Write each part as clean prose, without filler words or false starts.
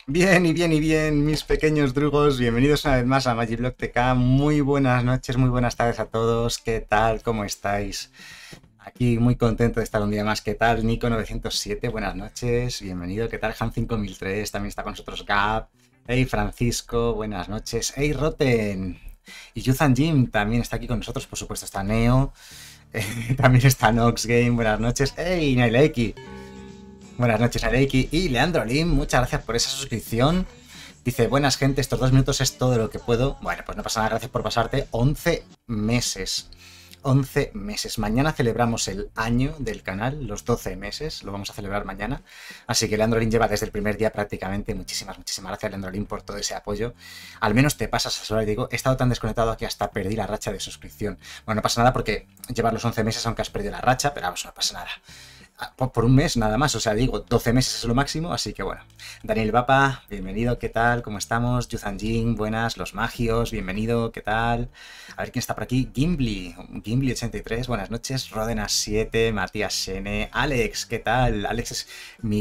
Bien y bien y bien, mis pequeños drugos, bienvenidos una vez más a Magiblock TK. Muy buenas noches, muy buenas tardes a todos. ¿Qué tal? ¿Cómo estáis? Aquí muy contento de estar un día más. ¿Qué tal? Nico907, buenas noches, bienvenido. ¿Qué tal? Han5003, también está con nosotros Gab. Hey Francisco, buenas noches. Hey Roten. Y Yuzhan Jim también está aquí con nosotros, por supuesto está Neo. También está Nox Game, buenas noches. Hey Naileki. Buenas noches, Areiki y Leandro Lim, muchas gracias por esa suscripción. Dice, buenas gente, estos 2 minutos es todo lo que puedo. Bueno, pues no pasa nada, gracias por pasarte. 11 meses. 11 meses. Mañana celebramos el año del canal, los 12 meses, lo vamos a celebrar mañana. Así que Leandro Lim lleva desde el primer día prácticamente. Muchísimas gracias, Leandro Lim, por todo ese apoyo. Al menos te pasas a solas, digo, he estado tan desconectado que hasta perdí la racha de suscripción. Bueno, no pasa nada porque llevas los 11 meses aunque has perdido la racha, pero vamos, no pasa nada. Por un mes nada más, o sea, digo, 12 meses es lo máximo, así que bueno. Daniel Papa, bienvenido, ¿qué tal? ¿Cómo estamos? Yuzhan Jin, buenas, Los Magios, bienvenido, ¿qué tal? A ver quién está por aquí, Gimbly83, buenas noches, Rodenas7, Matías Sene, Alex, ¿qué tal? Alex es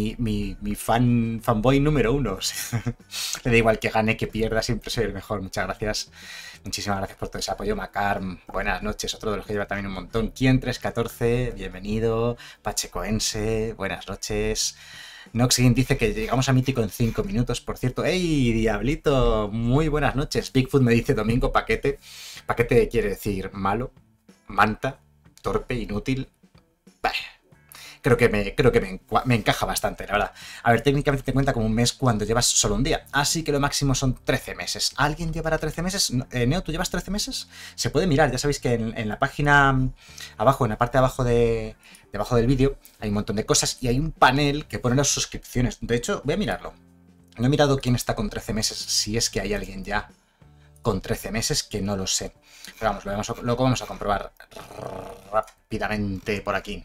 mi fanboy número uno, o sea, le da igual que gane, que pierda, siempre soy el mejor, muchas gracias. Muchísimas gracias por todo ese apoyo, Macar. Buenas noches, otro de los que lleva también un montón. Quien314, bienvenido. Pachecoense, buenas noches. Noxin dice que llegamos a Mítico en 5 minutos, por cierto. ¡Ey, Diablito! Muy buenas noches. Bigfoot me dice Domingo Paquete. Paquete quiere decir malo, manta, torpe, inútil. Bah, creo que me encaja bastante, la verdad. A ver, técnicamente te cuenta como un mes cuando llevas solo un día, así que lo máximo son 13 meses. ¿Alguien llevará 13 meses? Neo, ¿tú llevas 13 meses? Se puede mirar, ya sabéis que en la página abajo, en la parte de abajo debajo del vídeo, hay un montón de cosas y hay un panel que pone las suscripciones. De hecho, voy a mirarlo. No he mirado quién está con 13 meses, si es que hay alguien ya con 13 meses, que no lo sé. Pero vamos, lo vamos a comprobar rápidamente por aquí.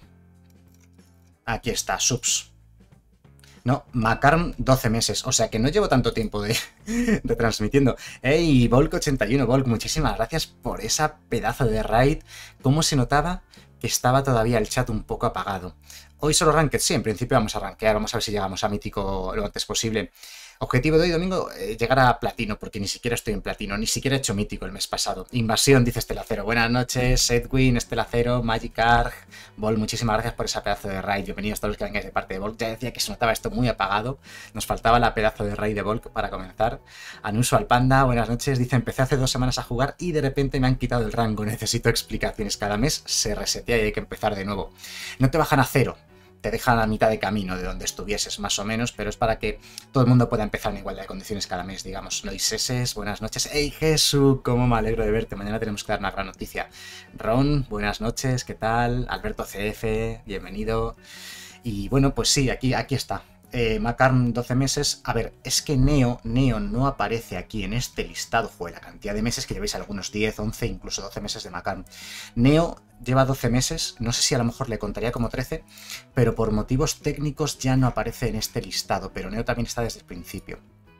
Aquí está, subs. No, Macarm 12 meses, o sea que no llevo tanto tiempo de transmitiendo. Hey, Volk81, Volk, muchísimas gracias por esa pedazo de raid. ¿Cómo se notaba que estaba todavía el chat un poco apagado? Hoy solo ranked, sí, en principio vamos a rankear, vamos a ver si llegamos a mítico lo antes posible. Objetivo de hoy domingo, llegar a platino, porque ni siquiera estoy en platino, ni siquiera he hecho mítico el mes pasado. Invasión, dice Estelacero. Buenas noches, Edwin, Estelacero, Magikarg, Vol, muchísimas gracias por esa pedazo de raid. Bienvenidos todos los que vengáis de parte de Volk. Ya decía que se notaba esto muy apagado. Nos faltaba la pedazo de raid de Volk para comenzar. Anuso al Panda, buenas noches. Dice, empecé hace 2 semanas a jugar y de repente me han quitado el rango. Necesito explicaciones. Cada mes se resetea y hay que empezar de nuevo. No te bajan a 0. Te dejan a mitad de camino de donde estuvieses, más o menos, pero es para que todo el mundo pueda empezar en igualdad de condiciones cada mes, digamos. Noiseses, buenas noches. ¡Hey, Jesús! ¡Cómo me alegro de verte! Mañana tenemos que dar una gran noticia. Ron, buenas noches, ¿qué tal? Alberto CF, bienvenido. Y bueno, pues sí, aquí está. Macarm 12 meses. A ver, es que Neo no aparece aquí en este listado. Joder, la cantidad de meses que lleváis, algunos 10, 11, incluso 12 meses de Macarm. Neo lleva 12 meses, no sé si a lo mejor le contaría como 13, pero por motivos técnicos ya no aparece en este listado, pero Neo también está desde el principio.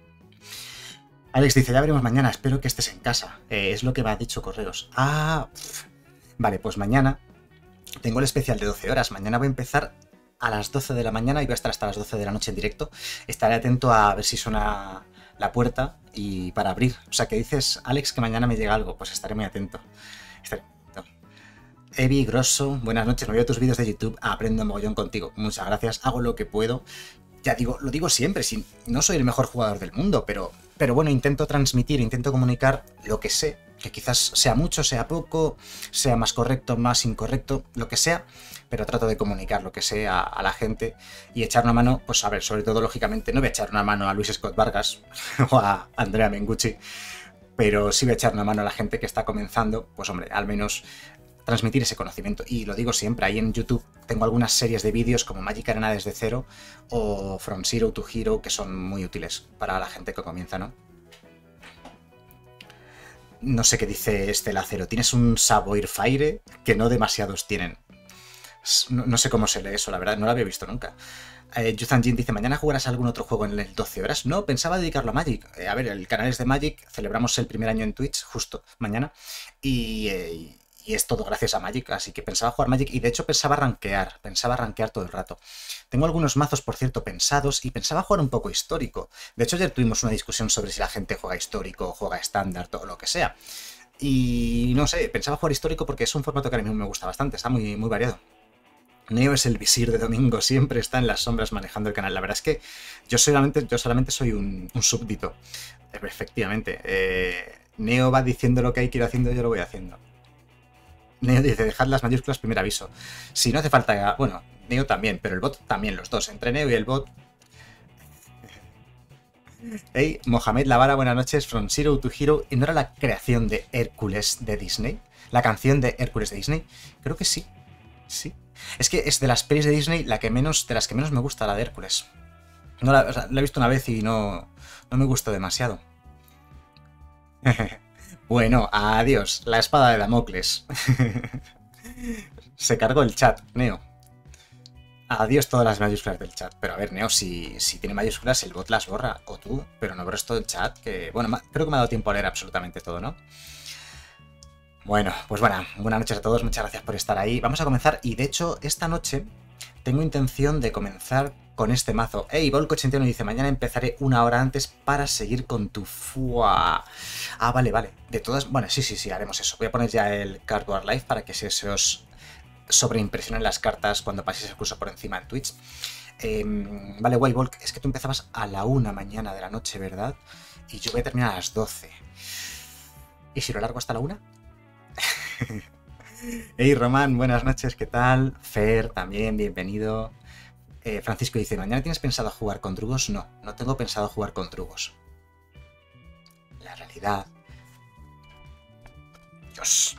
Alex dice, ya veremos mañana, espero que estés en casa. Es lo que me ha dicho Correos. Vale, pues mañana tengo el especial de 12 horas. Mañana voy a empezar a las 12 de la mañana y voy a estar hasta las 12 de la noche en directo. Estaré atento a ver si suena la puerta y para abrir. O sea, que dices, Alex, que mañana me llega algo. Pues estaré muy atento. Evi, Grosso, buenas noches. Me veo tus vídeos de YouTube. Aprendo mogollón contigo. Muchas gracias. Hago lo que puedo. Ya digo, lo digo siempre. No soy el mejor jugador del mundo, pero bueno, intento transmitir, intento comunicar lo que sé. Que quizás sea mucho, sea poco, sea más correcto, más incorrecto, lo que sea, pero trato de comunicar lo que sé a la gente y echar una mano, pues a ver, sobre todo, lógicamente, no voy a echar una mano a Luis Scott Vargas o a Andrea Mengucci, pero sí voy a echar una mano a la gente que está comenzando, pues hombre, al menos transmitir ese conocimiento. Y lo digo siempre, ahí en YouTube tengo algunas series de vídeos como Magic Arena desde cero o From Zero to Hero que son muy útiles para la gente que comienza, ¿no? No sé qué dice Estelacero. Tienes un Savoir Fire que no demasiados tienen. No sé cómo se lee eso, la verdad, no lo había visto nunca. Yuzhan Jin dice, ¿mañana jugarás algún otro juego en el 12 horas? No, pensaba dedicarlo a Magic. A ver, el canal es de Magic, celebramos el primer año en Twitch, justo mañana, y Y es todo gracias a Magic, así que pensaba jugar Magic y de hecho pensaba rankear todo el rato. Tengo algunos mazos, por cierto, pensados y pensaba jugar un poco histórico. De hecho, ayer tuvimos una discusión sobre si la gente juega histórico o juega estándar o lo que sea. Y no sé, pensaba jugar histórico porque es un formato que a mí me gusta bastante, está muy, muy variado. Neo es el visir de Domingo, siempre está en las sombras manejando el canal. La verdad es que yo solamente soy un súbdito. Efectivamente. Neo va diciendo lo que hay que ir haciendo, yo lo voy haciendo. Neo dice, dejad las mayúsculas, primer aviso. Si no hace falta... Bueno, Neo también, pero el bot también, los dos. Entre Neo y el bot... Hey, Mohamed Lavara, buenas noches. From Zero to Hero. ¿Y no era la creación de Hércules de Disney? ¿La canción de Hércules de Disney? Creo que sí. Sí. Es que es de las pelis de Disney de las que menos me gusta, la de Hércules. No o sea, la he visto una vez y no me gustó demasiado. Bueno, adiós. La espada de Damocles. Se cargó el chat, Neo. Adiós todas las mayúsculas del chat. Pero a ver, Neo, si tiene mayúsculas, el bot las borra. O tú, pero no borres todo el chat. Que bueno, creo que me ha dado tiempo a leer absolutamente todo, ¿no? Bueno, pues buenas noches a todos. Muchas gracias por estar ahí. Vamos a comenzar. Y de hecho, esta noche tengo intención de comenzar con este mazo. Hey, Volk81 dice, mañana empezaré una hora antes para seguir con tu FUA. Ah, vale. De todas... Bueno, sí, haremos eso. Voy a poner ya el Cardboard Live para que se os sobreimpresionen las cartas cuando paséis el curso por encima en Twitch. Vale, guay, Volk, es que tú empezabas a la 1 mañana de la noche, ¿verdad? Y yo voy a terminar a las 12. ¿Y si lo largo hasta la 1? Hey, Román, buenas noches, ¿qué tal? Fer, también, bienvenido. Francisco dice, ¿mañana tienes pensado jugar con drugos? No tengo pensado jugar con drugos. La realidad... Dios.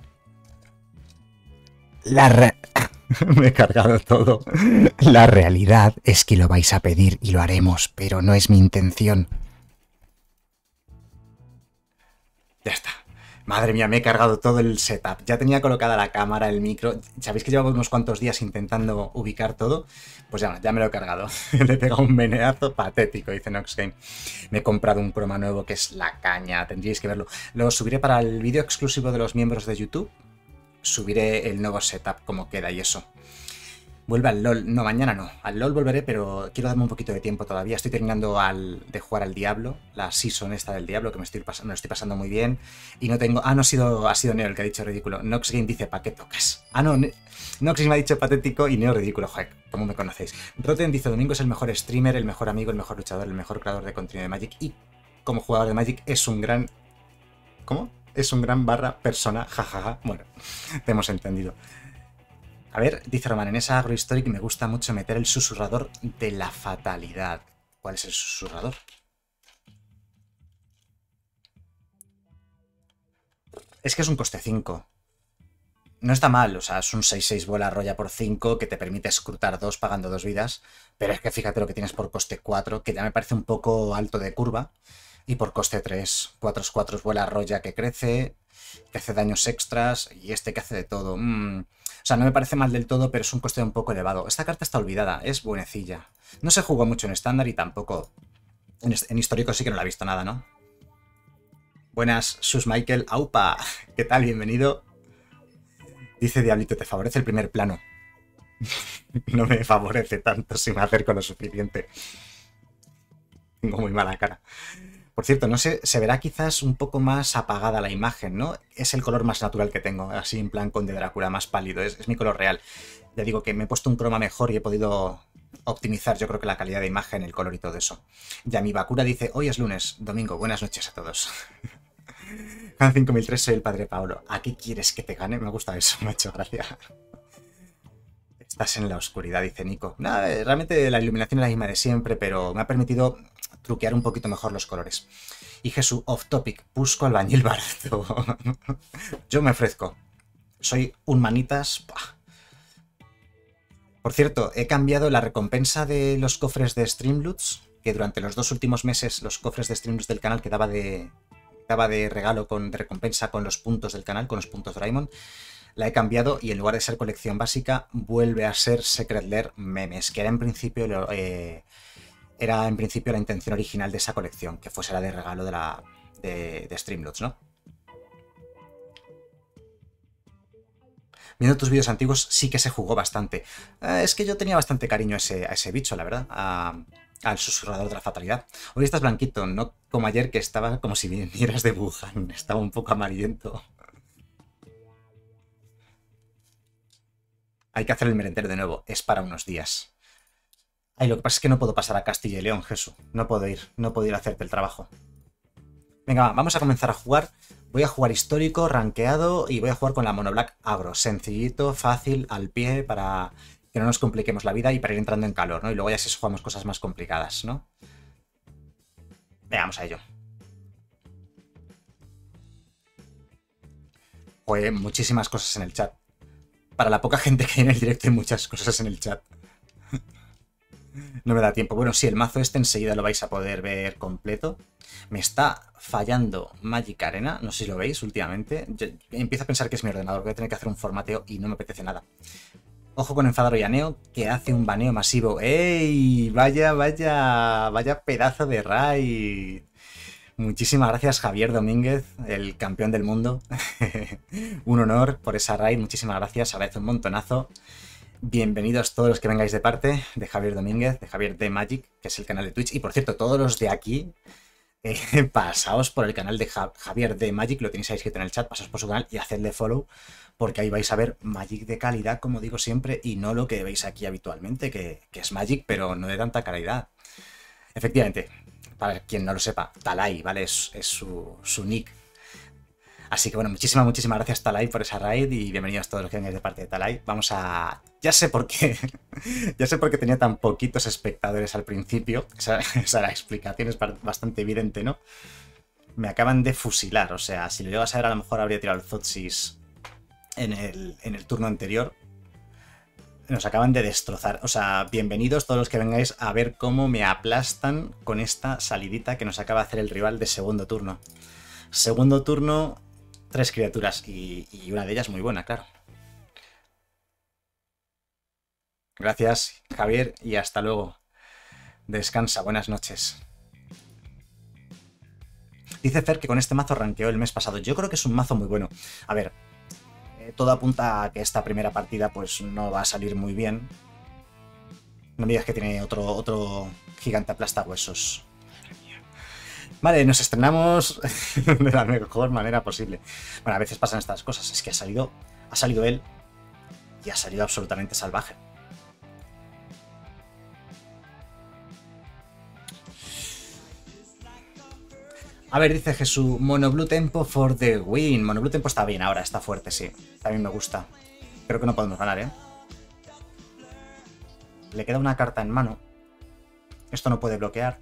Me he cargado todo. La realidad es que lo vais a pedir y lo haremos, pero no es mi intención. Ya está. Madre mía, me he cargado todo el setup. Ya tenía colocada la cámara, el micro. ¿Sabéis que llevaba unos cuantos días intentando ubicar todo? Pues ya me lo he cargado. Le he pegado un meneazo patético, dice Noxgame. Me he comprado un croma nuevo que es la caña. Tendríais que verlo. Lo subiré para el vídeo exclusivo de los miembros de YouTube. Subiré el nuevo setup, como queda y eso. Vuelve al LOL. No, mañana no. Al LOL volveré, pero quiero darme un poquito de tiempo todavía. Estoy terminando de jugar al Diablo, la season esta del Diablo, que me lo estoy pasando muy bien. Y no tengo... Ah, no, ha sido Neo el que ha dicho ridículo. Noxgame dice, ¿pa' qué tocas? Ah, no, Noxgame me ha dicho patético y Neo ridículo. Joder, ¿cómo me conocéis? Roten dice, Domingo es el mejor streamer, el mejor amigo, el mejor luchador, el mejor creador de contenido de Magic. Y como jugador de Magic es un gran... ¿Cómo? Es un gran barra persona, jajaja. Bueno, te hemos entendido. A ver, dice Román, en esa agrohistoric me gusta mucho meter el susurrador de la fatalidad. ¿Cuál es el susurrador? Es que es un coste 5. No está mal, o sea, es un 6-6 bola roya por 5 que te permite escrutar 2 pagando 2 vidas. Pero es que fíjate lo que tienes por coste 4, que ya me parece un poco alto de curva. Y por coste 3, 4 vuela roya que crece, que hace daños extras y este que hace de todo. O sea, no me parece mal del todo, pero es un coste un poco elevado. Esta carta está olvidada, es buenecilla. No se jugó mucho en estándar y tampoco... En histórico sí que no la he visto nada, ¿no? Buenas, Sus Michael. ¡Aupa! ¿Qué tal? Bienvenido. Dice Diablito, ¿te favorece el primer plano? No me favorece tanto si me acerco lo suficiente. Tengo muy mala cara. Por cierto, no sé, se verá quizás un poco más apagada la imagen, ¿no? Es el color más natural que tengo, así en plan con de Drácula, más pálido, es mi color real. Ya digo que me he puesto un croma mejor y he podido optimizar, yo creo que la calidad de imagen, el color y todo eso. Ya mi Bakura dice, hoy es lunes, domingo, buenas noches a todos. Han 5003, soy el padre Paolo. ¿A qué quieres que te gane? Me gusta eso, me ha hecho gracia. Estás en la oscuridad, dice Nico. Nada, realmente la iluminación es la misma de siempre, pero me ha permitido truquear un poquito mejor los colores. Y Jesús, off topic, busco albañil barato. Yo me ofrezco. Soy un manitas. Por cierto, he cambiado la recompensa de los cofres de Streamloots, que durante los 2 últimos meses los cofres de Streamloots del canal que daba de regalo de recompensa con los puntos del canal, con los puntos Doraemon. La he cambiado y en lugar de ser colección básica vuelve a ser Secret Lair memes, que era en principio la intención original de esa colección, que fuese la de regalo de Streamloots, ¿no? Viendo tus vídeos antiguos sí que se jugó bastante. Es que yo tenía bastante cariño a ese bicho, la verdad. Al susurrador de la fatalidad. Hoy estás blanquito, no como ayer que estaba como si vinieras de Wuhan. Estaba un poco amarillento. Hay que hacer el merendero de nuevo. Es para unos días. Ay, lo que pasa es que no puedo pasar a Castilla y León, Jesús. No puedo ir. No puedo ir a hacerte el trabajo. Venga, vamos a comenzar a jugar. Voy a jugar histórico, rankeado y voy a jugar con la monoblack agro. Sencillito, fácil, al pie, para que no nos compliquemos la vida y para ir entrando en calor, ¿no? Y luego ya si jugamos cosas más complicadas, ¿no? Veamos a ello. Joder, muchísimas cosas en el chat. Para la poca gente que hay en el directo hay muchas cosas en el chat. No me da tiempo. Bueno, sí, el mazo este enseguida lo vais a poder ver completo. Me está fallando Magic Arena, no sé si lo veis últimamente. Yo empiezo a pensar que es mi ordenador, voy a tener que hacer un formateo y no me apetece nada. Ojo con Enfadaro y Aneo, que hace un baneo masivo. ¡Ey! Vaya, vaya, vaya pedazo de raid. Muchísimas gracias, Javier Domínguez, el campeón del mundo. Un honor por esa raid, muchísimas gracias, agradezco un montonazo. Bienvenidos todos los que vengáis de parte de Javier Domínguez, de Javier de Magic, que es el canal de Twitch. Y por cierto, todos los de aquí, pasaos por el canal de Javier de Magic, lo tenéis ahí escrito en el chat, pasaos por su canal y hacedle follow, porque ahí vais a ver Magic de calidad, como digo siempre, y no lo que veis aquí habitualmente, que es Magic, pero no de tanta calidad. Efectivamente, para quien no lo sepa, Talai, ¿vale? Es su nick. Así que bueno, muchísimas gracias Talai por esa raid y bienvenidos todos los que vengáis de parte de Talai. Vamos a... Ya sé por qué. Ya sé por qué tenía tan poquitos espectadores al principio. La explicación es bastante evidente, ¿no? Me acaban de fusilar, o sea, si lo llegas a ver a lo mejor habría tirado el Zotsis en el turno anterior. Nos acaban de destrozar. O sea, bienvenidos todos los que vengáis a ver cómo me aplastan con esta salidita que nos acaba de hacer el rival de segundo turno. Segundo turno, 3 criaturas y una de ellas muy buena, claro. Gracias, Javier, y hasta luego. Descansa, buenas noches. Dice Fer que con este mazo rankeó el mes pasado. Yo creo que es un mazo muy bueno. A ver, todo apunta a que esta primera partida pues no va a salir muy bien. No me digas que tiene otro gigante aplastahuesos. Vale, nos estrenamos de la mejor manera posible. Bueno, a veces pasan estas cosas. Es que ha salido él y ha salido absolutamente salvaje. A ver, dice Jesús, Mono Blue Tempo for the win. Mono Blue Tempo está bien ahora, está fuerte, sí. También me gusta. Creo que no podemos ganar, ¿eh? Le queda una carta en mano. Esto no puede bloquear.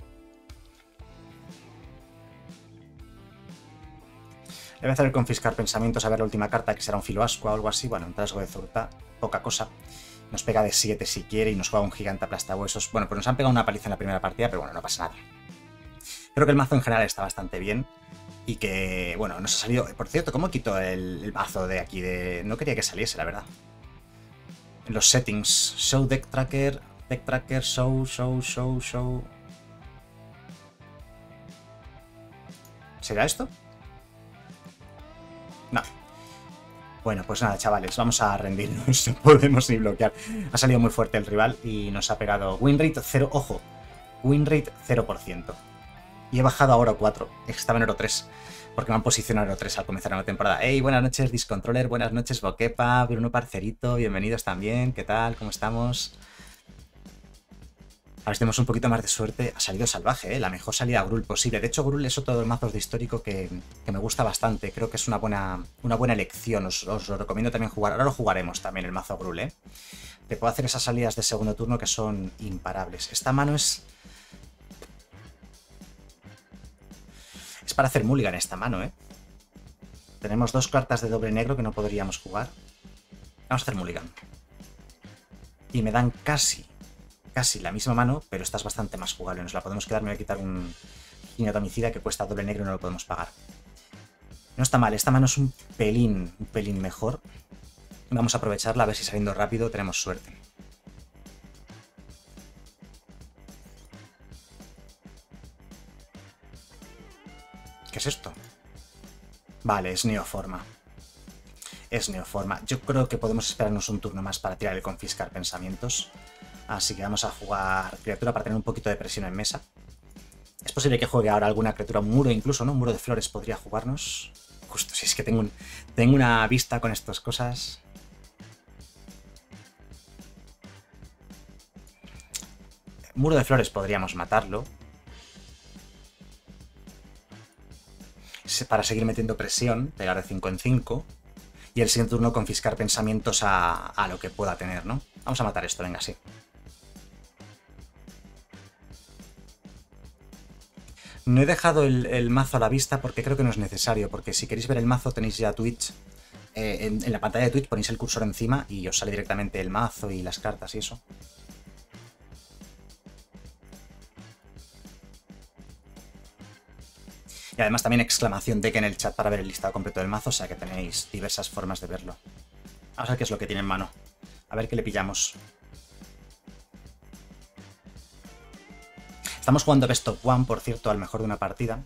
Le voy a hacer el confiscar pensamientos a ver la última carta, que será un filoascua o algo así. Bueno, un trasgo de Zurta, poca cosa. Nos pega de 7 si quiere y nos juega un gigante aplastahuesos. Bueno, pues nos han pegado una paliza en la primera partida, pero bueno, no pasa nada. Creo que el mazo en general está bastante bien. Y que, bueno, nos ha salido... Por cierto, ¿cómo quito el mazo de aquí? No quería que saliese, la verdad. En los settings. Show deck tracker. Deck tracker, show. ¿Será esto? No. Bueno, pues nada, chavales, vamos a rendirnos. No podemos ni bloquear. Ha salido muy fuerte el rival y nos ha pegado win rate 0. Ojo, win rate 0%. Y he bajado a oro 4. Estaba en oro 3. Porque me han posicionado en oro 3 al comenzar la temporada. Hey, buenas noches, Discontroller. Buenas noches, Boquepa. Bruno Parcerito. Bienvenidos también. ¿Qué tal? ¿Cómo estamos? A ver si tenemos un poquito más de suerte. Ha salido salvaje, ¿eh? La mejor salida Grul posible. De hecho, Grul es otro de los mazos de histórico que me gusta bastante. Creo que es una buena elección. Os lo recomiendo también jugar. Ahora lo jugaremos también, el mazo Grul, ¿eh? Te puedo hacer esas salidas de segundo turno que son imparables. Esta mano es... Es para hacer mulligan esta mano, ¿eh? Tenemos 2 cartas de doble negro que no podríamos jugar. Vamos a hacer mulligan. Y me dan casi la misma mano, pero esta es bastante más jugable. Nos la podemos quedar. Me voy a quitar un jinete homicida que cuesta doble negro y no lo podemos pagar. No está mal. Esta mano es un pelín mejor. Vamos a aprovecharla a ver si saliendo rápido tenemos suerte. ¿Qué es esto? Vale, es Neoforma. es Neoforma. Yo creo que podemos esperarnos un turno más para tirar el confiscar pensamientos. Así que vamos a jugar criatura para tener un poquito de presión en mesa. Es posible que juegue ahora alguna criatura, un muro incluso, ¿no? Un muro de flores podría jugarnos. Justo, si es que tengo una vista con estas cosas. Muro de flores podríamos matarlo. Para seguir metiendo presión, pegar de 5 en 5. Y el siguiente turno confiscar pensamientos a lo que pueda tener, ¿no? Vamos a matar esto, venga, sí. No he dejado el mazo a la vista porque creo que no es necesario, porque si queréis ver el mazo tenéis ya Twitch. En la pantalla de Twitch ponéis el cursor encima y os sale directamente el mazo y las cartas y eso. Y además también exclamación deck en el chat para ver el listado completo del mazo, o sea que tenéis diversas formas de verlo. Vamos a ver qué es lo que tiene en mano. A ver qué le pillamos. Estamos jugando Best of One, por cierto, al mejor de una partida.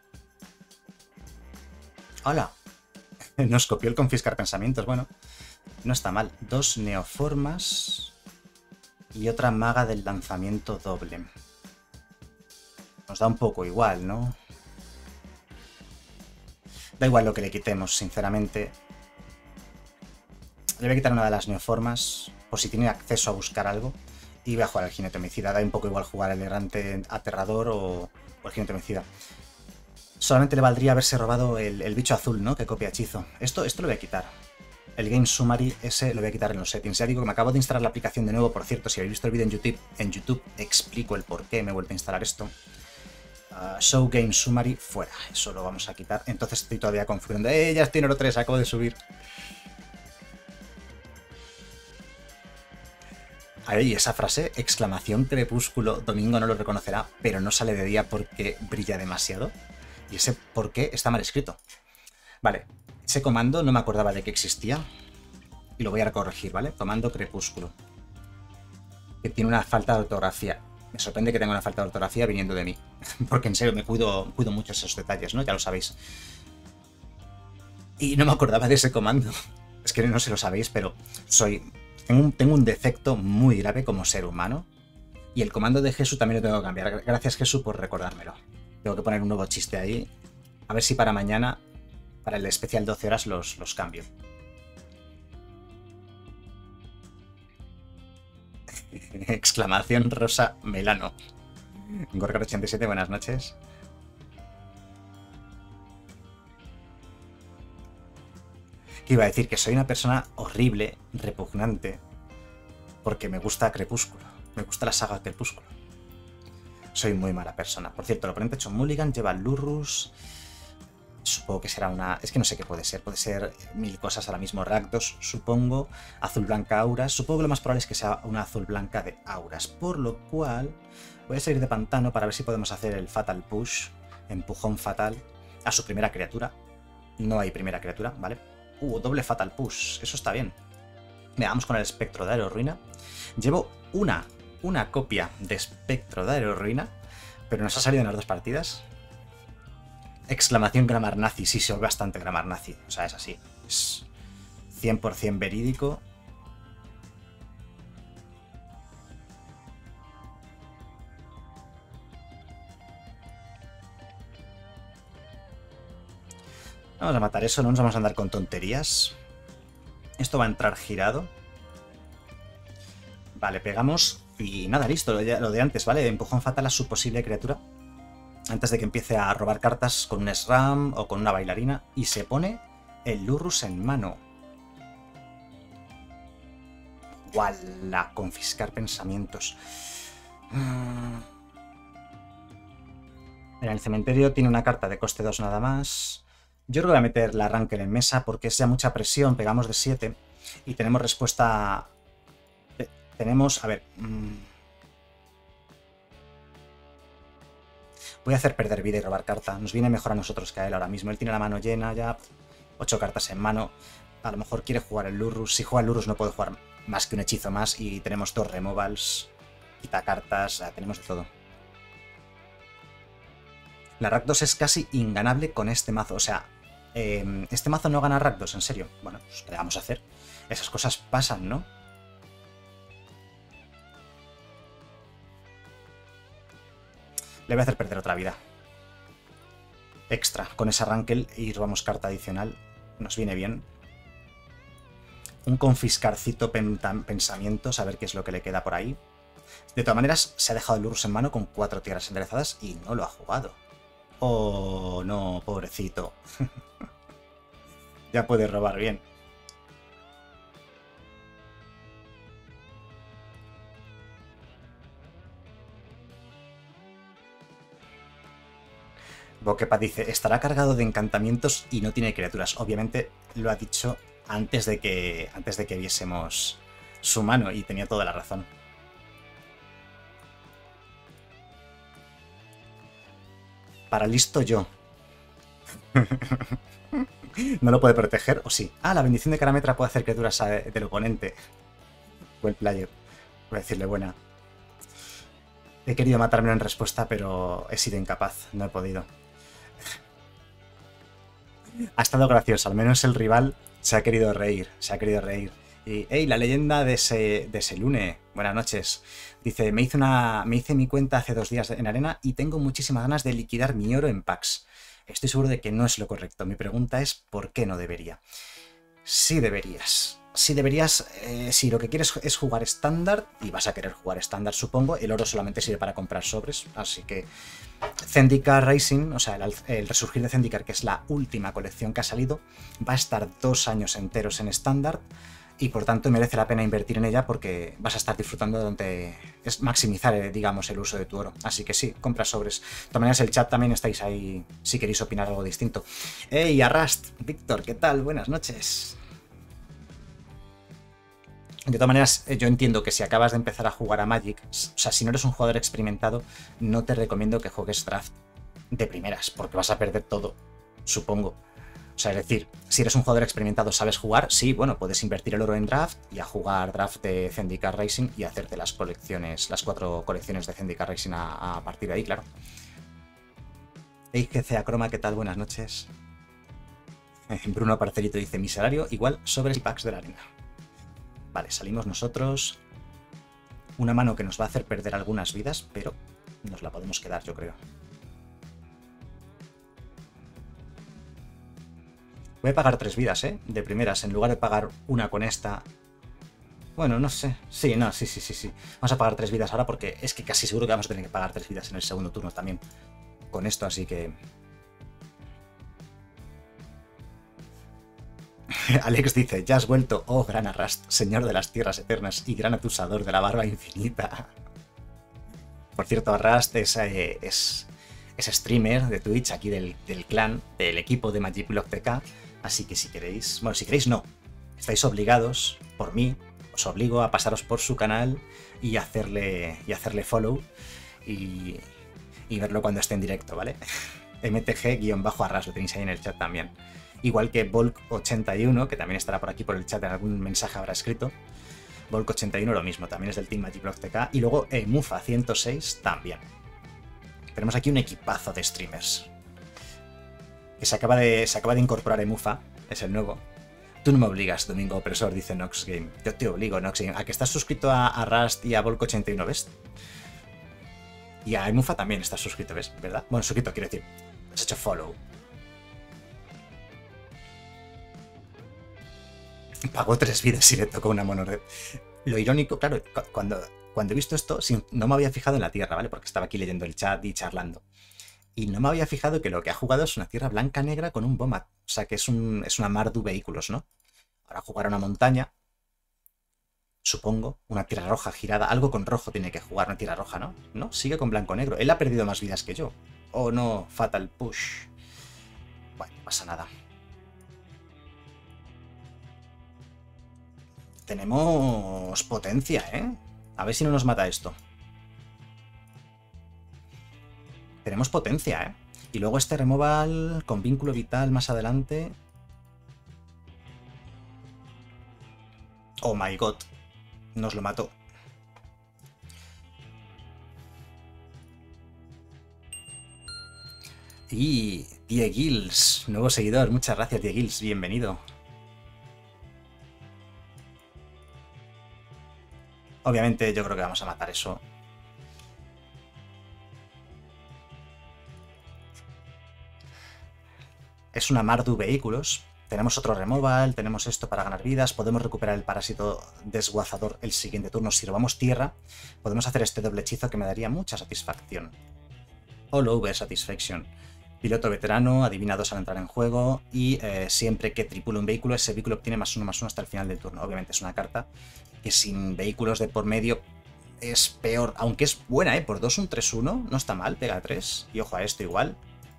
¡Hola! Nos copió el confiscar pensamientos. Bueno, no está mal. 2 neoformas y otra maga del lanzamiento doble. Nos da un poco igual, ¿no? Da igual lo que le quitemos, sinceramente. Le voy a quitar una de las neoformas, por si tiene acceso a buscar algo. Y voy a jugar al jinete homicida. Da un poco igual jugar el errante aterrador o el jinete homicida. Solamente le valdría haberse robado el bicho azul, ¿no? Que copia hechizo. Esto lo voy a quitar. El Game Summary, ese lo voy a quitar en los settings. Ya digo que me acabo de instalar la aplicación de nuevo. Por cierto, si habéis visto el vídeo en YouTube explico el por qué me he vuelto a instalar esto. Show Game Summary, fuera. Eso lo vamos a quitar. Entonces estoy todavía configurando. Ya estoy en oro 3, acabo de subir. Ahí, esa frase, exclamación crepúsculo, Domingo no lo reconocerá, pero no sale de día porque brilla demasiado. Y ese por qué está mal escrito. Vale, ese comando no me acordaba de que existía. Y lo voy a corregir, ¿vale? Comando crepúsculo. Que tiene una falta de ortografía. Me sorprende que tenga una falta de ortografía viniendo de mí. Porque en serio, me cuido mucho esos detalles, ¿no? Ya lo sabéis. Y no me acordaba de ese comando. Es que no se lo sabéis, pero tengo un defecto muy grave como ser humano. Y el comando de Jesús también lo tengo que cambiar. Gracias, Jesús, por recordármelo. Tengo que poner un nuevo chiste ahí. A ver si para mañana, para el especial 12 horas, los cambio. Exclamación rosa melano. Gorgar87, buenas noches. Que iba a decir que soy una persona horrible, repugnante, porque me gusta Crepúsculo. Me gusta la saga Crepúsculo. Soy muy mala persona. Por cierto, el oponente ha hecho Mulligan, lleva Lurrus. Supongo que será una... Es que no sé qué puede ser. Puede ser mil cosas ahora mismo. Rakdos, supongo. Azul blanca auras. Supongo que lo más probable es que sea una azul blanca de auras. Por lo cual voy a salir de pantano para ver si podemos hacer el Fatal Push. Empujón fatal a su primera criatura. No hay primera criatura, ¿vale? Doble Fatal Push. Eso está bien. Vamos con el Espectro de Aeroruina. Llevo una copia de Espectro de Aeroruina, pero nos ha salido en las dos partidas. Exclamación grammar nazi. Sí, soy bastante grammar nazi. O sea, es así. Es 100% verídico. Vamos a matar eso, no nos vamos a andar con tonterías. Esto va a entrar girado. Vale, pegamos y nada, listo, lo de antes, ¿vale? Empujón fatal a su posible criatura antes de que empiece a robar cartas con un SRAM o con una bailarina. Y se pone el Lurrus en mano. ¡Wala! Confiscar pensamientos. En el cementerio tiene una carta de coste 2 nada más. Yo creo que voy a meter la Rancor en mesa porque es ya mucha presión. Pegamos de 7 y tenemos respuesta... Tenemos... A ver... Voy a hacer perder vida y robar carta. Nos viene mejor a nosotros que a él ahora mismo. Él tiene la mano llena ya. 8 cartas en mano. A lo mejor quiere jugar el Lurrus. Si juega el Lurrus no puede jugar más que un hechizo más. Y tenemos 2 removals. Quita cartas. Tenemos de todo. La Rakdos es casi inganable con este mazo. O sea, Este mazo no gana Rakdos, en serio. Bueno, pues ¿qué le vamos a hacer? Esas cosas pasan, ¿no? Le voy a hacer perder otra vida. Extra. Con ese arranque y robamos carta adicional. Nos viene bien. Un confiscarcito pensamientos, a ver qué es lo que le queda por ahí. De todas maneras, se ha dejado el Urus en mano con 4 tierras enderezadas y no lo ha jugado. Oh, no, pobrecito. Ya puede robar bien. Bokepa dice, estará cargado de encantamientos y no tiene criaturas. Obviamente lo ha dicho antes de que viésemos su mano y tenía toda la razón. Para listo yo. ¿No lo puede proteger? ¿O sí? Ah, la bendición de Karametra puede hacer criaturas del oponente. Buen player. Voy a decirle buena. He querido matármelo en respuesta, pero he sido incapaz. No he podido. Ha estado gracioso. Al menos el rival se ha querido reír. Se ha querido reír. Y, hey, la leyenda de ese Lune. Buenas noches. Dice, me hice mi cuenta hace 2 días en arena y tengo muchísimas ganas de liquidar mi oro en packs. Estoy seguro de que no es lo correcto. Mi pregunta es, ¿por qué no debería? Sí deberías. Sí deberías, si lo que quieres es jugar estándar, y vas a querer jugar estándar, supongo, el oro solamente sirve para comprar sobres, así que Zendikar Rising, o sea, el resurgir de Zendikar, que es la última colección que ha salido, va a estar 2 años enteros en estándar, y por tanto merece la pena invertir en ella porque vas a estar disfrutando de donde es maximizar, digamos, el uso de tu oro. Así que sí, compra sobres. De todas maneras, el chat también estáis ahí si queréis opinar algo distinto. ¡Hey, Arrast! Víctor, ¿qué tal? Buenas noches. De todas maneras, yo entiendo que si acabas de empezar a jugar a Magic, o sea, si no eres un jugador experimentado, no te recomiendo que juegues draft de primeras, porque vas a perder todo, supongo. O sea, es decir, si eres un jugador experimentado, sabes jugar, sí, bueno, puedes invertir el oro en draft y a jugar draft de Zendikar Rising y hacerte las colecciones, las 4 colecciones de Zendikar Rising a partir de ahí, claro. Hey, GCA Croma, ¿qué tal? Buenas noches. Bruno Parcerito dice, mi salario igual sobres y packs de la arena. Vale, salimos nosotros. Una mano que nos va a hacer perder algunas vidas, pero nos la podemos quedar, yo creo. Voy a pagar 3 vidas, ¿eh? De primeras, en lugar de pagar una con esta. Bueno, no sé. Sí, no, sí. Vamos a pagar 3 vidas ahora porque es que casi seguro que vamos a tener que pagar 3 vidas en el segundo turno también. Con esto, así que... Alex dice, ya has vuelto, oh gran Arrast, señor de las tierras eternas y gran atusador de la barba infinita. Por cierto, Arrast es streamer de Twitch aquí del clan, del equipo de Magic Block TK, así que si queréis, bueno, si queréis no, estáis obligados, por mí, os obligo a pasaros por su canal y hacerle follow y verlo cuando esté en directo, ¿vale? MTG-Arrast, lo tenéis ahí en el chat también. Igual que Volk81, que también estará por aquí por el chat, en algún mensaje habrá escrito. Volk81 lo mismo, también es del Team Magic Block TK. Y luego Mufa106 también. Tenemos aquí un equipazo de streamers. Que se acaba de incorporar Mufa, es el nuevo. Tú no me obligas, Domingo Opresor, dice Nox Game. Yo te obligo, Nox Game. A que estás suscrito a Rust y a Volk81, ¿ves? Y a Mufa también estás suscrito, ¿ves? ¿Verdad? Bueno, suscrito, quiero decir. Has hecho follow. Pagó 3 vidas y le tocó una monored. Lo irónico, claro, cuando he visto esto, no me había fijado en la tierra, ¿vale? Porque estaba aquí leyendo el chat y charlando. Y no me había fijado que lo que ha jugado es una tierra blanca-negra con un Bomat. O sea, que es una Mardu Vehículos, ¿no? Ahora jugará una montaña. Supongo. Una tierra roja girada. Algo con rojo tiene que jugar, una tierra roja, ¿no? No, sigue con blanco-negro. Él ha perdido más vidas que yo. Oh, no. Fatal Push. Bueno, no pasa nada. Tenemos potencia, ¿eh? A ver si no nos mata esto. Tenemos potencia, ¿eh? Y luego este removal con vínculo vital más adelante. Oh my god. Nos lo mató. Y Dieguils, nuevo seguidor. Muchas gracias, Dieguils. Bienvenido. Obviamente yo creo que vamos a matar eso. Es una Mardu Vehículos. Tenemos otro removal, tenemos esto para ganar vidas, podemos recuperar el parásito desguazador el siguiente turno. Si robamos tierra, podemos hacer este doble hechizo que me daría mucha satisfacción. All over satisfaction. Piloto veterano, adivina 2 al entrar en juego y siempre que tripule un vehículo, ese vehículo obtiene +1/+1 hasta el final del turno. Obviamente es una carta que sin vehículos de por medio es peor, aunque es buena, ¿eh? Por 2 un 3-1, no está mal, pega 3. Y ojo a esto igual.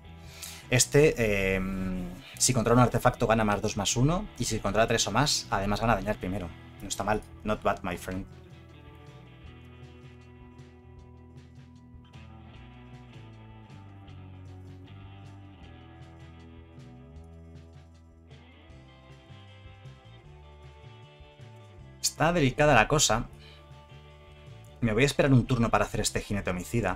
Si controla un artefacto gana +2/+1 y si controla 3 o más, además gana dañar primero. No está mal, not bad, my friend. Está delicada la cosa. Me voy a esperar un turno para hacer este jinete homicida.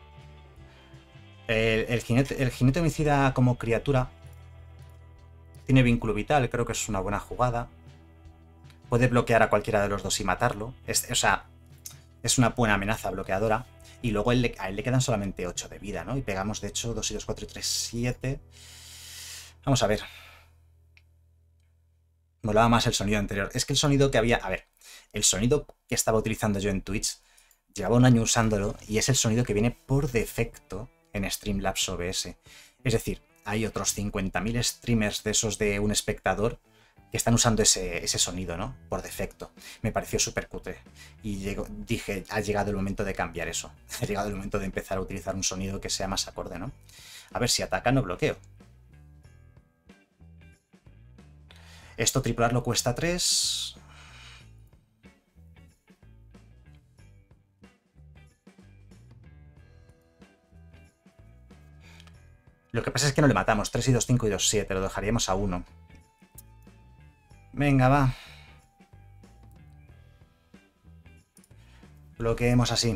El jinete homicida como criatura tiene vínculo vital, creo que es una buena jugada. Puede bloquear a cualquiera de los dos y matarlo. O sea, es una buena amenaza bloqueadora. Y luego a él le quedan solamente 8 de vida, ¿no? Y pegamos, de hecho, 2 y 2, 4 y 3, 7. Vamos a ver. Molaba más el sonido anterior. Es que el sonido que había... A ver, el sonido que estaba utilizando yo en Twitch, llevaba un año usándolo y es el sonido que viene por defecto en Streamlabs OBS. Es decir, hay otros 50.000 streamers de esos de un espectador que están usando ese sonido, ¿no? Por defecto. Me pareció súper cutre. Y dije, ha llegado el momento de cambiar eso. Ha llegado el momento de empezar a utilizar un sonido que sea más acorde, ¿no? A ver, si ataca no bloqueo. Esto tripularlo cuesta 3. Lo que pasa es que no le matamos. 3 y 2, 5 y 2, 7. Lo dejaríamos a 1. Venga, va. Bloqueemos así.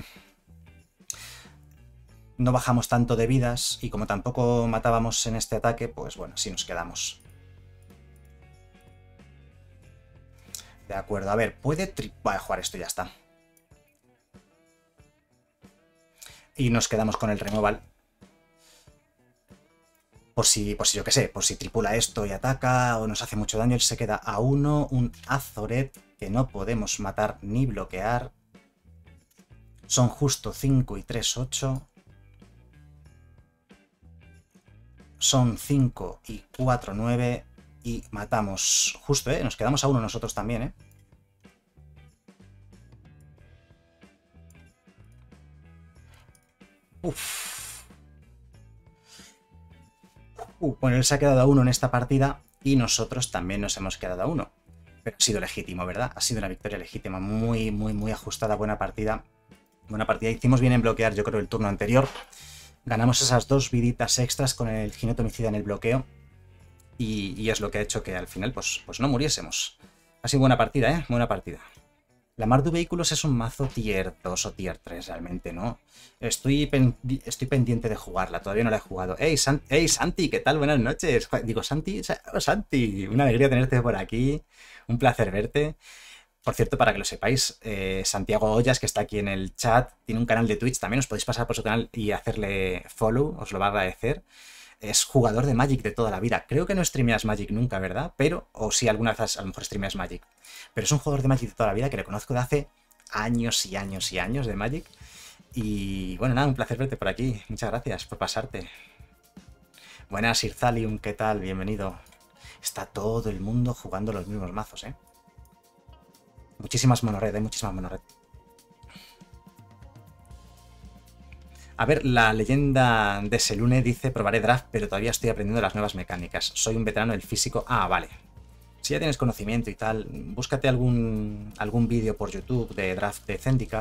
No bajamos tanto de vidas y como tampoco matábamos en este ataque, pues bueno, así nos quedamos. De acuerdo, a ver, puede... Voy a jugar esto y ya está. Y nos quedamos con el removal. Por si yo qué sé, por si tripula esto y ataca o nos hace mucho daño, él se queda a 1, un Azoret que no podemos matar ni bloquear. Son justo 5 y 3, 8. Son 5 y 4, 9. Y matamos justo, ¿eh? Nos quedamos a 1 nosotros también, ¿eh? Uf. Bueno, él se ha quedado a 1 en esta partida y nosotros también nos hemos quedado a 1. Pero ha sido legítimo, ¿verdad? Ha sido una victoria legítima, muy, muy, muy ajustada, buena partida. Buena partida. Hicimos bien en bloquear, yo creo, el turno anterior. Ganamos esas 2 viditas extras con el jinete homicida en el bloqueo. Y es lo que ha hecho que al final pues no muriésemos. Ha sido buena partida, ¿eh? Buena partida. La Mardu Vehículos es un mazo tier 2 o tier 3 realmente, ¿no? Estoy pendiente de jugarla, todavía no la he jugado. ¡Hey, Santi! ¿Qué tal? Buenas noches. Digo, Santi, oh, Santi, una alegría tenerte por aquí. Un placer verte. Por cierto, para que lo sepáis, Santiago Ollas, que está aquí en el chat, tiene un canal de Twitch. También os podéis pasar por su canal y hacerle follow, os lo va a agradecer. Es jugador de Magic de toda la vida. Creo que no streameas Magic nunca, ¿verdad? Pero, o sí, alguna vez a lo mejor streameas Magic. Pero es un jugador de Magic de toda la vida que le conozco de hace años y años y años de Magic. Y bueno, nada, un placer verte por aquí. Muchas gracias por pasarte. Buenas, Irzalium, ¿qué tal? Bienvenido. Está todo el mundo jugando los mismos mazos, ¿eh? Muchísimas monored, muchísimas monored. A ver, la leyenda de Selune dice, probaré draft, pero todavía estoy aprendiendo las nuevas mecánicas. Soy un veterano del físico. Ah, vale. Si ya tienes conocimiento y tal, búscate algún vídeo por YouTube de draft de Zendikar.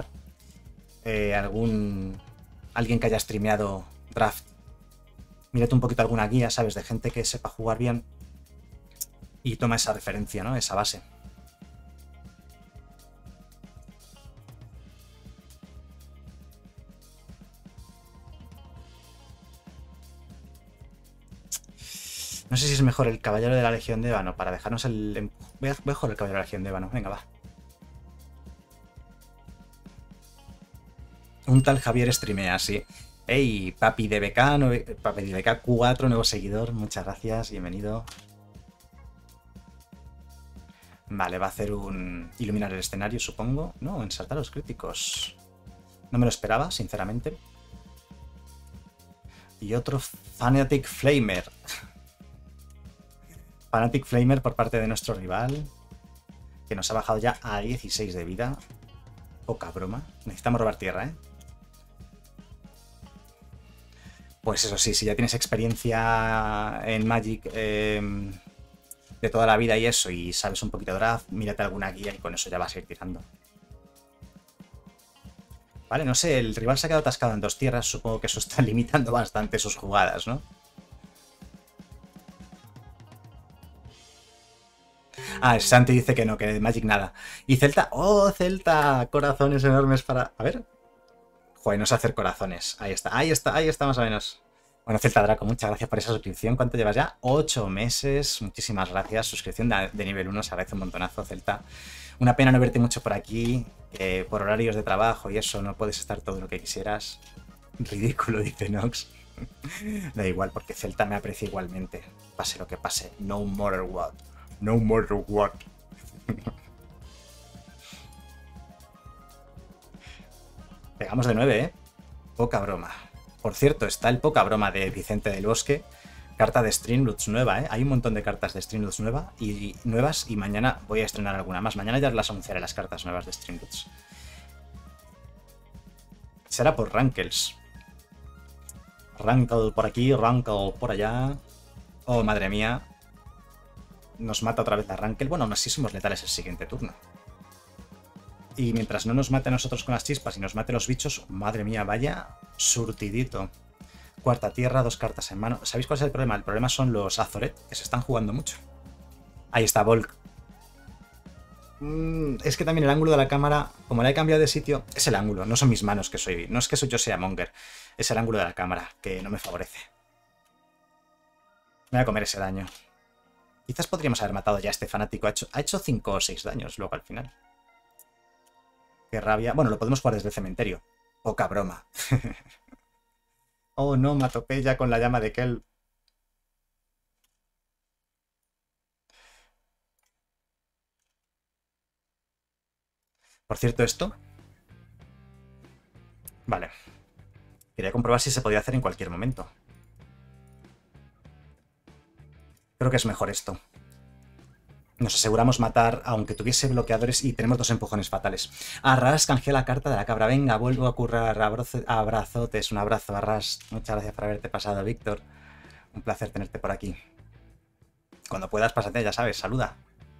Alguien que haya streameado draft. Mírate un poquito alguna guía, ¿sabes? De gente que sepa jugar bien. Y toma esa referencia, ¿no? Esa base. No sé si es mejor el Caballero de la Legión de Ébano para dejarnos el... Mejor el Caballero de la Legión de Ébano. Venga, va. Un tal Javier streamea, sí. Hey, Papi DBK, Papi DBK 4, nuevo seguidor. Muchas gracias, bienvenido. Vale, va a hacer un... iluminar el escenario, supongo. No, ensartar a los críticos. No me lo esperaba, sinceramente. Y otro Fanatic Flamer. Fanatic Flamer por parte de nuestro rival. Que nos ha bajado ya a 16 de vida. Poca broma. Necesitamos robar tierra, ¿eh? Pues eso sí, si ya tienes experiencia en Magic de toda la vida y eso, y sabes un poquito de draft, mírate alguna guía y con eso ya vas a ir tirando. Vale, no sé, el rival se ha quedado atascado en 2 tierras, supongo que eso está limitando bastante sus jugadas, ¿no? Ah, Santi dice que no, que de Magic nada. Y Celta, ¡oh, Celta! Corazones enormes para... A ver. Joder, no sé hacer corazones. Ahí está, ahí está, ahí está más o menos. Bueno, Celta Draco, muchas gracias por esa suscripción. ¿Cuánto llevas ya? 8 meses. Muchísimas gracias. Suscripción de nivel 1, se agradece un montonazo, Celta. Una pena no verte mucho por aquí, que por horarios de trabajo y eso no puedes estar todo lo que quisieras. Ridículo, dice Nox. Da igual, porque Celta me aprecia igualmente. Pase lo que pase. No matter what. No matter what. Pegamos de 9, ¿eh? Poca broma. Por cierto, está el poca broma de Vicente del Bosque. Carta de Streamloots nueva, ¿eh? Hay un montón de cartas de Streamloots nuevas y mañana voy a estrenar alguna más. Mañana ya las anunciaré, las cartas nuevas de Streamloots. Será por Rankles. Rankle por aquí, Rankle por allá. Oh, madre mía. Nos mata otra vez la Rankle. Bueno, aún así somos letales el siguiente turno. Y mientras no nos mate a nosotros con las chispas y nos mate los bichos, madre mía, vaya surtidito. Cuarta tierra, 2 cartas en mano. ¿Sabéis cuál es el problema? El problema son los Azoret, que se están jugando mucho. Ahí está, Volk. Es que también el ángulo de la cámara, como la he cambiado de sitio, es el ángulo, no son mis manos que soy. No es que yo sea Monger, es el ángulo de la cámara, que no me favorece. Me voy a comer ese daño. Quizás podríamos haber matado ya a este fanático. Ha hecho 5 o 6 daños luego al final. Qué rabia. Bueno, lo podemos jugar desde el cementerio. Poca broma. Oh no, me atopé ya con la llama de Kel. Por cierto, esto... Vale. Quería comprobar si se podía hacer en cualquier momento. Creo que es mejor esto. Nos aseguramos matar, aunque tuviese bloqueadores, y tenemos 2 empujones fatales. Arras canjea la carta de la cabra. Venga, vuelvo a currar. Abrazotes. Un abrazo, Arras. Muchas gracias por haberte pasado, Víctor. Un placer tenerte por aquí. Cuando puedas, pásate, ya sabes. Saluda.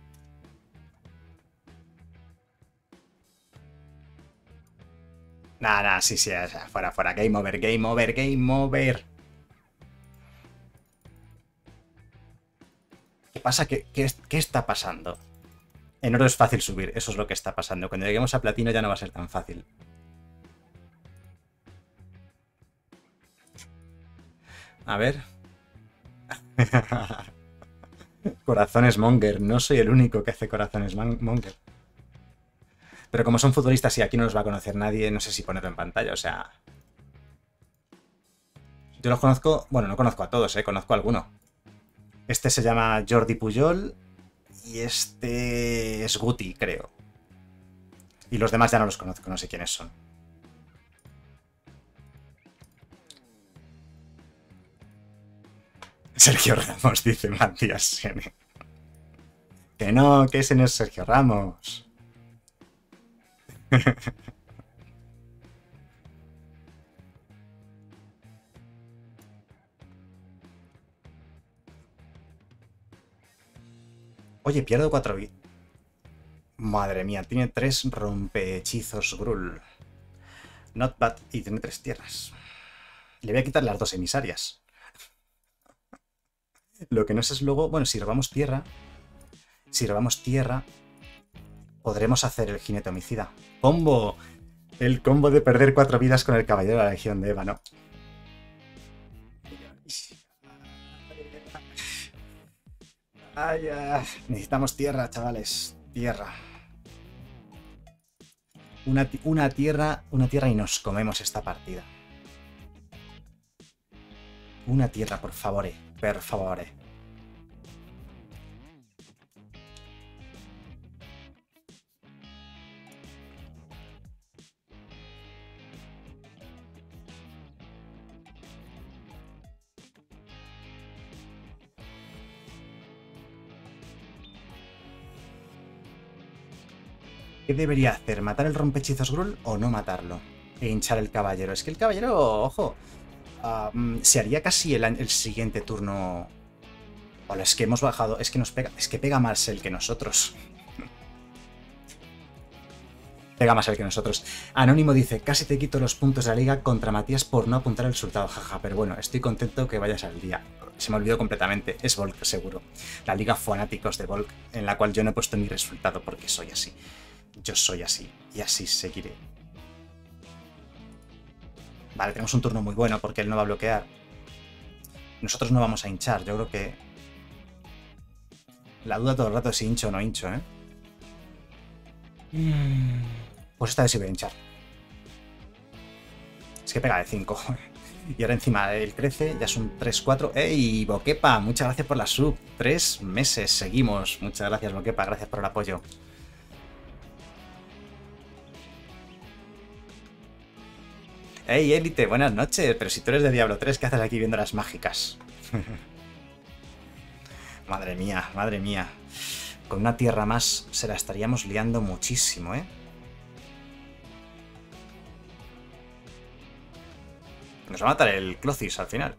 Nada, sí, fuera, fuera. Game over, game over, game over. ¿Qué pasa? ¿Qué está pasando? En oro es fácil subir, eso es lo que está pasando. Cuando lleguemos a platino ya no va a ser tan fácil. A ver. Corazones Monger. No soy el único que hace corazones Monger. Pero como son futbolistas y aquí no los va a conocer nadie, no sé si ponerlo en pantalla, o sea... Yo los conozco... Bueno, no conozco a todos, conozco a alguno. Este se llama Jordi Pujol y este es Guti, creo. Y los demás ya no los conozco, no sé quiénes son. Sergio Ramos, dice Matías. Que no, que ese no es Sergio Ramos. Oye, pierdo 4 vidas. Madre mía, tiene 3 rompehechizos Gruul. Not bad. Y tiene 3 tierras. Le voy a quitar las 2 emisarias. Lo que no sé es luego... Bueno, si robamos tierra... Si robamos tierra... Podremos hacer el jinete homicida. ¡Combo! El combo de perder 4 vidas con el caballero de la Legión de Ébano. Ay, necesitamos tierra, chavales. Tierra. Una tierra y nos comemos esta partida. Una tierra, por favor. Per favore. ¿Qué debería hacer? ¿Matar el rompehechizos Gruul o no matarlo? E hinchar el caballero. Es que el caballero, ojo, se haría casi el siguiente turno. Hola, es que hemos bajado. Es que nos pega. Es que pega más el que nosotros. Pega más el que nosotros. Anónimo dice, casi te quito los puntos de la liga contra Matías por no apuntar el resultado, jaja. Pero bueno, estoy contento que vayas al día. Se me olvidó completamente. Es Volk, seguro. La liga fanáticos de Volk, en la cual yo no he puesto mi resultado porque soy así. Yo soy así, y así seguiré. Vale, tenemos un turno muy bueno porque él no va a bloquear. Nosotros no vamos a hinchar, yo creo que... La duda todo el rato es si hincho o no hincho, ¿eh? Pues esta vez sí voy a hinchar. Es que pega de 5. Y ahora encima él crece, ya es un 3-4. ¡Ey, Boquepa! Muchas gracias por la sub. 3 meses seguimos. Muchas gracias, Boquepa. Gracias por el apoyo. ¡Hey, Élite! Buenas noches. Pero si tú eres de Diablo 3, ¿qué haces aquí viendo las mágicas? Madre mía, madre mía. Con una tierra más se la estaríamos liando muchísimo, ¿eh? Nos va a matar el Clothis al final.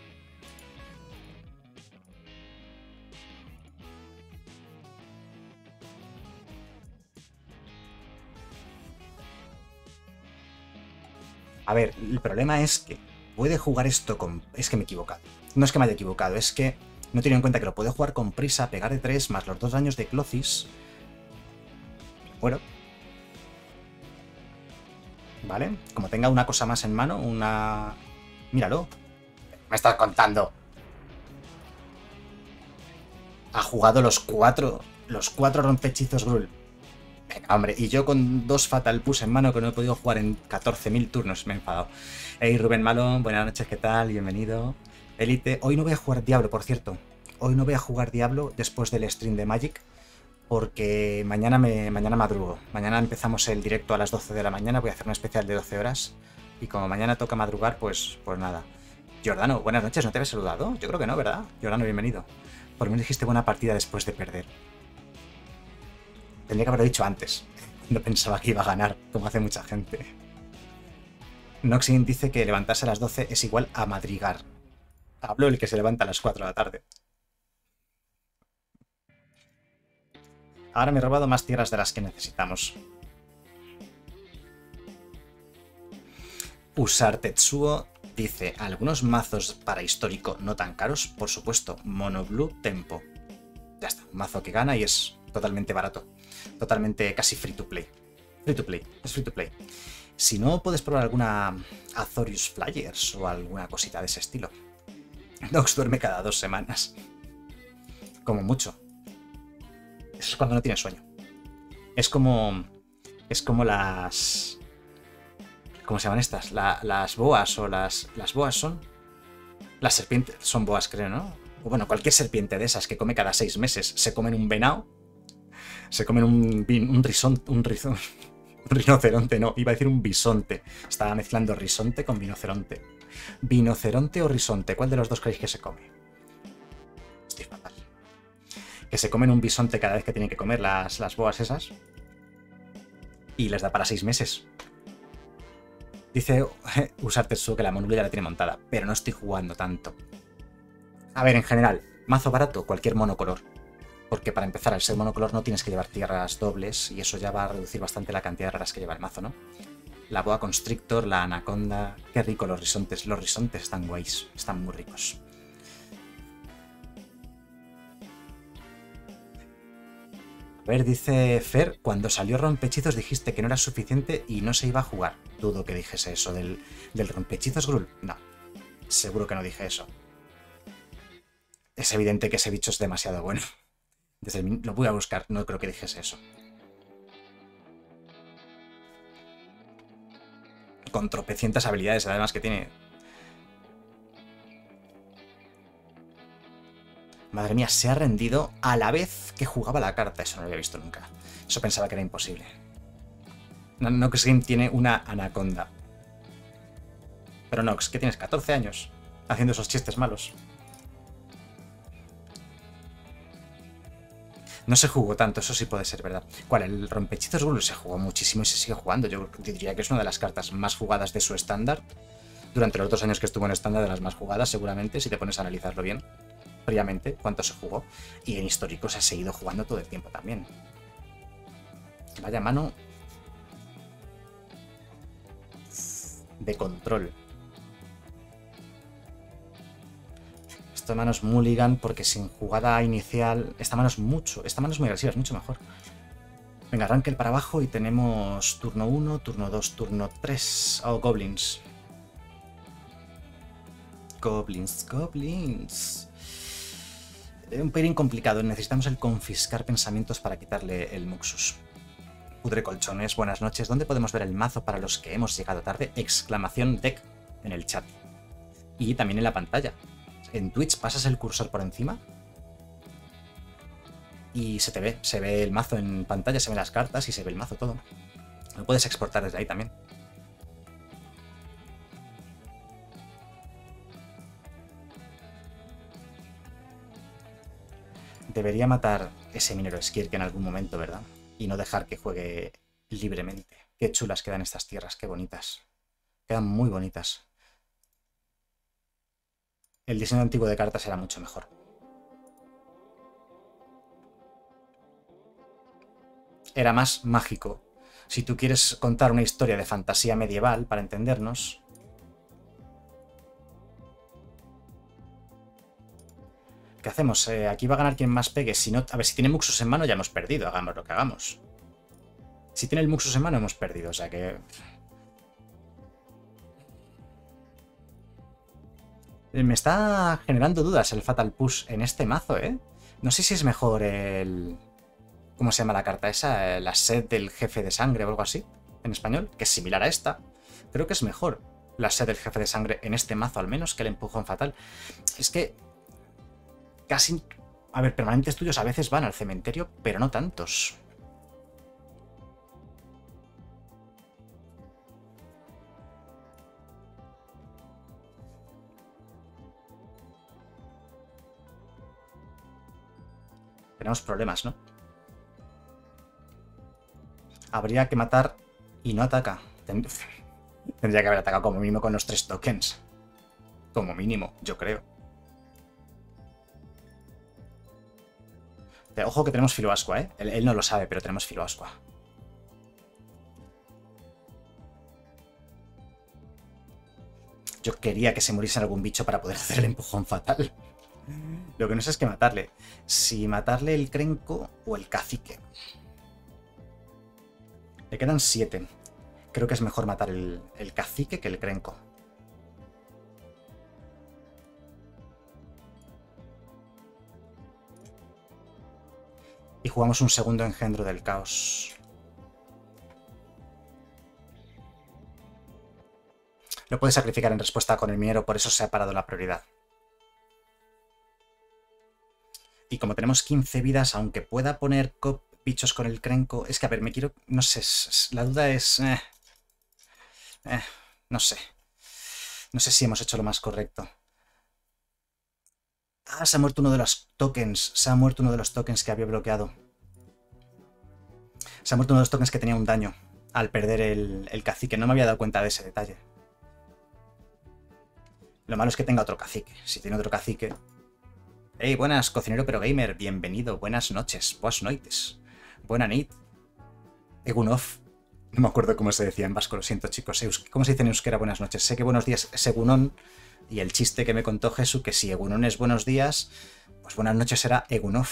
A ver, el problema es que puede jugar esto con... Es que me he equivocado. No es que me haya equivocado, es que no he tenido en cuenta que lo puede jugar con prisa, pegar de 3, más los 2 daños de Clothis. Bueno. Vale, como tenga una cosa más en mano, una... Míralo. Me estás contando. Ha jugado los cuatro rompehechizos Gruul. Venga, hombre, y yo con 2 Fatal Push en mano que no he podido jugar en 14.000 turnos, me he enfadado. Hey, Rubén Malo, buenas noches, ¿qué tal? Bienvenido. Élite, hoy no voy a jugar Diablo, por cierto. Hoy no voy a jugar Diablo después del stream de Magic, porque mañana madrugo. Mañana empezamos el directo a las 12 de la mañana, voy a hacer un especial de 12 horas, y como mañana toca madrugar, pues nada. Giordano, buenas noches, ¿no te había saludado? Yo creo que no, ¿verdad? Giordano, bienvenido. Por lo menos dijiste buena partida después de perder. Tendría que haberlo dicho antes. No pensaba que iba a ganar, como hace mucha gente. Noxin dice que levantarse a las 12 es igual a madrigar. Hablo el que se levanta a las 4 de la tarde. Ahora me he robado más tierras de las que necesitamos. Usar Tetsuo dice, algunos mazos para histórico no tan caros, por supuesto, Mono Blue Tempo. Ya está, un mazo que gana y es totalmente barato. Totalmente casi free to play. Free to play, es free to play. Si no, puedes probar alguna Azorius Flyers o alguna cosita de ese estilo. Nox duerme cada 2 semanas. Como mucho. Eso es cuando no tienes sueño. Es como las... ¿Cómo se llaman estas? Las boas o las boas son... Las serpientes son boas, creo, ¿no? O bueno, cualquier serpiente de esas que come cada 6 meses. Se comen un venado. Se comen un rinoceronte, no, iba a decir un bisonte. Estaba mezclando risonte con vinoceronte. ¿Vinoceronte o risonte? ¿Cuál de los dos creéis que se come? Estoy fatal. Que se comen un bisonte cada vez que tienen que comer las boas esas. Y les da para 6 meses. Dice usar Tetsuo que la monula ya la tiene montada, pero no estoy jugando tanto. A ver, en general, mazo barato, cualquier monocolor. Porque para empezar, al ser monocolor no tienes que llevar tierras dobles y eso ya va a reducir bastante la cantidad de raras que lleva el mazo, ¿no? La boa constrictor, la anaconda... Qué rico los risontes. Los risontes están guays, están muy ricos. A ver, dice Fer, cuando salió rompehechizos dijiste que no era suficiente y no se iba a jugar. Dudo que dijese eso del rompehechizos Gruul. No, seguro que no dije eso. es evidente que ese bicho es demasiado bueno. Lo voy a buscar, no creo que dijese eso. Con tropecientas habilidades, además, que tiene. Madre mía, se ha rendido a la vez que jugaba la carta. Eso no lo había visto nunca. Eso pensaba que era imposible. Nox Game tiene una anaconda. Pero Nox, que tienes 14 años haciendo esos chistes malos. No se jugó tanto, eso sí puede ser verdad. ¿Cuál? El rompehechizos Gulu se jugó muchísimo y se sigue jugando. Yo diría que es una de las cartas más jugadas de su estándar. Durante los 2 años que estuvo en estándar, de las más jugadas, seguramente, si te pones a analizarlo bien. Fríamente, cuánto se jugó. Y en histórico se ha seguido jugando todo el tiempo también. Vaya mano de control. Esta mano es mulligan porque sin jugada inicial... Esta mano es muy agresiva, es mucho mejor. Venga, arranque para abajo y tenemos turno 1, turno 2, turno 3. Oh, goblins. Goblins. Un pelín complicado. Necesitamos el confiscar pensamientos para quitarle el Muxus. Pudre colchones, buenas noches. ¿Dónde podemos ver el mazo para los que hemos llegado tarde? Exclamación deck en el chat. Y también en la pantalla. En Twitch pasas el cursor por encima y se ve el mazo en pantalla, se ven las cartas y se ve el mazo todo. Lo puedes exportar desde ahí también. Debería matar ese minero Skirk en algún momento, ¿verdad? Y no dejar que juegue libremente. Qué chulas quedan estas tierras, qué bonitas. Quedan muy bonitas. El diseño antiguo de cartas era mucho mejor. Era más mágico. Si tú quieres contar una historia de fantasía medieval, para entendernos... ¿Qué hacemos? Aquí va a ganar quien más pegue. Si no, a ver, si tiene Muxus en mano ya hemos perdido, hagamos lo que hagamos. Si tiene el Muxus en mano hemos perdido, o sea que... Me está generando dudas el Fatal Push en este mazo, ¿eh? No sé si es mejor el... ¿Cómo se llama la carta esa? La sed del jefe de sangre o algo así, en español, que es similar a esta. Creo que es mejor la sed del jefe de sangre en este mazo, al menos, que el empujón fatal. Es que... Casi... A ver, permanentes tuyos a veces van al cementerio, pero no tantos. Tenemos problemas, ¿no? Habría que matar y no ataca. Tendría que haber atacado como mínimo con los 3 tokens. Como mínimo, yo creo. Ojo que tenemos Filoascua, ¿eh? Él no lo sabe, pero tenemos Filoascua. Yo quería que se muriese algún bicho para poder hacer el empujón fatal. Lo que no sé es qué matarle. Si matarle el Krenko o el Cacique. Le quedan 7. Creo que es mejor matar el Cacique que el Krenko. Y jugamos un segundo engendro del caos. Lo puede sacrificar en respuesta con el minero, por eso se ha parado la prioridad. Y como tenemos 15 vidas, aunque pueda poner bichos con el Krenko... Es que, a ver, me quiero... No sé, la duda es... no sé. No sé si hemos hecho lo más correcto. Ah, se ha muerto uno de los tokens. Se ha muerto uno de los tokens que había bloqueado. Se ha muerto uno de los tokens que tenía un daño al perder el cacique. No me había dado cuenta de ese detalle. Lo malo es que tenga otro cacique. Si tiene otro cacique... Hey, buenas, cocinero pero gamer. Bienvenido. Buenas noches. Buenas noites. Buena nit. Egunov. No me acuerdo cómo se decía en vasco, lo siento, chicos. ¿Cómo se dice en euskera buenas noches? Sé que buenos días es Egunon. Y el chiste que me contó Jesús, que si Egunon es buenos días, pues buenas noches será Egunov.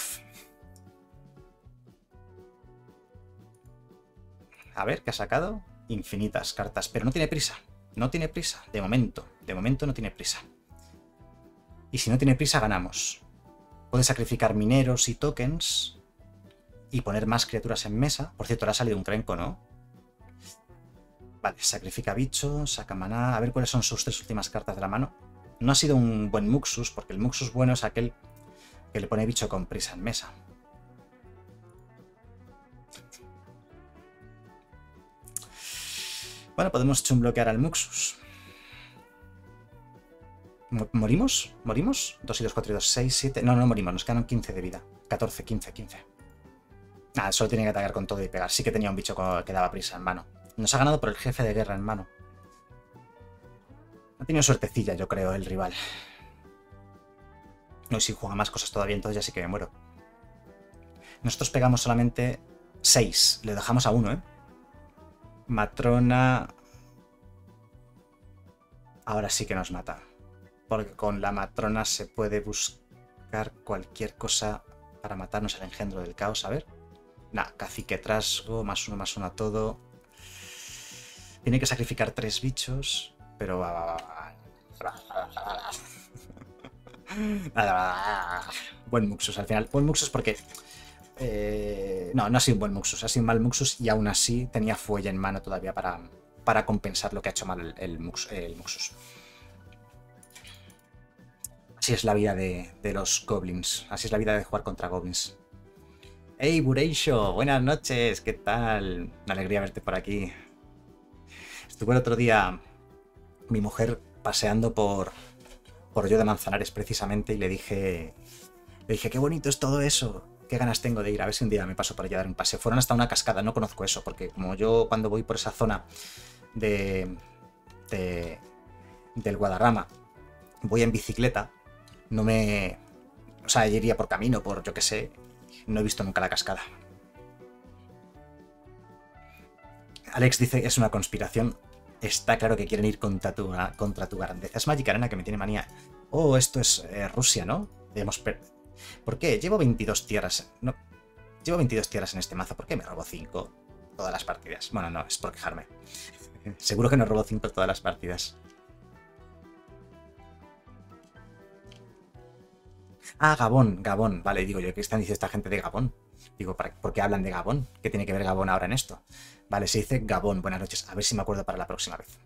A ver, ¿qué ha sacado? Infinitas cartas, pero no tiene prisa. No tiene prisa, de momento. De momento no tiene prisa. Y si no tiene prisa, ganamos. Puedes sacrificar mineros y tokens y poner más criaturas en mesa. Por cierto, le ha salido un Krenko, ¿no? Vale, sacrifica bicho, saca maná. A ver cuáles son sus 3 últimas cartas de la mano. No ha sido un buen Muxus, porque el Muxus bueno es aquel que le pone bicho con prisa en mesa. Bueno, podemos chumbloquear al Muxus. ¿Morimos? ¿Morimos? 2 y 2, 4 y 2, 6, 7... No, no morimos, nos quedan 15 de vida. 14, 15, 15. Nada, solo tiene que atacar con todo y pegar. Sí que tenía un bicho que daba prisa en mano. Nos ha ganado por el jefe de guerra en mano. Ha tenido suertecilla, yo creo, el rival. No, si juega más cosas todavía, entonces ya sí que me muero. Nosotros pegamos solamente 6. Le dejamos a 1, ¿eh? Matrona... Ahora sí que nos mata. Porque con la matrona se puede buscar cualquier cosa para matarnos el engendro del caos. A ver. Nah, cacique trasgo, +1/+1 a todo. Tiene que sacrificar 3 bichos. Pero... Buen Muxus al final. Buen Muxus porque... No, no ha sido un buen Muxus. Ha sido un mal Muxus y aún así tenía fuelle en mano todavía para compensar lo que ha hecho mal el Muxus. Así es la vida de los goblins. Así es la vida de jugar contra goblins. ¡Hey, Bureisho! Buenas noches, ¿qué tal? Una alegría verte por aquí. Estuve el otro día, mi mujer paseando por Hoyo de Manzanares precisamente y le dije, qué bonito es todo eso. Qué ganas tengo de ir, a ver si un día me paso por allá a dar un paseo. Fueron hasta una cascada, no conozco eso, porque como yo cuando voy por esa zona del Guadarrama voy en bicicleta, no me... O sea, iría por camino, por yo qué sé. No he visto nunca la cascada. Alex dice que es una conspiración. Está claro que quieren ir contra tu grandeza. Es Magic Arena que me tiene manía. Oh, esto es Rusia, ¿no? ¿Por qué? Llevo 22 tierras. No. Llevo 22 tierras en este mazo. ¿Por qué me robo 5 todas las partidas? Bueno, no, es por quejarme. Seguro que no robo 5 todas las partidas. Ah, Gabón, Gabón. Vale, digo yo, ¿qué están diciendo esta gente de Gabón? Digo, ¿por qué hablan de Gabón? ¿Qué tiene que ver Gabón ahora en esto? Vale, se dice Gabón. Buenas noches. A ver si me acuerdo para la próxima vez.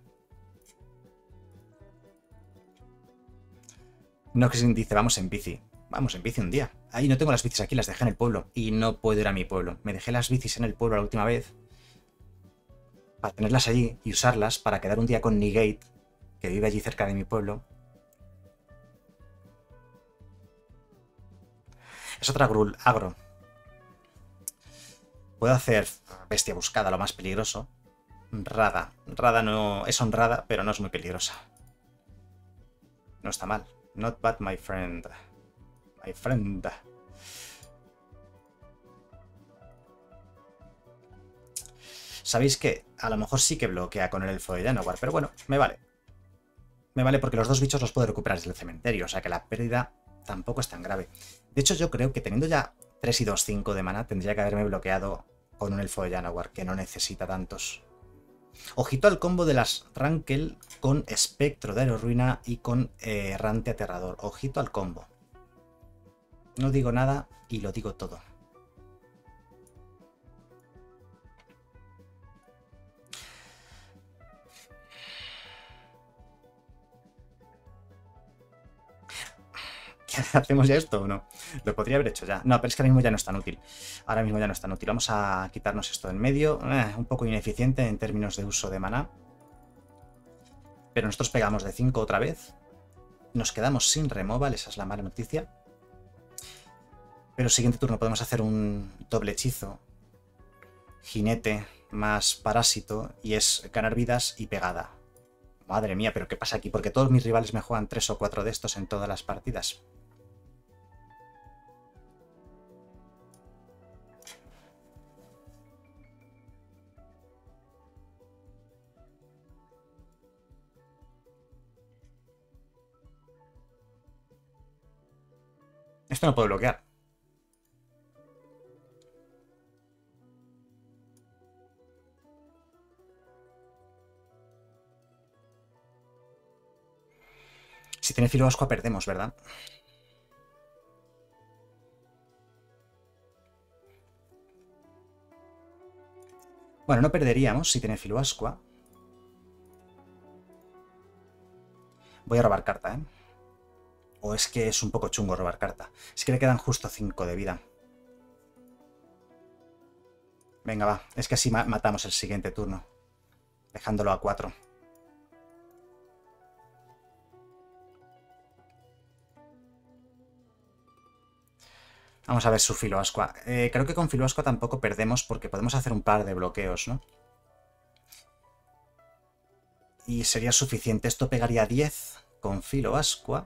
No, que se dice, vamos en bici. Vamos en bici un día. Ahí no tengo las bicis aquí, las dejé en el pueblo. Y no puedo ir a mi pueblo. Me dejé las bicis en el pueblo la última vez. Para tenerlas allí y usarlas para quedar un día con Nigate, que vive allí cerca de mi pueblo. Es otra Grul agro. Puedo hacer bestia buscada, lo más peligroso. Rada. Rada no es honrada, pero no es muy peligrosa. No está mal. Not bad, my friend. My friend. Sabéis que a lo mejor sí que bloquea con el elfo de Llanowar, pero bueno, me vale. Me vale porque los 2 bichos los puedo recuperar desde el cementerio, o sea que la pérdida tampoco es tan grave. De hecho, yo creo que teniendo ya 3 y 2, 5 de mana, tendría que haberme bloqueado con un elfo de Llanowar, que no necesita tantos. Ojito al combo de las Rankel con Espectro de Aeroruina y con Errante Aterrador. Ojito al combo. No digo nada y lo digo todo. ¿Hacemos ya esto o no? Lo podría haber hecho ya. No, pero es que ahora mismo ya no es tan útil. Ahora mismo ya no es tan útil. Vamos a quitarnos esto de en medio. Un poco ineficiente en términos de uso de maná. Pero nosotros pegamos de 5 otra vez. Nos quedamos sin removal, esa es la mala noticia. Pero siguiente turno podemos hacer un doble hechizo. Jinete más parásito. Y es ganar vidas y pegada. Madre mía, pero ¿qué pasa aquí? Porque todos mis rivales me juegan 3 o 4 de estos en todas las partidas. Esto no puedo bloquear. Si tiene filo ascua perdemos, ¿verdad? Bueno, no perderíamos si tiene Filoascua. Voy a robar carta, ¿eh? O es que es un poco chungo robar carta. Es que le quedan justo 5 de vida. Venga, va. Es que así matamos el siguiente turno. Dejándolo a 4. Vamos a ver su Filoascua. Creo que con Filoascua tampoco perdemos porque podemos hacer un par de bloqueos, ¿no? Y sería suficiente. Esto pegaría 10 con Filoascua.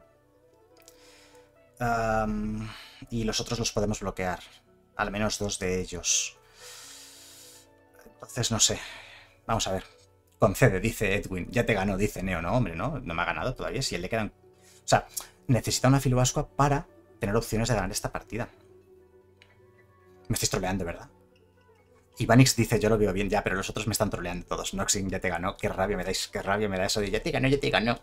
Y los otros los podemos bloquear. Al menos 2 de ellos. Entonces, no sé. Vamos a ver. Concede, dice Edwin. Ya te ganó, dice Neo. No, hombre, no. No me ha ganado todavía. Si él le quedan... O sea, necesita una Filoascua para tener opciones de ganar esta partida. Me estáis troleando, ¿verdad? Ivanix dice, yo lo veo bien ya, pero los otros me están troleando todos. Noxing ya te ganó. Qué rabia me dais, qué rabia me da eso de ya te ganó, ya te ganó.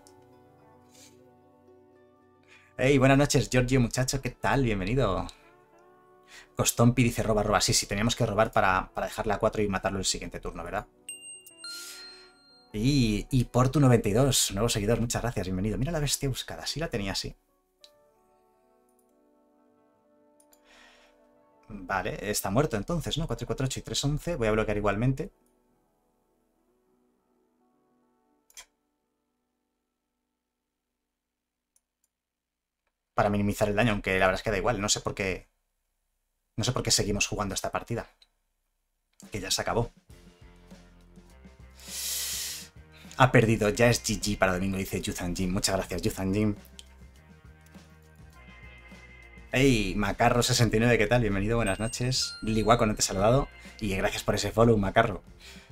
Hey, buenas noches, Giorgio, muchacho, ¿qué tal? Bienvenido. Costompi dice, roba, roba. Sí, sí, teníamos que robar para dejarle a 4 y matarlo el siguiente turno, ¿verdad? Y Portu92, nuevo seguidor, muchas gracias, bienvenido. Mira la bestia buscada, sí la tenía así. Vale, está muerto entonces, ¿no? 4, 4, 8 y 3, 11. Voy a bloquear igualmente. Para minimizar el daño, aunque la verdad es que da igual. No sé por qué... No sé por qué seguimos jugando esta partida. Que ya se acabó. Ha perdido, ya es GG para domingo, dice Yuzanjin. Muchas gracias, Yuzanjin. Hey, Macarro69, ¿qué tal? Bienvenido, buenas noches. Lili Guaco, no te he saludado. Y gracias por ese follow, Macarro.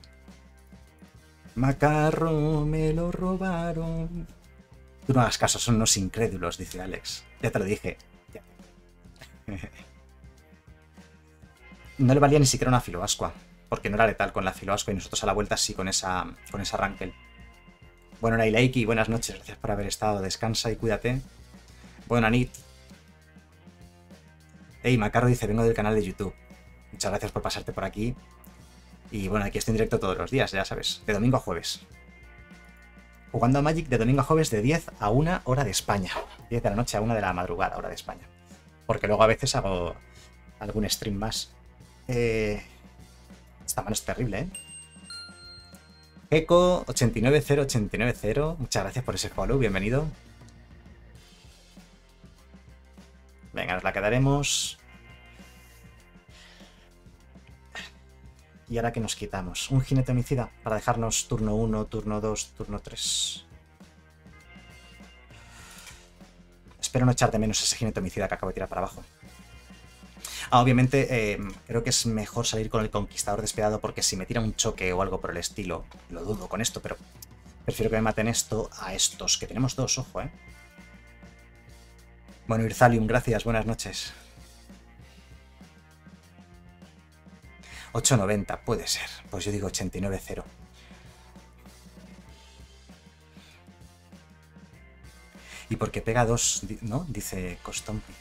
Macarro, me lo robaron. Tú no hagas caso, son unos incrédulos, dice Alex. Ya te lo dije. Ya. No le valía ni siquiera una Filoascua, porque no era letal con la Filoascua y nosotros a la vuelta sí con esa Rankel. Bueno, Nailaiki, buenas noches, gracias por haber estado. Descansa y cuídate. Buena nit. Hey, Macarro dice, vengo del canal de YouTube. Muchas gracias por pasarte por aquí. Y bueno, aquí estoy en directo todos los días, ya sabes, de domingo a jueves. Jugando a Magic de domingo a jueves de 10 a 1 hora de España. 10 de la noche a 1 de la madrugada, hora de España. Porque luego a veces hago algún stream más. Esta mano es terrible, ¿eh? Gecko 8908990, muchas gracias por ese follow, bienvenido. Venga, nos la quedaremos. ¿Y ahora qué nos quitamos? Un jinete homicida para dejarnos turno 1, turno 2, turno 3. Espero no echar de menos ese jinete homicida que acabo de tirar para abajo. Obviamente creo que es mejor salir con el conquistador despiadado porque si me tira un choque o algo por el estilo, lo dudo con esto, pero prefiero que me maten esto a estos, que tenemos 2, ojo, ¿eh? Bueno, Irzalium, gracias, buenas noches. 890, puede ser. Pues yo digo 89-0. ¿Y porque pega 2, no? Dice Costompi.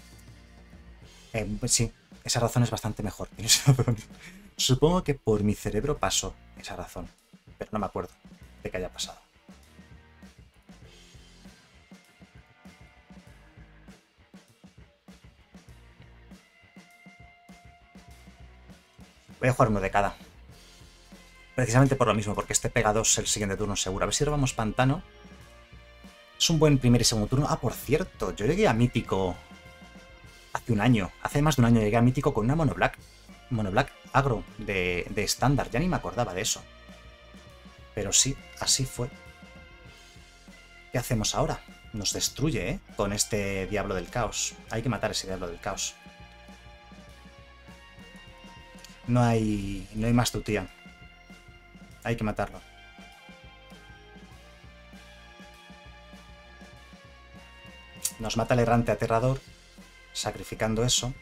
Pues sí, esa razón es bastante mejor. Supongo que por mi cerebro pasó esa razón, pero no me acuerdo de que haya pasado. Voy a jugar uno de cada. Precisamente por lo mismo, porque este pega 2 el siguiente turno seguro. A ver si robamos pantano. Es un buen primer y segundo turno. Ah, por cierto, yo llegué a Mítico hace un año. Hace más de un año llegué a Mítico con una Monoblack agro de estándar. Ya ni me acordaba de eso. Pero sí, así fue. ¿Qué hacemos ahora? Nos destruye, ¿eh? Con este Diablo del Caos. Hay que matar a ese Diablo del Caos. No hay más tutía. Hay que matarlo. Nos mata el errante aterrador, sacrificando eso.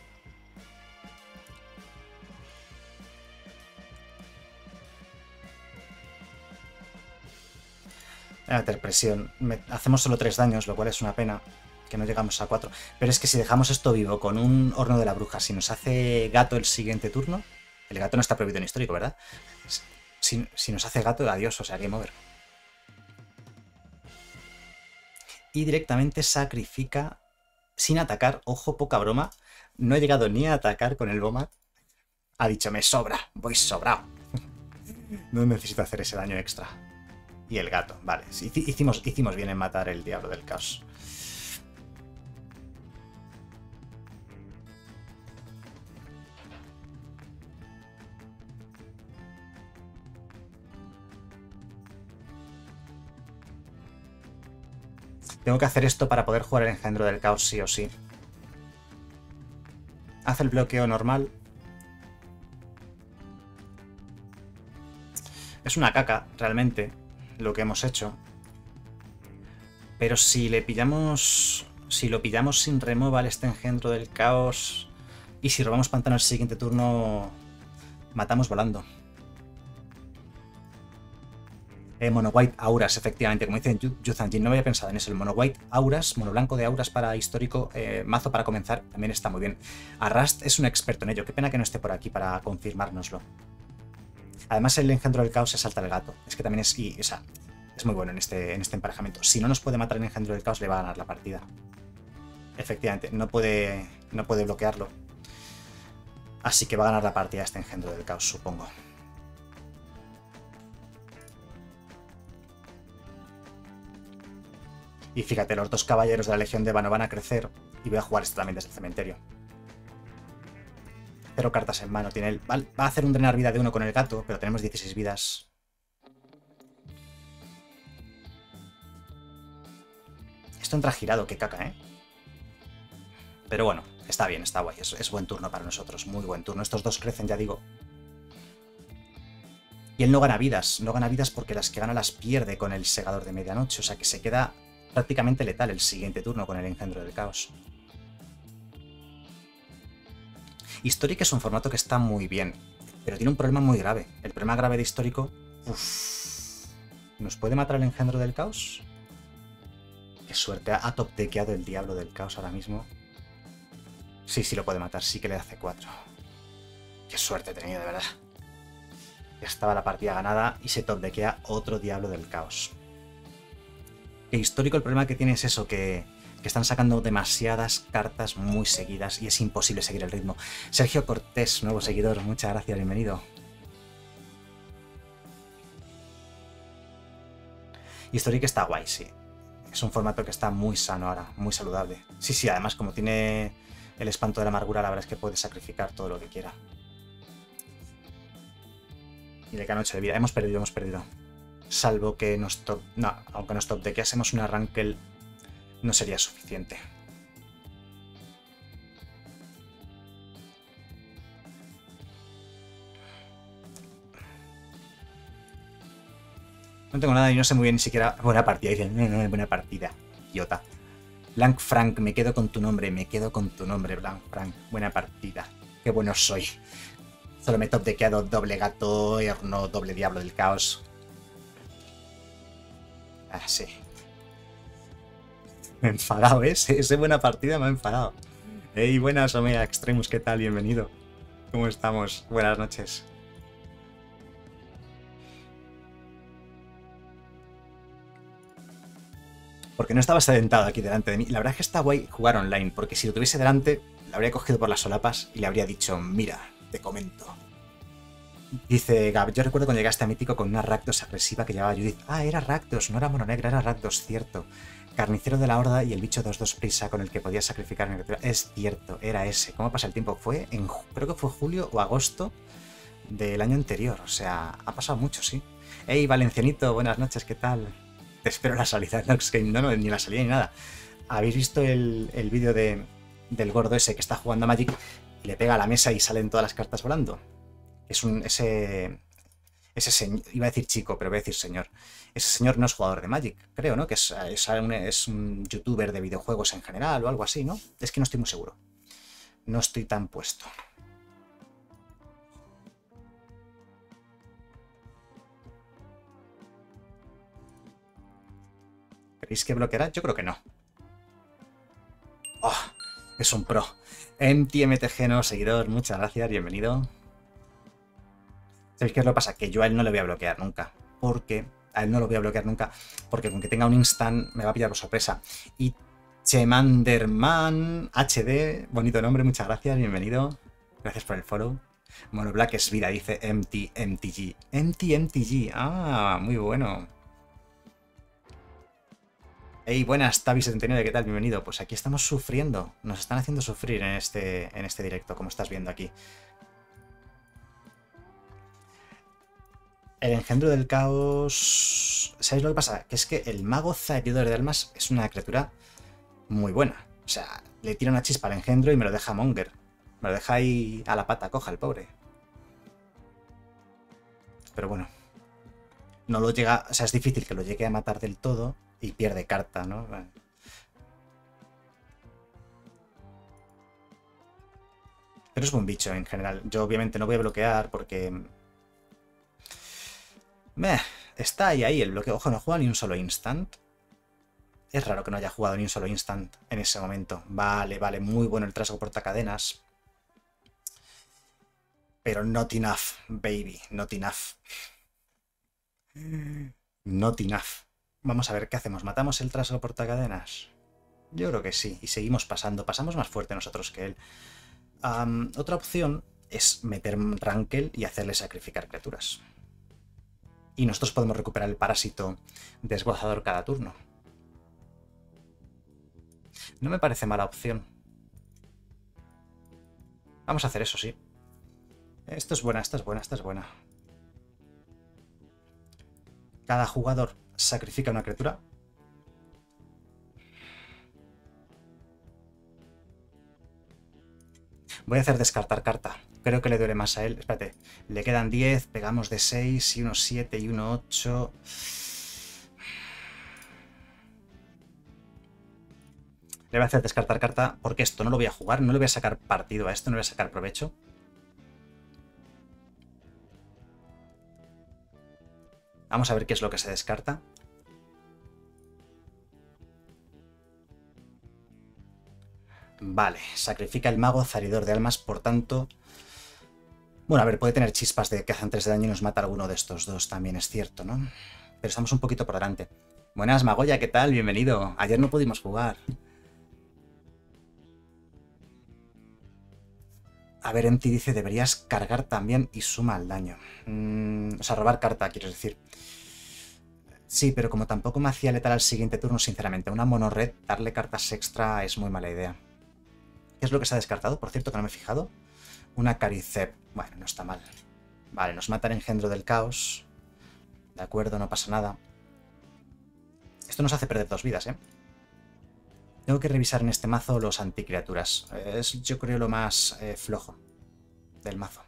Voy a meter presión. Hacemos solo 3 daños, lo cual es una pena, que no llegamos a 4. Pero es que si dejamos esto vivo con un horno de la bruja, si nos hace gato el siguiente turno, El gato no está prohibido en histórico, ¿verdad? Si nos hace gato, adiós, o sea, game over. Y directamente sacrifica sin atacar. Ojo, poca broma. No he llegado ni a atacar con el Bomat. Ha dicho, me sobra, voy sobrado. No necesito hacer ese daño extra. Y el gato, vale. Hicimos bien en matar el Diablo del Caos. Tengo que hacer esto para poder jugar el Engendro del Caos sí o sí. Hace el bloqueo normal. Es una caca, realmente, lo que hemos hecho. Pero si le pillamos... Si lo pillamos sin removal este Engendro del Caos... Y si robamos pantano el siguiente turno... Matamos volando. Mono White Auras, efectivamente, como dice Yuzanjin, no había pensado en eso. El Mono White Auras, mono blanco de Auras para histórico, mazo para comenzar, también está muy bien. Arrast es un experto en ello, qué pena que no esté por aquí para confirmárnoslo. Además, el Engendro del Caos se salta el gato, es que también es... o sea, es muy bueno en este emparejamiento. Si no nos puede matar el Engendro del Caos, le va a ganar la partida. Efectivamente, no puede bloquearlo. Así que va a ganar la partida este Engendro del Caos, supongo. Y fíjate, los dos caballeros de la Legión de Vano van a crecer. Y voy a jugar esto también desde el cementerio. 0 cartas en mano tiene él. Va a hacer un drenar vida de 1 con el gato, pero tenemos 16 vidas. Esto entra girado, qué caca, ¿eh? Pero bueno, está bien, está guay. Es buen turno para nosotros, muy buen turno. Estos dos crecen, ya digo. Y él no gana vidas. No gana vidas porque las que gana las pierde con el Segador de Medianoche. O sea que se queda prácticamente letal el siguiente turno con el Engendro del Caos. Histórico es un formato que está muy bien, pero tiene un problema muy grave. El problema grave de Histórico... ¿Nos puede matar el Engendro del Caos? Qué suerte, ha top-dequeado el Diablo del Caos ahora mismo. Sí, sí lo puede matar, sí que le hace 4. Qué suerte he tenido, de verdad. Ya estaba la partida ganada y se top-dequea otro Diablo del Caos. Que Histórico el problema que tiene es eso, que están sacando demasiadas cartas muy seguidas y es imposible seguir el ritmo. Sergio Cortés, nuevo seguidor, muchas gracias, bienvenido. Histórico está guay, sí. Es un formato que está muy sano ahora, muy saludable. Sí, sí, además como tiene el espanto de la amargura, la verdad es que puede sacrificar todo lo que quiera. Y le quedan 8 de vida. Hemos perdido. Salvo que nos top... No, aunque nos top de que hacemos un arranque no sería suficiente. No tengo nada y no sé muy bien ni siquiera... Buena partida, dicen. No, buena partida. Idiota. Blanc Frank, me quedo con tu nombre, Blanc Frank. Buena partida. Qué bueno soy. Solo me top de quedado doble gato, no doble Diablo del Caos. Ah, sí. Me he enfadado, ¿eh? Ese buena partida me ha enfadado. Hey, buenas, Omega Extremus, ¿qué tal? Bienvenido. ¿Cómo estamos? Buenas noches. Porque no estaba sentado aquí delante de mí. La verdad es que está guay jugar online, porque si lo tuviese delante, lo habría cogido por las solapas y le habría dicho, mira, te comento. Dice Gab, yo recuerdo cuando llegaste a Mítico con una Rakdos agresiva que llevaba Judith. Ah, era Rakdos, no era Mono Negra, era Rakdos, cierto. Carnicero de la Horda y el bicho 2-2 prisa con el que podías sacrificar en el... Es cierto, era ese. ¿Cómo pasa el tiempo? Fue en... Creo que fue julio o agosto del año anterior. O sea, ha pasado mucho, sí. Hey, Valencianito, buenas noches, ¿qué tal? Te espero la salida de Nox Game. No, ni la salida ni nada. ¿Habéis visto el vídeo del gordo ese que está jugando a Magic y le pega a la mesa y salen todas las cartas volando? Es ese señor, iba a decir chico, pero voy a decir señor. Ese señor no es jugador de Magic, creo, ¿no? Que es un youtuber de videojuegos en general o algo así, ¿no? Es que no estoy muy seguro. No estoy tan puesto. ¿Creéis que bloqueará? Yo creo que no. ¡Oh! Es un pro. MTMTG, no, seguidor, muchas gracias, bienvenido. ¿Sabéis qué es lo que pasa? Que yo a él no le voy a bloquear nunca. Porque a él no lo voy a bloquear nunca. Porque con que tenga un instant me va a pillar por sorpresa. Y Chemanderman HD, bonito nombre, muchas gracias, bienvenido. Gracias por el follow. Mono Black es vida, dice MTG. MTG, ah, muy bueno. Hey, buenas, Tavi79, ¿qué tal? Bienvenido. Pues aquí estamos sufriendo. Nos están haciendo sufrir en este directo, como estás viendo aquí. El engendro del caos... ¿Sabéis lo que pasa? Que es que el mago zaheridor de almas es una criatura muy buena. O sea, le tira una chispa al engendro y me lo deja monger. Me lo deja ahí a la pata coja el pobre. Pero bueno. No lo llega... O sea, es difícil que lo llegue a matar del todo y pierde carta, ¿no? Pero es buen bicho en general. Yo obviamente no voy a bloquear porque... está ahí el bloqueo. Ojo, no juega ni un solo instant. Es raro que no haya jugado ni un solo instant en ese momento. Vale, vale, muy bueno el trasgo portacadenas. Pero not enough, baby, not enough. Not enough. Vamos a ver qué hacemos. ¿Matamos el trasgo portacadenas? Yo creo que sí. Y seguimos pasando. Pasamos más fuerte nosotros que él. Otra opción es meter Rankel y hacerle sacrificar criaturas. Y nosotros podemos recuperar el parásito desguazador cada turno. No me parece mala opción. Vamos a hacer eso, sí. Esto es buena, esta es buena, esta es buena. Cada jugador sacrifica una criatura. Voy a hacer descartar carta. Creo que le duele más a él. Espérate. Le quedan 10, pegamos de 6 y uno 7 y uno 8. Le voy a hacer descartar carta porque esto no lo voy a jugar. No le voy a sacar partido a esto, no le voy a sacar provecho. Vamos a ver qué es lo que se descarta. Vale, sacrifica el mago zaridor de almas, por tanto... Bueno, a ver, puede tener chispas de que hacen 3 de daño y nos mata alguno de estos dos, también es cierto, ¿no? Pero estamos un poquito por delante. Buenas, Magoya, ¿qué tal? Bienvenido. Ayer no pudimos jugar. A ver, Empty dice, deberías cargar también y suma el daño. O sea, robar carta, quiero decir. Sí, pero como tampoco me hacía letal al siguiente turno, sinceramente, a una mono-red, darle cartas extra es muy mala idea. ¿Qué es lo que se ha descartado? Por cierto, que no me he fijado. Una Caricep. Bueno, no está mal. Vale, nos mata el engendro del caos. De acuerdo, no pasa nada. Esto nos hace perder 2 vidas, ¿eh? Tengo que revisar en este mazo los anticriaturas. Es, yo creo, lo más flojo del mazo.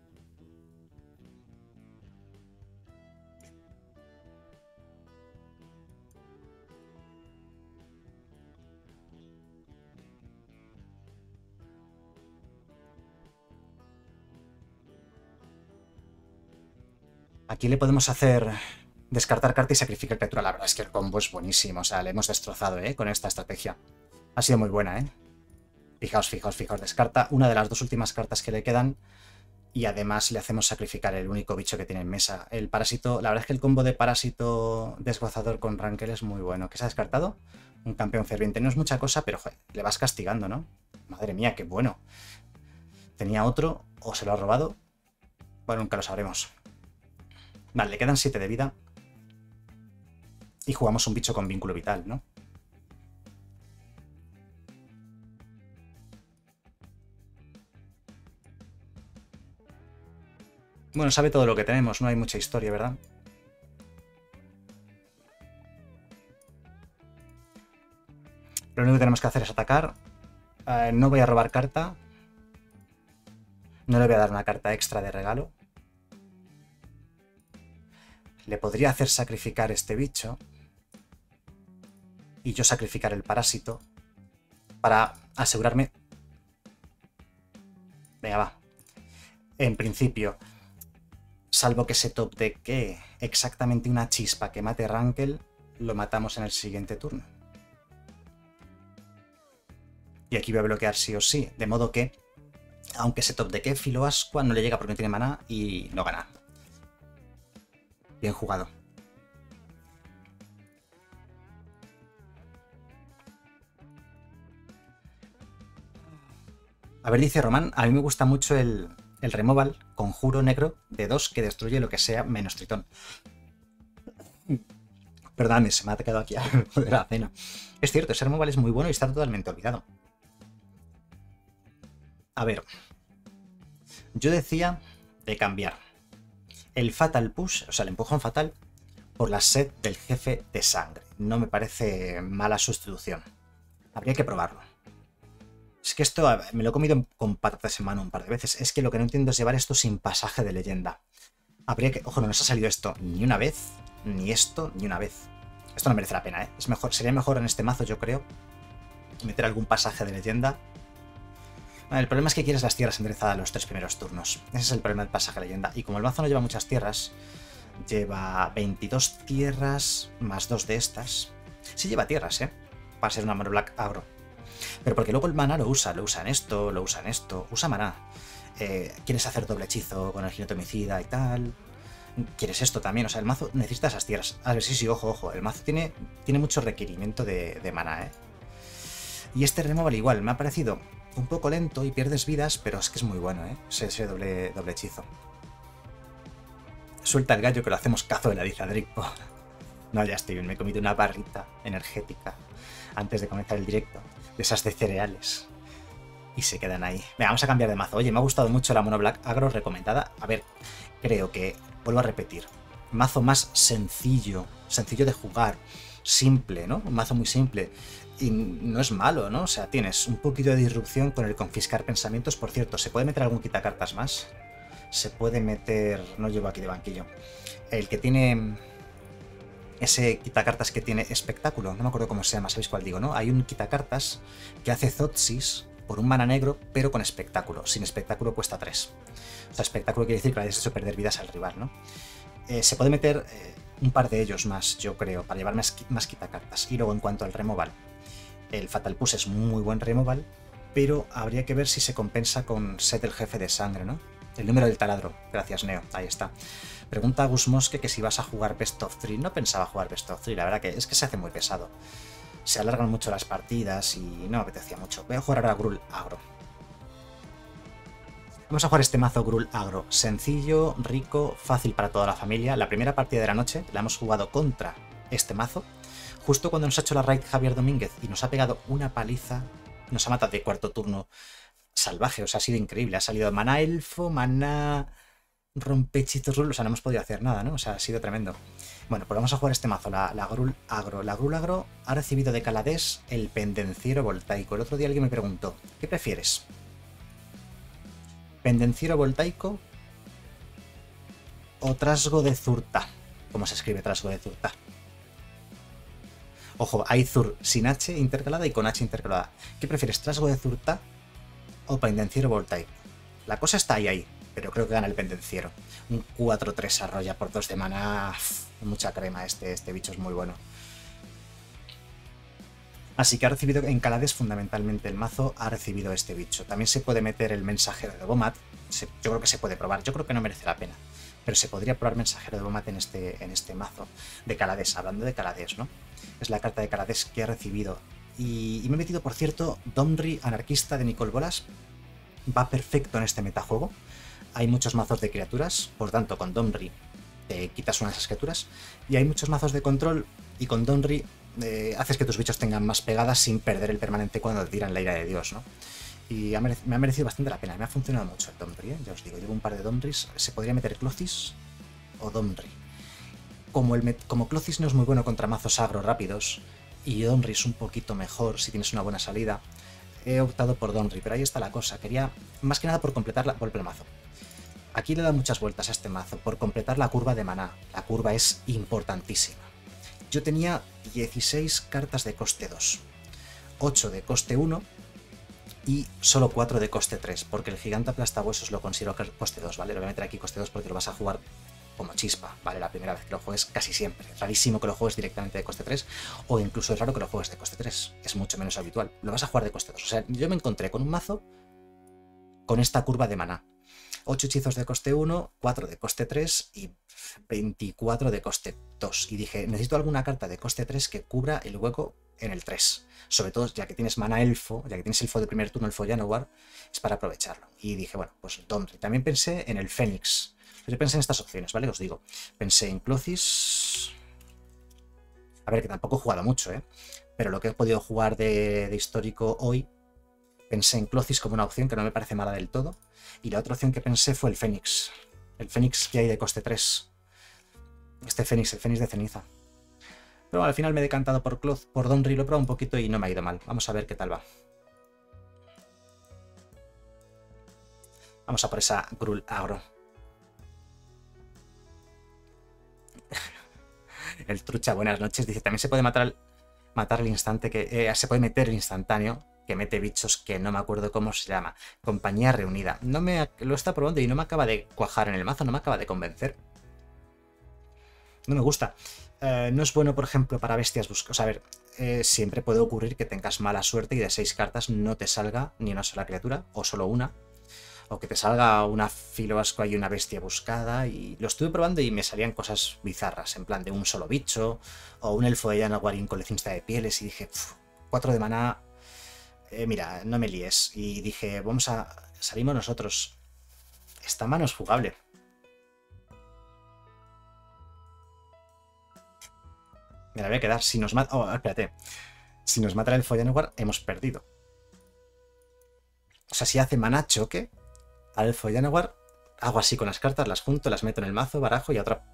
Aquí le podemos hacer descartar carta y sacrificar criatura. La verdad es que el combo es buenísimo. O sea, le hemos destrozado, con esta estrategia. Ha sido muy buena, ¿eh? Fijaos, fijaos, fijaos. Descarta una de las 2 últimas cartas que le quedan. Y además le hacemos sacrificar el único bicho que tiene en mesa. El parásito... La verdad es que el combo de parásito desguazador con Rankel es muy bueno. ¿Qué se ha descartado? Un campeón ferviente. No es mucha cosa, pero joder, le vas castigando, ¿no? Madre mía, qué bueno. ¿Tenía otro o se lo ha robado? Bueno, nunca lo sabremos. Vale, le quedan 7 de vida. Y jugamos un bicho con vínculo vital, ¿no? Bueno, sabe todo lo que tenemos, no hay mucha historia, ¿verdad? Lo único que tenemos que hacer es atacar. No voy a robar carta. No le voy a dar una carta extra de regalo. Le podría hacer sacrificar este bicho. Y yo sacrificar el parásito. Para asegurarme... Venga, va. En principio, salvo que se top de que exactamente una chispa que mate Rankel, lo matamos en el siguiente turno. Y aquí voy a bloquear sí o sí. De modo que, aunque se top de que Filoascua no le llega porque no tiene maná y no gana. Bien jugado. A ver, dice Román, a mí me gusta mucho el removal conjuro negro de 2 que destruye lo que sea menos tritón. Perdóname, se me ha quedado aquí algo de la cena. Es cierto, ese removal es muy bueno y está totalmente olvidado. A ver, yo decía de cambiar el Fatal Push, o sea, el empujón fatal, por la sed del jefe de sangre. No me parece mala sustitución. Habría que probarlo. Es que esto me lo he comido con patatas en mano un par de veces. Es que lo que no entiendo es llevar esto sin pasaje de leyenda. Habría que... Ojo, no nos ha salido esto ni una vez, ni esto, ni una vez. Esto no merece la pena, ¿eh? Es mejor, sería mejor en este mazo, yo creo, meter algún pasaje de leyenda. Bueno, el problema es que quieres las tierras enderezadas los 3 primeros turnos. Ese es el problema del pasaje de leyenda. Y como el mazo no lleva muchas tierras, lleva 22 tierras más 2 de estas. Sí lleva tierras, ¿eh? Para ser una mono black agro. Pero porque luego el maná lo usa en esto, usa maná. Quieres hacer doble hechizo con el jinete homicida y tal. Quieres esto también, o sea, el mazo necesita esas tierras. A ver, sí, ojo, el mazo tiene mucho requerimiento de maná, ¿eh? Y este removal igual, me ha parecido un poco lento y pierdes vidas, pero es que es muy bueno, ¿eh? Ese doble hechizo. Suelta el gallo que lo hacemos cazo de la dice Dricpo. No, ya estoy bien, me he comido una barrita energética antes de comenzar el directo, de esas de cereales. Y se quedan ahí. Venga, vamos a cambiar de mazo. Oye, me ha gustado mucho la mono black agro recomendada. A ver, creo que, vuelvo a repetir, mazo más sencillo de jugar, simple, ¿no? Un mazo muy simple. Y no es malo, ¿no? O sea, tienes un poquito de disrupción con el confiscar pensamientos. Por cierto, ¿se puede meter algún quitacartas más? Se puede meter... No llevo aquí de banquillo. El que tiene... Ese quitacartas que tiene espectáculo. No me acuerdo cómo se llama, ¿sabéis cuál digo, no? Hay un quitacartas que hace Zotsis por un mana negro, pero con espectáculo. Sin espectáculo cuesta 3. O sea, espectáculo quiere decir que le hayas hecho perder vidas al rival, ¿no? Se puede meter un par de ellos más, yo creo, para llevar más quitacartas. Y luego, en cuanto al removal, el Fatal Push es muy buen removal, pero habría que ver si se compensa con Set el jefe de sangre, ¿no? El número del taladro. Gracias, Neo. Ahí está. Pregunta a Gus Mosque que si vas a jugar Best of 3. No pensaba jugar Best of 3, la verdad que es que se hace muy pesado. Se alargan mucho las partidas y no me apetecía mucho. Voy a jugar ahora a Gruul Agro. Vamos a jugar este mazo Gruul Agro. Sencillo, rico, fácil para toda la familia. La primera partida de la noche la hemos jugado contra este mazo. Justo cuando nos ha hecho la raid Javier Domínguez y nos ha pegado una paliza, nos ha matado de cuarto turno salvaje, o sea, ha sido increíble. Ha salido maná elfo, maná rompechitos, o sea, no hemos podido hacer nada, ¿no? O sea, ha sido tremendo. Bueno, pues vamos a jugar este mazo, la Gruul Agro. La Gruul Agro ha recibido de Caladés el pendenciero voltaico. El otro día alguien me preguntó, ¿qué prefieres? ¿Pendenciero voltaico o trasgo de Zurta? ¿Cómo se escribe trasgo de Zurta? Ojo, hay Zur sin H intercalada y con H intercalada. ¿Qué prefieres, trasgo de Zurta o pendenciero voltaico? La cosa está ahí, pero creo que gana el pendenciero. Un 4-3 arrolla por 2 de maná. Mucha crema, este bicho es muy bueno. Así que ha recibido en Caladés fundamentalmente el mazo, ha recibido este bicho. También se puede meter el mensajero de Bomat. Yo creo que se puede probar, yo creo que no merece la pena. Pero se podría probar mensajero de Bomat en este mazo de Caladés, hablando de Caladés, ¿no? Es la carta de Caladés que ha recibido. Y me he metido, por cierto, Domri, anarquista de Nicol Bolas. Va perfecto en este metajuego. Hay muchos mazos de criaturas, por tanto, con Domri te quitas unas criaturas. Y hay muchos mazos de control, y con Domri haces que tus bichos tengan más pegadas sin perder el permanente cuando te tiran la ira de Dios, ¿no? Y me ha merecido bastante la pena, me ha funcionado mucho el Domri, ¿eh? Ya os digo, llevo un par de Domris, se podría meter Clothis o Domri. Como Clothis no es muy bueno contra mazos agro rápidos, y Domri es un poquito mejor si tienes una buena salida, he optado por Domri, pero ahí está la cosa, quería más que nada por completar el mazo. Aquí le he dado muchas vueltas a este mazo, por completar la curva de maná, la curva es importantísima. Yo tenía 16 cartas de coste 2, 8 de coste 1 y solo 4 de coste 3, porque el gigante aplastahuesos lo considero coste 2, ¿vale? Lo voy a meter aquí coste 2 porque lo vas a jugar como chispa, ¿vale? La primera vez que lo juegues casi siempre. Es rarísimo que lo juegues directamente de coste 3, o incluso es raro que lo juegues de coste 3, es mucho menos habitual. Lo vas a jugar de coste 2, o sea, yo me encontré con un mazo con esta curva de maná. 8 hechizos de coste 1, 4 de coste 3 y 24 de coste 2. Y dije, necesito alguna carta de coste 3 que cubra el hueco en el 3. Sobre todo ya que tienes mana elfo, ya que tienes elfo de primer turno, elfo Llanowar, es para aprovecharlo. Y dije, bueno, pues Domri. También pensé en el Fénix. Yo pensé en estas opciones, ¿vale? Os digo. Pensé en Klothys. A ver, que tampoco he jugado mucho, ¿eh? Pero lo que he podido jugar de histórico hoy, pensé en Klothys como una opción que no me parece mala del todo. Y la otra opción que pensé fue el Fénix. El Fénix que hay de coste 3. Este Fénix, el Fénix de ceniza. Pero al final me he decantado por Domri, lo he probado un poquito y no me ha ido mal. Vamos a ver qué tal va. Vamos a por esa Gruul agro. El trucha, buenas noches. Dice, también se puede matar al instante que... se puede meter el instantáneo que mete bichos que no me acuerdo cómo se llama. Compañía reunida. Lo está probando y no me acaba de cuajar en el mazo, no me acaba de convencer. No me gusta. No es bueno, por ejemplo, para bestias buscadas. O sea, a ver, siempre puede ocurrir que tengas mala suerte y de 6 cartas no te salga ni una sola criatura, o solo una. O que te salga una Filoasco y una bestia buscada. Y lo estuve probando y me salían cosas bizarras, en plan de un solo bicho, o un elfo de Llanowar coleccionista de pieles. Y dije, 4 de maná, mira, no me líes. Y dije, salimos nosotros. Esta mano es jugable. Me la voy a quedar. Si nos mata... Oh, espérate. Si nos mata el elfo de Llanowar, hemos perdido. O sea, si hace maná choque al elfo de Llanowar, hago así con las cartas, las junto, las meto en el mazo, barajo y a otra.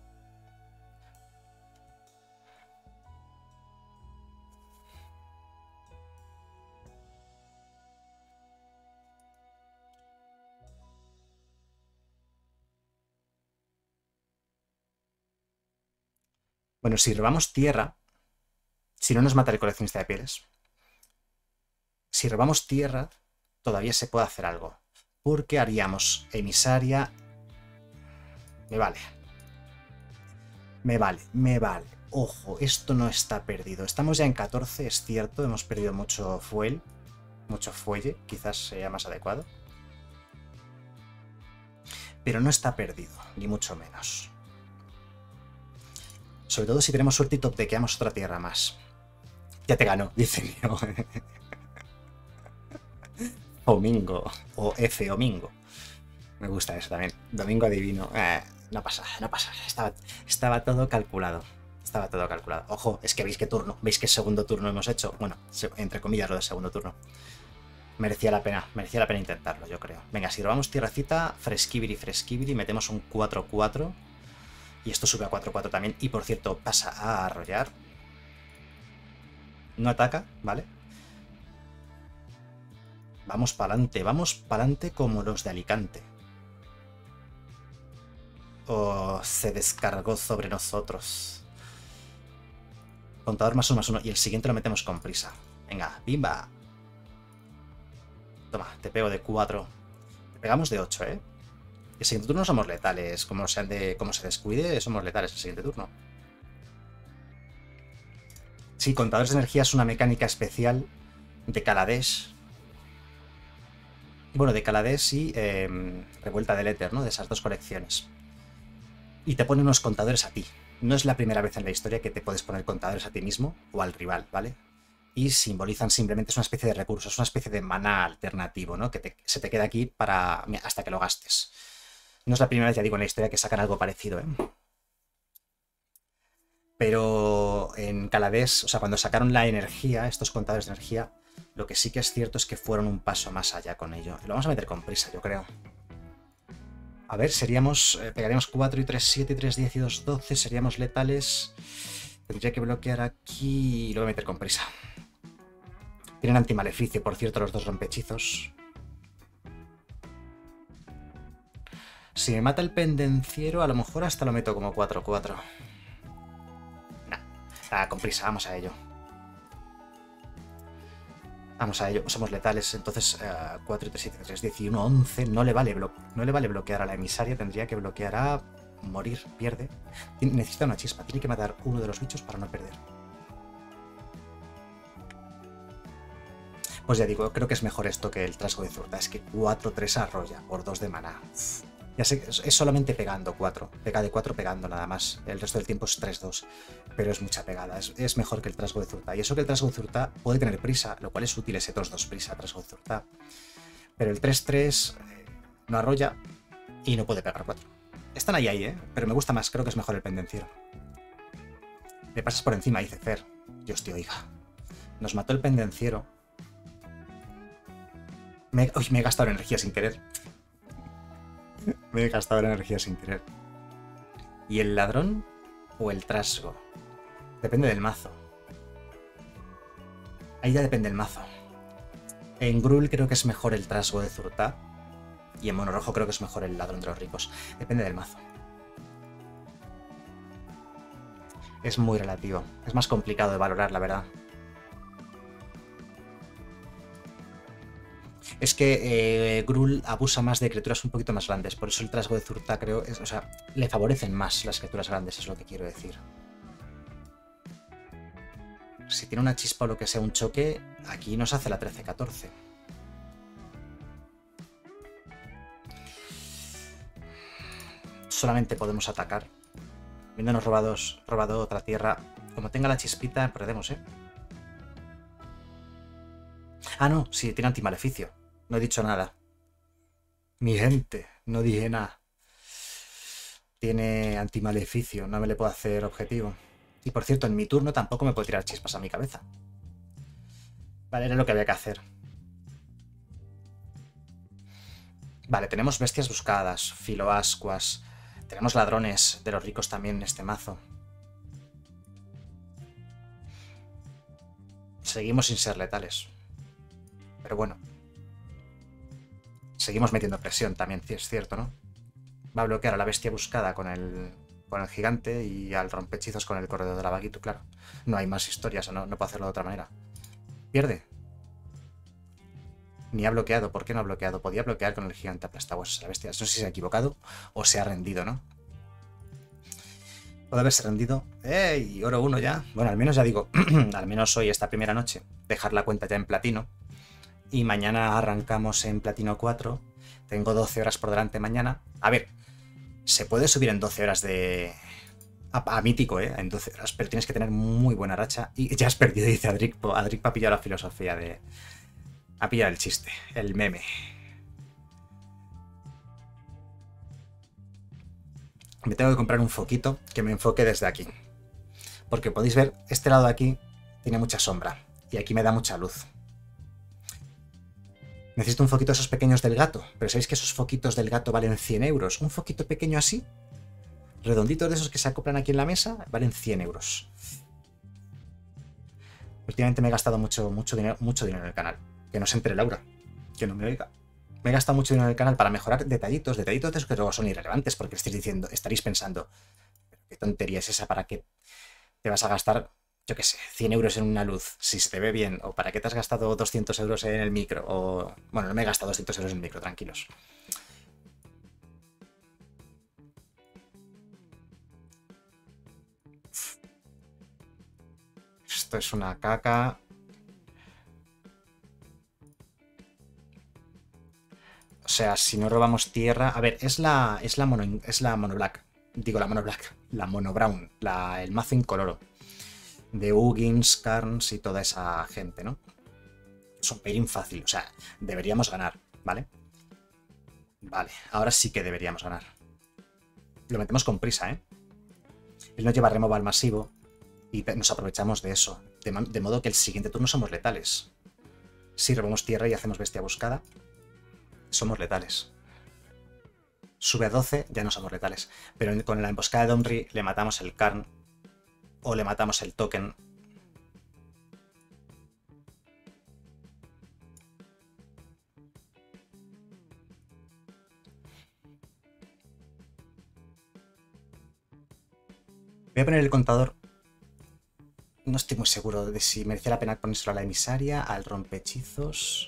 Bueno, si robamos tierra, si no nos mata el coleccionista de pieles, si robamos tierra, todavía se puede hacer algo. Porque haríamos emisaria. Me vale. Me vale, me vale. Ojo, esto no está perdido. Estamos ya en 14, es cierto. Hemos perdido mucho fuel. Mucho fuelle, quizás sea más adecuado. Pero no está perdido, ni mucho menos. Sobre todo si tenemos suerte y topdequeamos otra tierra más. Ya te ganó, dice Neo. Domingo. O F Domingo. Me gusta eso también. Domingo adivino. No pasa, no pasa. Estaba todo calculado. Estaba todo calculado. Ojo, es que veis qué turno. ¿Veis qué segundo turno hemos hecho? Bueno, entre comillas lo de segundo turno. Merecía la pena intentarlo, yo creo. Venga, si robamos tierracita, fresquibiri, metemos un 4-4. Y esto sube a 4-4 también. Y por cierto, pasa a arrollar. No ataca, ¿vale? Vamos para adelante como los de Alicante. Oh, se descargó sobre nosotros. Contador +1/+1. Y el siguiente lo metemos con prisa. Venga, bimba. Toma, te pego de 4. Te pegamos de 8, ¿eh? El siguiente turno somos letales. Como se descuide, somos letales el siguiente turno. Sí, contadores de energía es una mecánica especial de Kaladesh. Bueno, de Kaladesh y Revuelta del Éter, ¿no? De esas dos colecciones. Y te pone unos contadores a ti. No es la primera vez en la historia que te puedes poner contadores a ti mismo o al rival, ¿vale? Y simbolizan simplemente, es una especie de recurso, es una especie de maná alternativo, ¿no? Que se te queda aquí hasta que lo gastes. No es la primera vez, ya digo, en la historia que sacan algo parecido, ¿eh? Pero en Kaladesh, o sea, cuando sacaron la energía, estos contadores de energía, lo que sí que es cierto es que fueron un paso más allá con ello. Lo vamos a meter con prisa, yo creo. A ver, pegaríamos 4 y 3, 7 y 3, 10 y 2, 12, seríamos letales. Tendría que bloquear aquí y lo voy a meter con prisa. Tienen antimaleficio, por cierto, los dos rompehechizos. Si me mata el pendenciero, a lo mejor hasta lo meto como 4-4. Nah, con prisa, vamos a ello. Vamos a ello, somos letales, entonces 4 y 3, 7, 3, 10 y 1, 11. No le vale bloquear a la emisaria, tendría que bloquear a morir, pierde. Necesita una chispa, tiene que matar uno de los bichos para no perder. Pues ya digo, creo que es mejor esto que el trasgo de Zurta. Es que 4-3 arrolla por 2 de maná. Ya sé que es solamente pegando 4. Pega de 4 pegando nada más. El resto del tiempo es 3-2. Pero es mucha pegada. Es mejor que el trasgo de Zurta. Y eso que el trasgo de Zurta puede tener prisa, lo cual es útil ese 2-2 prisa, trasgo de Zurta. Pero el 3-3 no arrolla y no puede pegar 4. Están ahí, ¿eh? Pero me gusta más. Creo que es mejor el pendenciero. Me pasas por encima, dice Fer. Dios, tío, oiga. Nos mató el pendenciero. Uy, me he gastado energía sin querer. Me he gastado la energía sin querer. ¿Y el ladrón o el trasgo? Depende del mazo. Ahí ya depende del mazo. En Gruul creo que es mejor el trasgo de Zurta. Y en mono rojo creo que es mejor el ladrón de los ricos. Depende del mazo. Es muy relativo. Es más complicado de valorar, la verdad. Es que Gruul abusa más de criaturas un poquito más grandes. Por eso el trasgo de Zurta creo... o sea, le favorecen más las criaturas grandes, es lo que quiero decir. Si tiene una chispa o lo que sea, un choque, aquí nos hace la 13-14. Solamente podemos atacar. Viéndonos robado otra tierra. Como tenga la chispita, perdemos, ¿eh? Ah, no, sí, tiene antimaleficio. No he dicho nada. Mi gente, no dije nada. Tiene antimaleficio, no me le puedo hacer objetivo. Y por cierto, en mi turno tampoco me puede tirar chispas a mi cabeza. Vale, era lo que había que hacer. Vale, tenemos bestias buscadas, filoascuas. Tenemos ladrones de los ricos también en este mazo. Seguimos sin ser letales. Pero bueno. Seguimos metiendo presión también, es cierto, ¿no? Va a bloquear a la bestia buscada con el gigante y al rompehechizos con el corredor de la vaguito, claro. No hay más historias, no puedo hacerlo de otra manera. Pierde. Ni ha bloqueado. ¿Por qué no ha bloqueado? Podía bloquear con el gigante aplastahuesos a la bestia. No sé si se ha equivocado o se ha rendido, ¿no? Puede haberse rendido. ¡Ey! Oro 1 ya. Bueno, al menos ya digo, al menos hoy, esta primera noche, dejar la cuenta ya en platino. Y mañana arrancamos en platino 4. Tengo 12 horas por delante mañana. A ver, se puede subir en 12 horas de... A mítico, ¿eh? En 12 horas, pero tienes que tener muy buena racha. Y ya has perdido, dice Adric. Adric va a pillar la filosofía de... A pillar el chiste, el meme. Me tengo que comprar un foquito que me enfoque desde aquí. Porque podéis ver, este lado de aquí tiene mucha sombra. Y aquí me da mucha luz. Necesito un foquito de esos pequeños del gato. Pero ¿sabéis que esos foquitos del gato valen 100 euros? Un foquito pequeño así, redonditos de esos que se acoplan aquí en la mesa, valen 100 euros. Últimamente me he gastado mucho dinero en el canal. Que no se entere Laura, que no me oiga. Me he gastado mucho dinero en el canal para mejorar detallitos de esos que luego son irrelevantes, porque estaréis pensando, ¿qué tontería es esa? ¿Para qué te vas a gastar, yo qué sé, 100 euros en una luz, si se te ve bien? ¿O para qué te has gastado 200 euros en el micro? O... Bueno, no me he gastado 200 euros en el micro, tranquilos. Esto es una caca. O sea, si no robamos tierra... A ver, es la mono black. Digo, la mono black. La mono brown. El mazo incoloro. De Huggins, Carnes y toda esa gente, ¿no? Es un pelín fácil. O sea, deberíamos ganar, ¿vale? Vale, ahora sí que deberíamos ganar. Lo metemos con prisa, ¿eh? Él nos lleva removal masivo y nos aprovechamos de eso. De modo que el siguiente turno somos letales. Si robamos tierra y hacemos bestia buscada, somos letales. Sube a 12, ya no somos letales. Pero con la emboscada de Domri le matamos el Karn o le matamos el token. Voy a poner el contador. No estoy muy seguro de si merecía la pena ponérselo a la emisaria, al rompehechizos.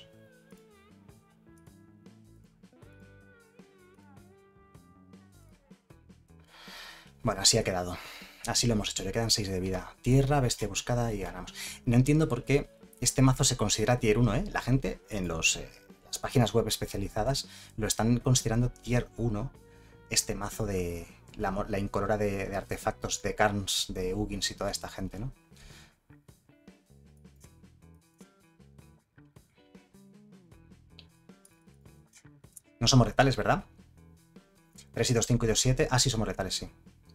Bueno, así ha quedado. Así lo hemos hecho. Le quedan 6 de vida. Tierra, bestia buscada y ganamos. No entiendo por qué este mazo se considera tier 1, ¿eh? La gente en las páginas web especializadas lo están considerando tier 1 este mazo de la incolora de artefactos de Karns, de Ugins y toda esta gente, ¿no? No somos retales, ¿verdad? 3 y 2, 5 y 2, 7. Ah, sí, somos retales, sí.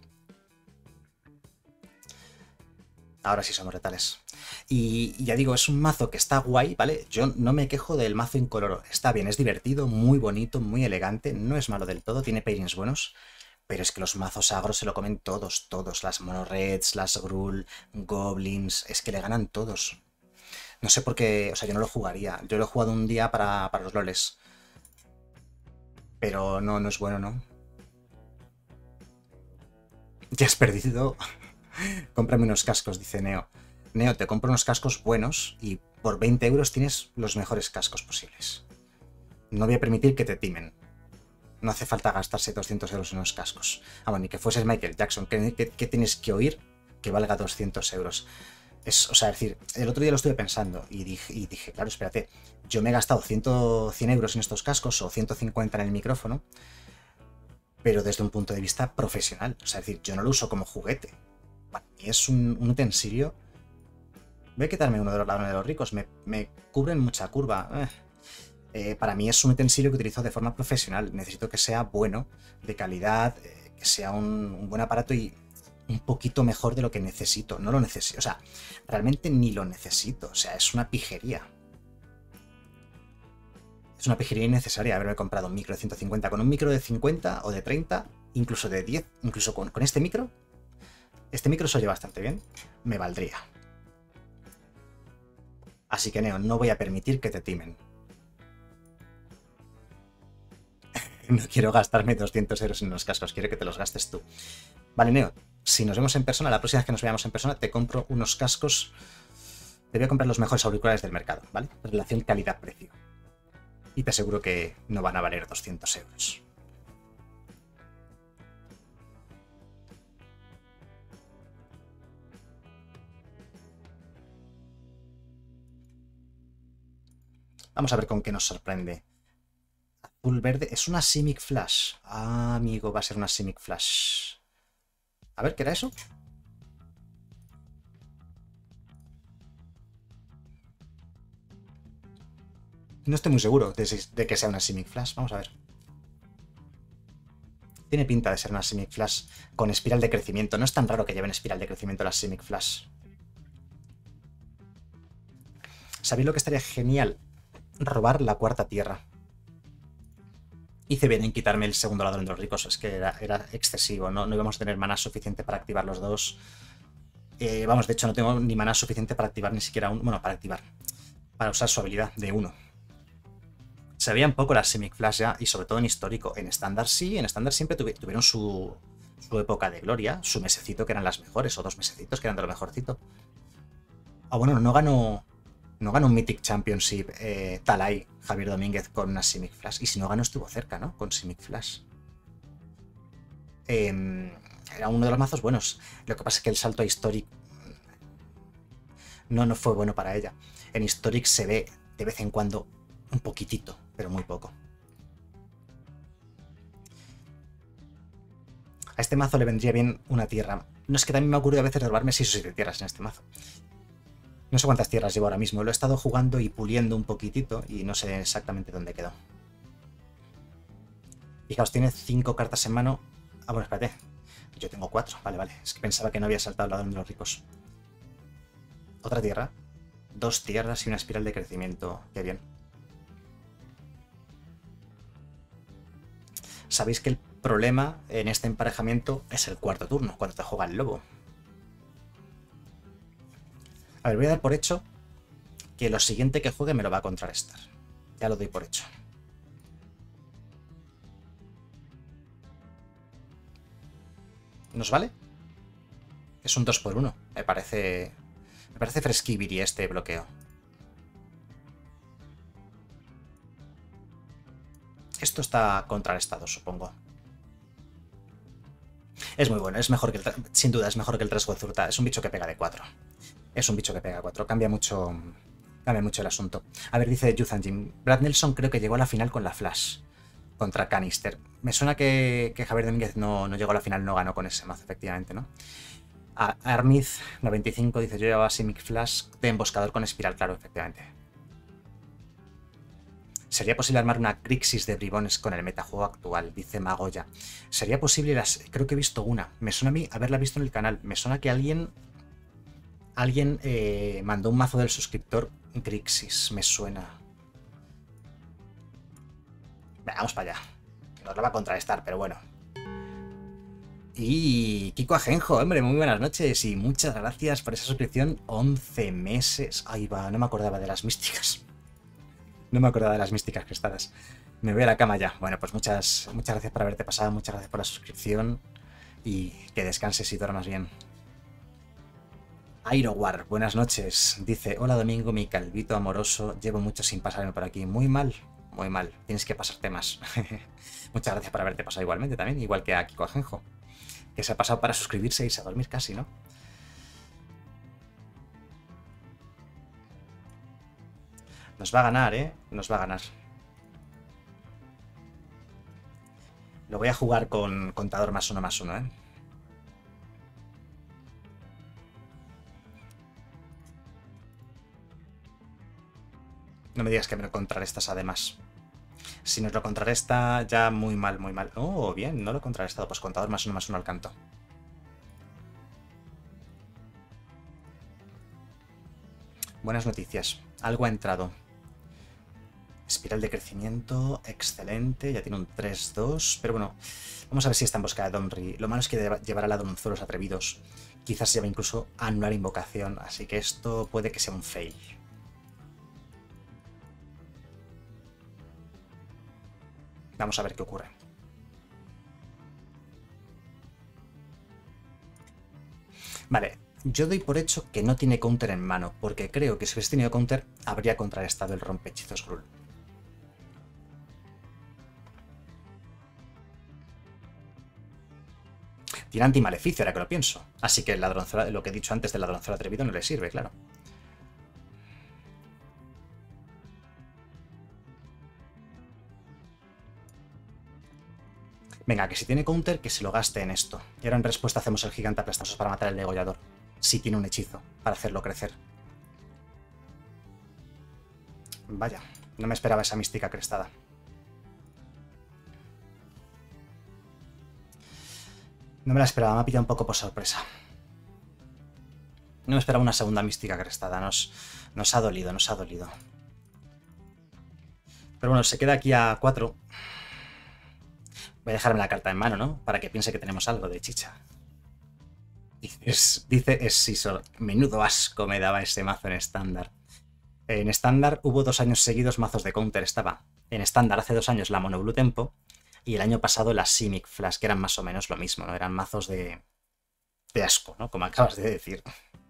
Ahora sí somos retales. Y ya digo, es un mazo que está guay, ¿vale? Yo no me quejo del mazo incoloro. Está bien, es divertido, muy bonito, muy elegante. No es malo del todo, tiene pairings buenos. Pero es que los mazos agros se lo comen todos, todos. Las mono-reds, las Gruul, Goblins. Es que le ganan todos. No sé por qué, o sea, yo no lo jugaría. Yo lo he jugado un día para los loles. Pero no, no es bueno, ¿no? Ya has perdido. Cómprame unos cascos, dice Neo. Neo, te compro unos cascos buenos y por 20 euros tienes los mejores cascos posibles. No voy a permitir que te timen. No hace falta gastarse 200 euros en unos cascos. Ah, bueno, ni que fueses Michael Jackson. ¿Qué tienes que oír que valga 200 euros? O sea, es decir, el otro día lo estuve pensando y dije, claro, espérate, yo me he gastado 100 euros en estos cascos o 150 en el micrófono, pero desde un punto de vista profesional. O sea, es decir, yo no lo uso como juguete. Para mí es un utensilio. Voy a quitarme uno de los ladrones de los ricos. Me cubren mucha curva. Para mí es un utensilio que utilizo de forma profesional. Necesito que sea bueno, de calidad, que sea un buen aparato y un poquito mejor de lo que necesito. No lo necesito. O sea, realmente ni lo necesito. O sea, es una pijería. Es una pijería innecesaria haberme comprado un micro de 150. Con un micro de 50 o de 30, incluso de 10, incluso con este micro. Este micro se oye bastante bien. Me valdría. Así que, Neo, no voy a permitir que te timen. No quiero gastarme 200 euros en los cascos, quiero que te los gastes tú. Vale, Neo, si nos vemos en persona, la próxima vez que nos veamos en persona, te compro unos cascos. Te voy a comprar los mejores auriculares del mercado, ¿vale? Relación calidad-precio. Y te aseguro que no van a valer 200 euros. Vamos a ver con qué nos sorprende. Azul verde. Es una Simic Flash. Ah, amigo, va a ser una Simic Flash. A ver, ¿qué era eso? No estoy muy seguro de que sea una Simic Flash. Vamos a ver. Tiene pinta de ser una Simic Flash con espiral de crecimiento. No es tan raro que lleven espiral de crecimiento las Simic Flash. ¿Sabéis lo que estaría genial? Robar la cuarta tierra. Hice bien en quitarme el segundo ladrón de los ricos. Es que era excesivo. No íbamos a tener maná suficiente para activar los dos. Vamos, de hecho no tengo ni maná suficiente para activar ni siquiera un... Bueno, para activar. Para usar su habilidad de 1. Se veían poco las Simic Flash ya, y sobre todo en histórico. En estándar sí, en estándar siempre tuvieron su época de gloria, su mesecito que eran las mejores, o 2 mesecitos que eran de lo mejorcito. Ah, bueno, no ganó un Mythic Championship Talay, Javier Domínguez, con una Simic Flash. Y si no ganó, estuvo cerca, ¿no? Con Simic Flash. Era uno de los mazos buenos. Lo que pasa es que el salto a Historic no fue bueno para ella. En Historic se ve de vez en cuando un poquitito, pero muy poco. A este mazo le vendría bien una tierra. No, es que también me ha ocurrido a veces robarme 6 o 7 tierras en este mazo. No sé cuántas tierras llevo ahora mismo. Lo he estado jugando y puliendo un poquitito y no sé exactamente dónde quedó. Fijaos, tiene 5 cartas en mano. Ah, bueno, espérate. Yo tengo 4. Vale, vale. Es que pensaba que no había saltado el ladrón de los ricos. Otra tierra. 2 tierras y una espiral de crecimiento. Qué bien. Sabéis que el problema en este emparejamiento es el cuarto turno, cuando te juega el lobo. A ver, voy a dar por hecho que lo siguiente que juegue me lo va a contrarrestar. Ya lo doy por hecho. ¿Nos vale? Es un 2x1. Me parece fresquibiri este bloqueo. Esto está contrarrestado, supongo. Es muy bueno, es mejor que sin duda es mejor que el Treshuezurta. Es un bicho que pega de 4. Es un bicho que pega 4. Cambia mucho el asunto. A ver, dice Yuzanjin. Brad Nelson creo que llegó a la final con la Flash. contra Canister. Me suena que Javier Domínguez no llegó a la final, no ganó con ese mazo, efectivamente, ¿no? Armith95 dice, yo llevaba Simic Flash de emboscador con espiral, claro, efectivamente. ¿Sería posible armar una Grixis de bribones con el metajuego actual? Dice Magoya. Sería posible, creo que he visto una. Me suena a mí haberla visto en el canal. Me suena que alguien mandó un mazo del suscriptor Grixis. Me suena. Vamos para allá. Nos la va a contrarrestar, pero bueno. Y Kiko Ajenjo, hombre, muy buenas noches y muchas gracias por esa suscripción. 11 meses. Ahí va, no me acordaba de las místicas. No me acordaba de las místicas crestadas. Me voy a la cama ya. Bueno, pues muchas gracias por haberte pasado, muchas gracias por la suscripción y que descanses y duermas bien. Airowar, buenas noches. Dice, hola Domingo, mi calvito amoroso. Llevo mucho sin pasarme por aquí. Muy mal, muy mal. Tienes que pasarte más. Muchas gracias por haberte pasado igualmente también, igual que a Kiko Ajenjo, que se ha pasado para suscribirse y irse a dormir casi, ¿no? Nos va a ganar, ¿eh? Nos va a ganar. Lo voy a jugar con contador +1/+1, ¿eh? No me digas que me lo contrarrestas además. Si nos lo contrarresta, ya muy mal, muy mal. Oh, bien, no lo he contrarrestado. Pues contador +1/+1 al canto. Buenas noticias. Algo ha entrado. Espiral de crecimiento, excelente. Ya tiene un 3-2. Pero bueno, vamos a ver si está en busca de Domri. Lo malo es que llevará la Donzuelos Atrevidos. Quizás lleva incluso anular invocación. Así que esto puede que sea un fail. Vamos a ver qué ocurre. Vale, yo doy por hecho que no tiene counter en mano, porque creo que si hubiese tenido counter, habría contrarrestado el rompehechizos Gruul. Tiene antimaleficio, ahora que lo pienso. Así que lo que he dicho antes del ladronzuelo atrevido no le sirve, claro. Venga, que si tiene counter, que se lo gaste en esto. Y ahora en respuesta hacemos el gigante aplastoso para matar al degollador. Si tiene un hechizo, para hacerlo crecer. Vaya, no me esperaba esa mística crestada. No me la esperaba, me ha pillado un poco por sorpresa. No me esperaba una segunda mística crestada, nos ha dolido, nos ha dolido. Pero bueno, se queda aquí a 4. Voy a dejarme la carta en mano, ¿no? Para que piense que tenemos algo de chicha. Dice Scissor, menudo asco me daba ese mazo en estándar. En estándar hubo 2 años seguidos mazos de counter. Estaba en estándar hace 2 años la Mono Blue Tempo y el año pasado la Simic Flash, que eran más o menos lo mismo, ¿no? Eran mazos de asco, ¿no? Como acabas de decir.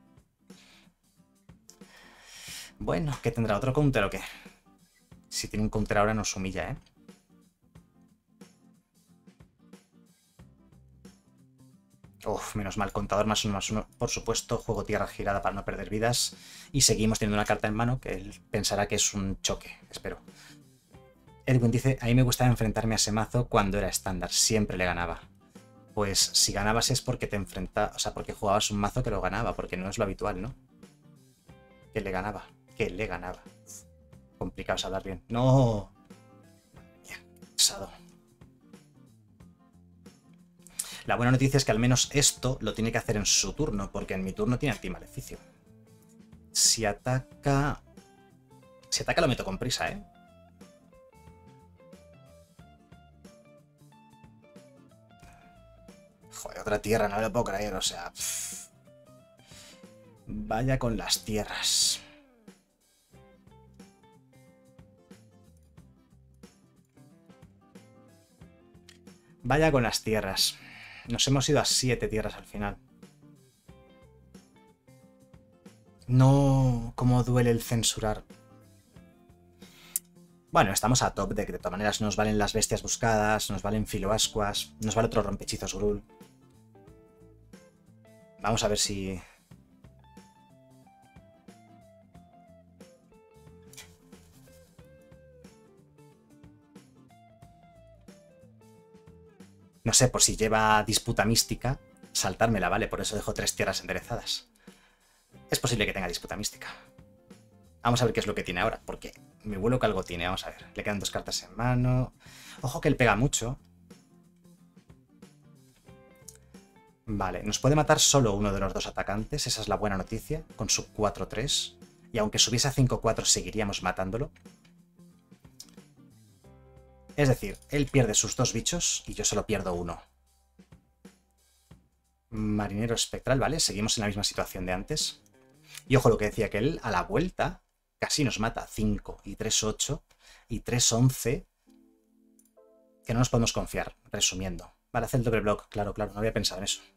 Bueno, ¿qué tendrá? ¿Otro counter o qué? Si tiene un counter ahora nos humilla, ¿eh? Uf, menos mal, contador +1/+1, por supuesto, juego tierra girada para no perder vidas. Y seguimos teniendo una carta en mano que él pensará que es un choque, espero. Edwin dice, a mí me gustaba enfrentarme a ese mazo cuando era estándar, siempre le ganaba. Pues si ganabas es porque te enfrentabas, o sea, porque jugabas un mazo que lo ganaba, porque no es lo habitual, ¿no? Que le ganaba, que le ganaba. Complicado hablar bien. ¡No! Ya, pesado. La buena noticia es que al menos esto lo tiene que hacer en su turno, porque en mi turno tiene antimaleficio. Si ataca... Si ataca lo meto con prisa, ¿eh? Joder, otra tierra, no lo puedo creer, o sea... Vaya con las tierras. Vaya con las tierras. Nos hemos ido a 7 tierras al final. No, cómo duele el censurar. Bueno, estamos a top deck. De todas maneras nos valen las bestias buscadas, nos valen filoascuas, nos vale otro rompehechizos Gruul. Vamos a ver si... No sé, por si lleva disputa mística, saltármela, ¿vale? Por eso dejo 3 tierras enderezadas. Es posible que tenga disputa mística. Vamos a ver qué es lo que tiene ahora, porque me vuelo que algo tiene. Vamos a ver. Le quedan 2 cartas en mano. Ojo que él pega mucho. Vale, nos puede matar solo uno de los 2 atacantes. Esa es la buena noticia, con su 4-3. Y aunque subiese a 5-4, seguiríamos matándolo. Es decir, él pierde sus 2 bichos y yo solo pierdo uno. Marinero espectral, ¿vale? Seguimos en la misma situación de antes. Y ojo lo que decía, que él a la vuelta casi nos mata. 5 y 3-8 y 3-11. Que no nos podemos confiar, resumiendo. Vale, hace el doble block, claro, no había pensado en eso.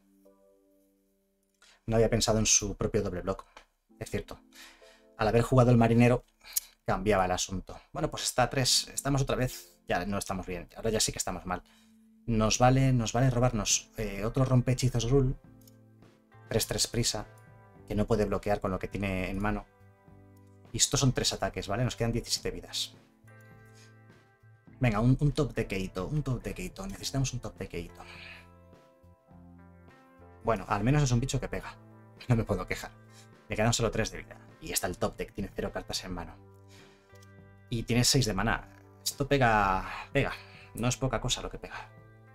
No había pensado en su propio doble block, es cierto. Al haber jugado el marinero, cambiaba el asunto. Bueno, pues está a 3, estamos otra vez. Ya no estamos bien, ahora ya sí que estamos mal. Nos vale robarnos otro rompehechizos rule. 3-3 prisa, que no puede bloquear con lo que tiene en mano. Y estos son 3 ataques, ¿vale? Nos quedan 17 vidas. Venga, un top de Keito, necesitamos un top de Keito. Bueno, al menos es un bicho que pega. No me puedo quejar. Le quedan solo 3 de vida. Y está el top deck, tiene 0 cartas en mano. Y tiene 6 de maná. Esto pega. No es poca cosa lo que pega.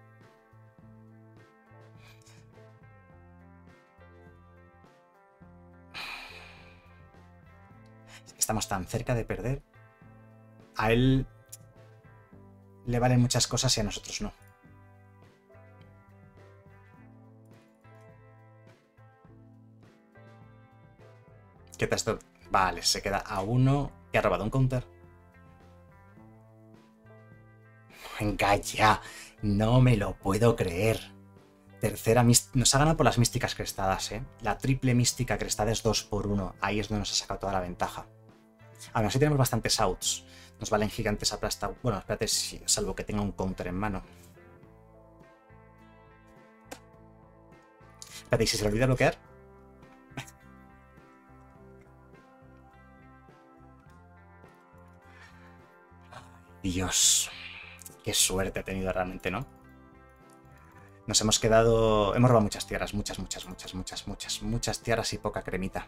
Estamos tan cerca de perder. A él le valen muchas cosas y a nosotros no. ¿Qué te has dado? Vale, se queda a 1. ¿Que ha robado un counter? Venga ya, no me lo puedo creer. Tercera nos ha ganado por las místicas crestadas, ¿eh? La triple mística crestada es 2x1. Ahí es donde nos ha sacado toda la ventaja. Aún así tenemos bastantes outs. Nos valen gigantes aplastados. Bueno, espérate, salvo que tenga un counter en mano. Espérate, ¿y si se le olvida bloquear? Dios. Qué suerte ha tenido realmente, ¿no? Nos hemos quedado... Hemos robado muchas tierras. Muchas tierras y poca cremita.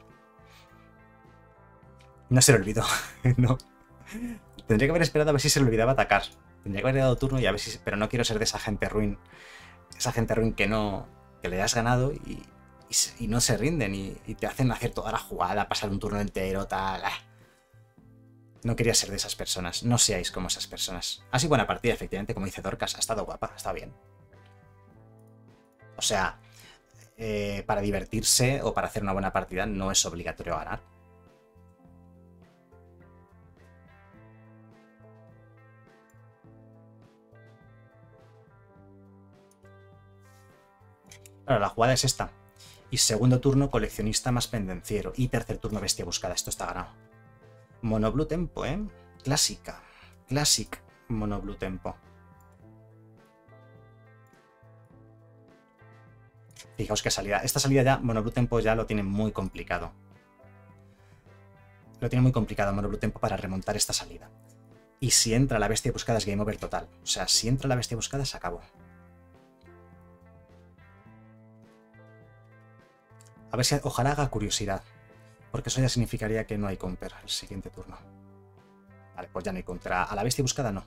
No se le olvidó. No. Tendría que haber esperado a ver si se le olvidaba atacar. Tendría que haber dado turno y a ver si... Pero no quiero ser de esa gente ruin. Esa gente ruin que no... Que le has ganado y no se rinden y te hacen hacer toda la jugada, pasar un turno entero, tal... No quería ser de esas personas. No seáis como esas personas. Ha sido buena partida, efectivamente, como dice Dorcas. Ha estado guapa, está bien. O sea, para divertirse o para hacer una buena partida no es obligatorio ganar. Claro, la jugada es esta. Y segundo turno, coleccionista más pendenciero. Y tercer turno, bestia buscada. Esto está ganado. Mono Blue Tempo, ¿eh? Clásica. Classic Mono Blue Tempo. Fijaos qué salida. Esta salida ya, Mono Blue Tempo ya lo tiene muy complicado. Lo tiene muy complicado Mono Blue Tempo para remontar esta salida. Y si entra la bestia buscada es game over total. O sea, si entra la bestia buscada se acabó. A ver si ojalá haga curiosidad. Porque eso ya significaría que no hay counter el siguiente turno. Vale, pues ya no hay counter. A la bestia buscada no.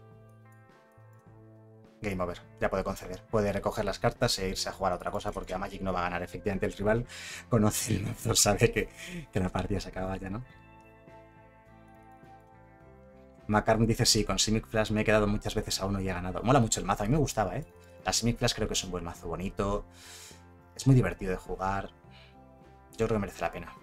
Game over. Ya puede conceder. Puede recoger las cartas e irse a jugar a otra cosa porque a Magic no va a ganar. Efectivamente, el rival conoce el mazo, sabe que la partida se acaba ya, ¿no? Macarm dice sí, con Simic Flash me he quedado muchas veces a 1 y he ganado. Mola mucho el mazo, a mí me gustaba, ¿eh? La Simic Flash creo que es un buen mazo bonito. Es muy divertido de jugar. Yo creo que merece la pena.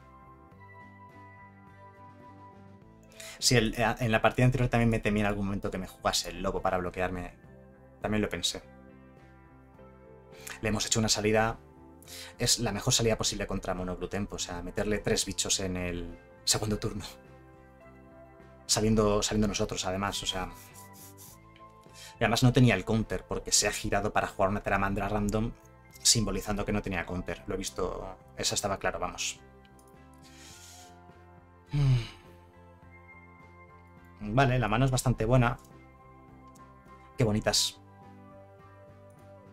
Sí, en la partida anterior también me temí en algún momento que me jugase el lobo para bloquearme. También lo pensé. Le hemos hecho una salida... Es la mejor salida posible contra Mono Blue Tempo. O sea, meterle 3 bichos en el segundo turno. Saliendo nosotros, además. O sea... Y además no tenía el counter porque se ha girado para jugar una Teramandra random simbolizando que no tenía counter. Lo he visto... Eso estaba claro, vamos. Vale, la mano es bastante buena. Qué bonitas.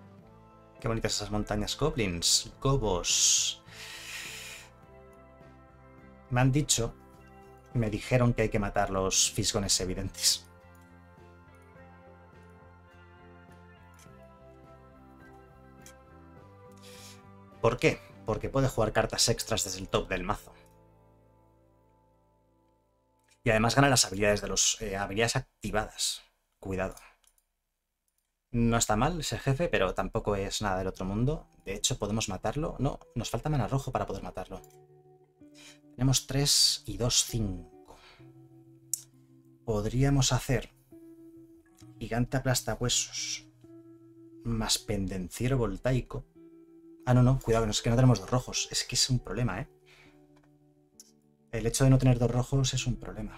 Qué bonitas esas montañas goblins. Gobos. Me han dicho, me dijeron que hay que matar los fisgones evidentes. ¿Por qué? Porque puede jugar cartas extras desde el top del mazo. Y además gana las habilidades de los habilidades activadas. Cuidado. No está mal ese jefe, pero tampoco es nada del otro mundo. De hecho, podemos matarlo. No, nos falta mana rojo para poder matarlo. Tenemos 3 y 2, 5. Podríamos hacer gigante aplastahuesos más pendenciero voltaico. Ah, no, cuidado, es que no tenemos 2 rojos. Es que es un problema, ¿eh? El hecho de no tener 2 rojos es un problema.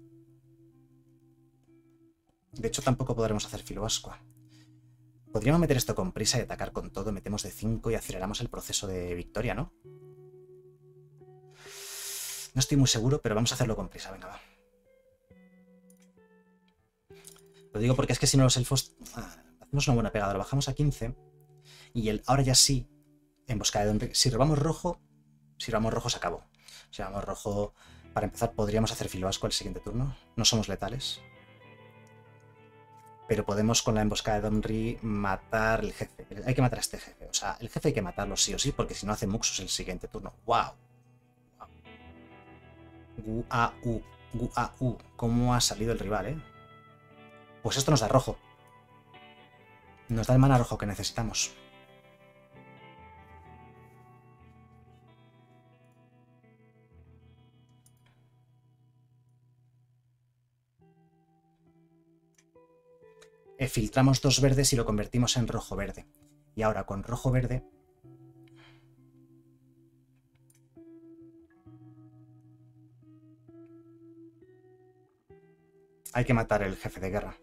De hecho, tampoco podremos hacer filoascua. Podríamos meter esto con prisa y atacar con todo. Metemos de 5 y aceleramos el proceso de victoria, ¿no? No estoy muy seguro, pero vamos a hacerlo con prisa. Venga, va. Lo digo porque es que si no los elfos... hacemos una buena pegada. Lo bajamos a 15. Y ahora ya sí, emboscada de Donry. Si robamos rojo se acabó. Si robamos rojo, para empezar, podríamos hacer filoasco el siguiente turno. No somos letales. Pero podemos con la emboscada de Donry matar el jefe. Hay que matar a este jefe. O sea, el jefe hay que matarlo sí o sí, porque si no hace Muxus el siguiente turno. ¡Wow! Guau. Guau. ¿Cómo ha salido el rival, eh? Pues esto nos da rojo. Nos da el mana rojo que necesitamos. Filtramos 2 verdes y lo convertimos en rojo-verde. Y ahora con rojo-verde... hay que matar el jefe de guerra.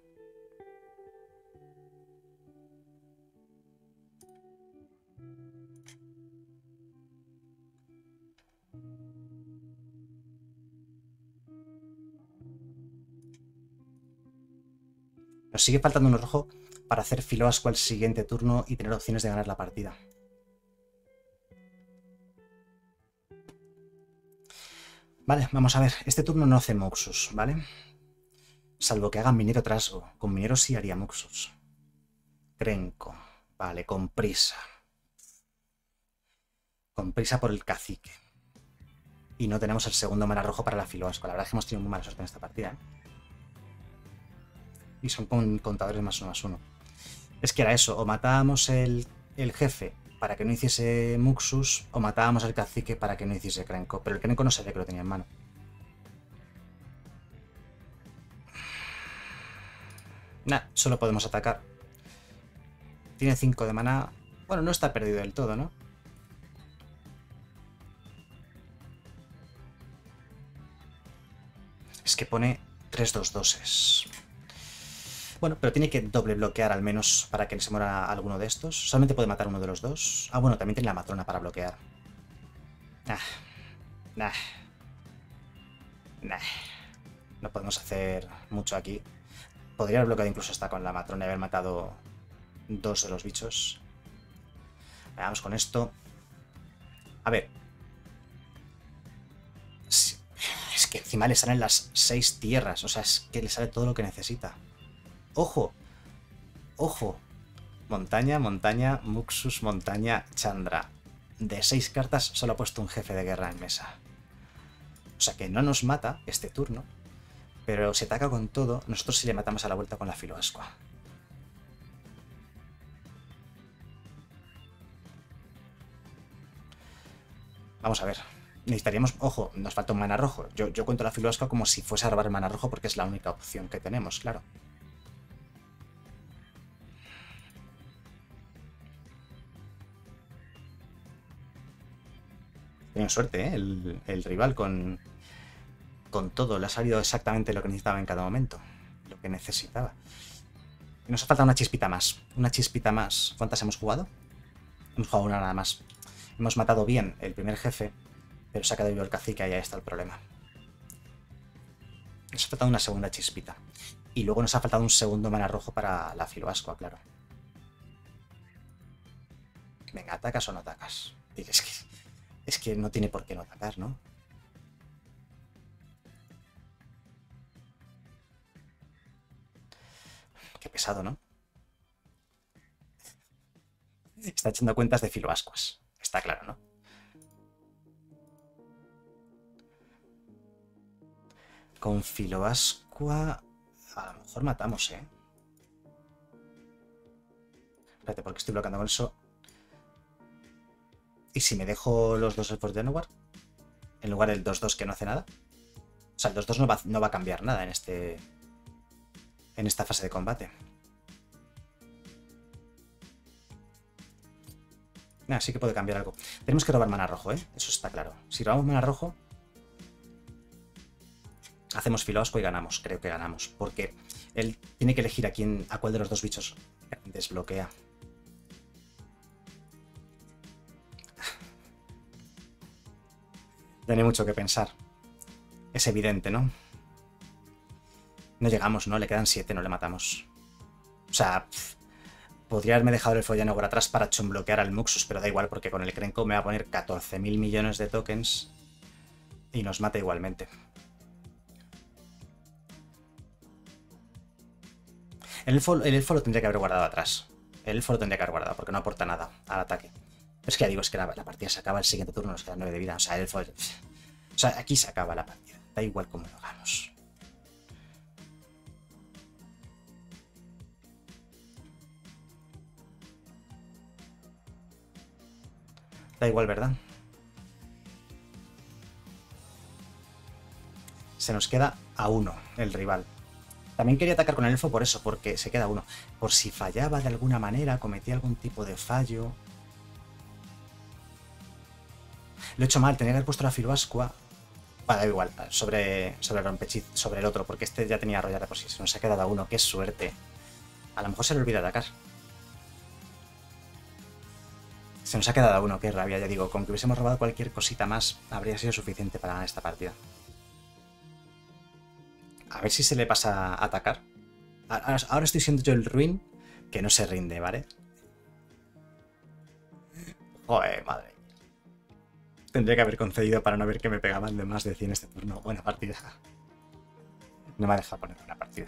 Nos sigue faltando un rojo para hacer filoasco al siguiente turno y tener opciones de ganar la partida. Vale, vamos a ver. Este turno no hace Muxus, ¿vale? Salvo que haga minero trasgo. Con minero sí haría Muxus. Krenko. Vale, con prisa. Con prisa por el cacique. Y no tenemos el segundo mana rojo para la filoasco. La verdad es que hemos tenido muy mala suerte en esta partida, ¿eh? Y son con contadores +1/+1. Es que era eso, o matábamos el jefe para que no hiciese Muxus, o matábamos al cacique para que no hiciese Krenko. Pero el Krenko no sabía que lo tenía en mano. Nah, solo podemos atacar. Tiene 5 de mana. Bueno, no está perdido del todo, ¿no? Es que pone 3/2/2. Bueno, pero tiene que doble bloquear al menos para que se muera alguno de estos. Solamente puede matar uno de los dos. Ah, bueno, también tiene la matrona para bloquear. Nah. No podemos hacer mucho aquí. Podría haber bloqueado incluso hasta con la matrona y haber matado 2 de los bichos. Vamos con esto. A ver. Es que encima le salen las 6 tierras. O sea, es que le sale todo lo que necesita. ¡Ojo! ¡Ojo! Montaña, Muxus, montaña, Chandra. De 6 cartas solo ha puesto un jefe de guerra en mesa. O sea que no nos mata este turno, pero si ataca con todo, nosotros sí le matamos a la vuelta con la filoascua. Vamos a ver. Necesitaríamos... Ojo, nos falta un mana rojo. Yo cuento la filoascua como si fuese a robar el mana rojo porque es la única opción que tenemos, claro. Tienen suerte, ¿eh? El rival con todo. Le ha salido exactamente lo que necesitaba en cada momento. Lo que necesitaba. Y nos ha faltado una chispita más. Una chispita más. ¿Cuántas hemos jugado? Hemos jugado una nada más. Hemos matado bien el primer jefe, pero se ha quedado vivo el cacique y ahí está el problema. Nos ha faltado una segunda chispita. Y luego nos ha faltado un segundo mana rojo para la filoascua, claro. Venga, ¿atacas o no atacas? Es que no tiene por qué no atacar, ¿no? Qué pesado, ¿no? Está echando cuentas de filoascuas. Está claro, ¿no? Con filoascua... A lo mejor matamos, ¿eh? Espérate, porque estoy bloqueando con eso. ¿Y si me dejo los dos elfos de Nowhere? En lugar del 2-2 que no hace nada. O sea, el 2-2 no va a cambiar nada en esta fase de combate. Nah, sí que puede cambiar algo. Tenemos que robar mana rojo, ¿eh? Eso está claro. Si robamos mana rojo, hacemos filoasco y ganamos. Creo que ganamos. Porque él tiene que elegir a cuál de los dos bichos desbloquea. Ya no hay mucho que pensar. Es evidente, ¿no? No llegamos, ¿no? Le quedan 7, no le matamos. O sea, podría haberme dejado el Follano por atrás para chumbloquear al Muxus, pero da igual porque con el Krenko me va a poner 14.000 millones de tokens y nos mata igualmente. El elfo lo tendría que haber guardado atrás. El elfo lo tendría que haber guardado porque no aporta nada al ataque. Es que ya digo, es que la partida se acaba el siguiente turno, nos quedan 9 de vida. O sea, el elfo... O sea, aquí se acaba la partida. Da igual cómo lo hagamos. Da igual, ¿verdad? Se nos queda a 1 el rival. También quería atacar con el elfo por eso, porque se queda 1. Por si fallaba de alguna manera, cometía algún tipo de fallo. Lo he hecho mal, tenía que haber puesto la filoascua. Vale, da igual, sobre el rompechiz, sobre el otro, porque este ya tenía arrollar de por sí. Se nos ha quedado a 1, qué suerte. A lo mejor se le olvida atacar. Se nos ha quedado a 1, qué rabia, ya digo. Con que hubiésemos robado cualquier cosita más, habría sido suficiente para ganar esta partida. A ver si se le pasa a atacar. Ahora estoy siendo yo el ruin que no se rinde, ¿vale? Joder, madre. Tendría que haber concedido para no ver que me pegaban de más de 100 este turno. Buena partida. No me ha dejado poner una partida.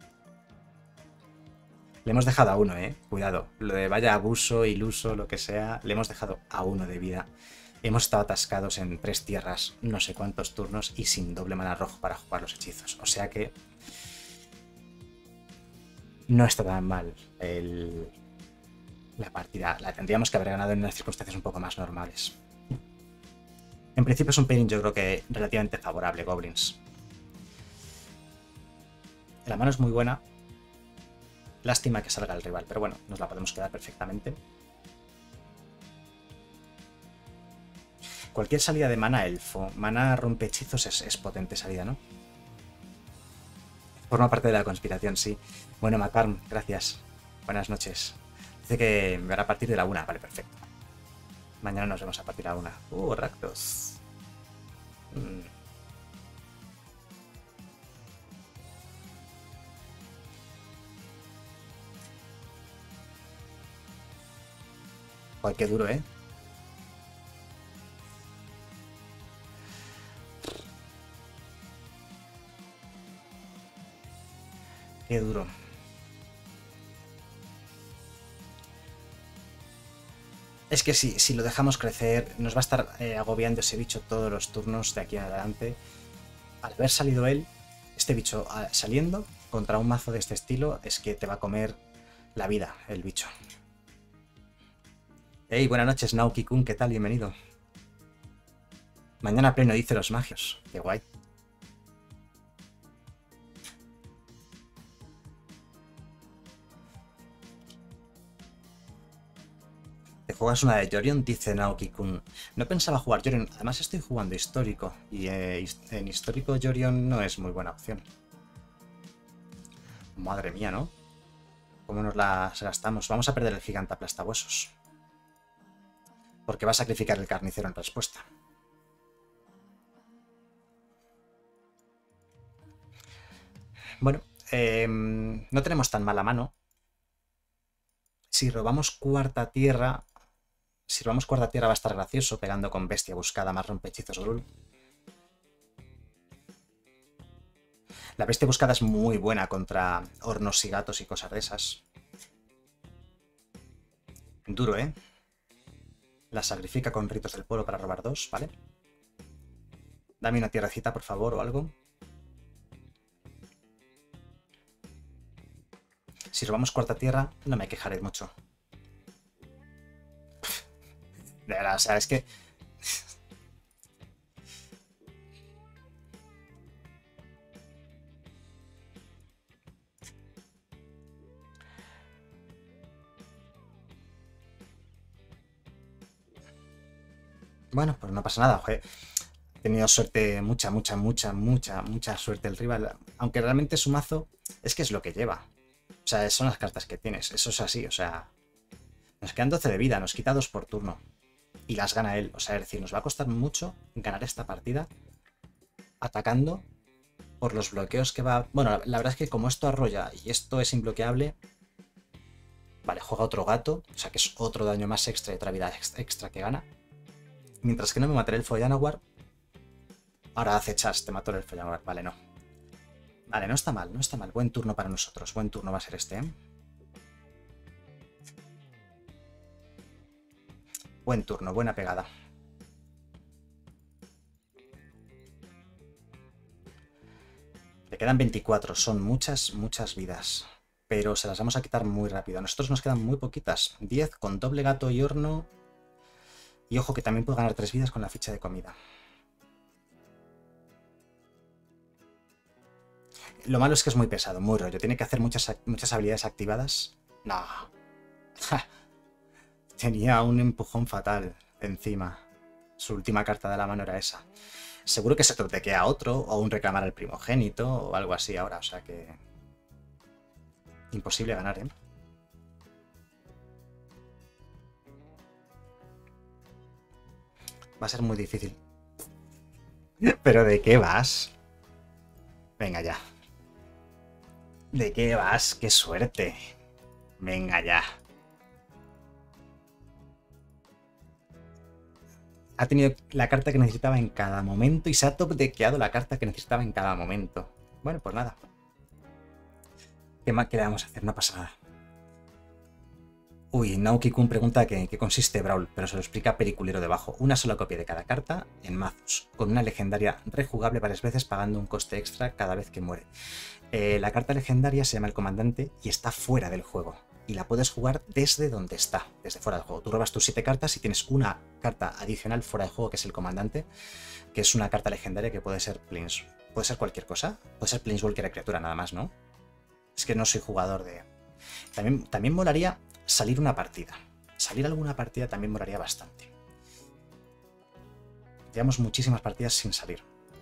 Le hemos dejado a 1, Cuidado. Lo de vaya abuso, iluso, lo que sea, le hemos dejado a 1 de vida. Hemos estado atascados en 3 tierras, no sé cuántos turnos y sin doble mana rojo para jugar los hechizos. O sea que no está tan mal la partida. La tendríamos que haber ganado en unas circunstancias un poco más normales. En principio es un pairing yo creo que relativamente favorable, Goblins. La mano es muy buena. Lástima que salga el rival, pero bueno, nos la podemos quedar perfectamente. Cualquier salida de mana elfo, mana rompehechizos es potente salida, ¿no? Forma parte de la conspiración, sí. Bueno, Macarm, gracias. Buenas noches. Dice que me verá a partir de la 1. Vale, perfecto. Mañana nos vemos a partir de la 1. Rakdos. Joder, qué duro, ¿eh? Qué duro. Es que si lo dejamos crecer, nos va a estar agobiando ese bicho todos los turnos de aquí en adelante. Al haber salido él, este bicho saliendo contra un mazo de este estilo, es que te va a comer la vida el bicho. Hey, buenas noches, Naoki-kun, ¿qué tal? Bienvenido. Mañana pleno, dice los magios. Qué guay. ¿Te juegas una de Yorion? Dice Naoki-kun. No pensaba jugar Yorion, además estoy jugando histórico. Y en histórico Yorion no es muy buena opción. Madre mía, ¿no? ¿Cómo nos las gastamos? Vamos a perder el gigante aplastahuesos. Porque va a sacrificar el carnicero en respuesta. Bueno, no tenemos tan mala mano. Si robamos cuarta tierra, Si robamos cuarta tierra va a estar gracioso, pegando con bestia buscada más rompehechizos Grul. La bestia buscada es muy buena contra hornos y gatos y cosas de esas. Duro, ¿eh? La sacrifica con ritos del pueblo para robar 2, ¿vale? Dame una tierrecita, por favor, o algo. Si robamos cuarta tierra, no me quejaré mucho. De verdad, o sea, es que... Bueno, pues no pasa nada, joder. He tenido suerte, mucha suerte el rival. Aunque realmente su mazo es que es lo que lleva. O sea, son las cartas que tienes. Eso es así, o sea... Nos quedan 12 de vida, nos quita 2 por turno. Y las gana él. O sea, es decir, nos va a costar mucho ganar esta partida atacando por los bloqueos que va... Bueno, la verdad es que como esto arrolla y esto es imbloqueable... Vale, juega otro gato. O sea, que es otro daño más extra y otra vida extra que gana. Mientras que no me mataré el Follanaguar. Ahora hace chas, te mató el Follanaguar. Vale, no. Vale, no está mal, no está mal. Buen turno para nosotros. Buen turno va a ser este, ¿eh? Buen turno, buena pegada. Le quedan 24, son muchas vidas. Pero se las vamos a quitar muy rápido. A nosotros nos quedan muy poquitas. 10 con doble gato y horno. Y ojo que también puedo ganar 3 vidas con la ficha de comida. Lo malo es que es muy pesado, muy rollo. Tiene que hacer muchas habilidades activadas. No. Tenía un empujón fatal encima. Su última carta de la mano era esa. Seguro que se totequea otro, o un reclamar al primogénito, o algo así ahora, o sea que... Imposible ganar, ¿eh? Va a ser muy difícil. ¿Pero de qué vas? Venga ya. ¿De qué vas? ¡Qué suerte! Venga ya. Ha tenido la carta que necesitaba en cada momento y se ha top-deckeado la carta que necesitaba en cada momento. Bueno, pues nada. ¿Qué más le vamos a hacer? No pasa nada. Uy, Naoki-kun pregunta qué consiste Brawl, pero se lo explica Periculero debajo. Una sola copia de cada carta en mazos, con una legendaria rejugable varias veces pagando un coste extra cada vez que muere. La carta legendaria se llama el comandante y está fuera del juego. Y la puedes jugar desde donde está, desde fuera del juego. Tú robas tus 7 cartas y tienes una carta adicional fuera del juego que es el comandante, que es una carta legendaria que puede ser Plains. Puede ser cualquier cosa. Puede ser Planeswalker criatura nada más, ¿no? Es que no soy jugador de... También molaría salir una partida. Salir alguna partida también molaría bastante. Llevamos muchísimas partidas sin salir.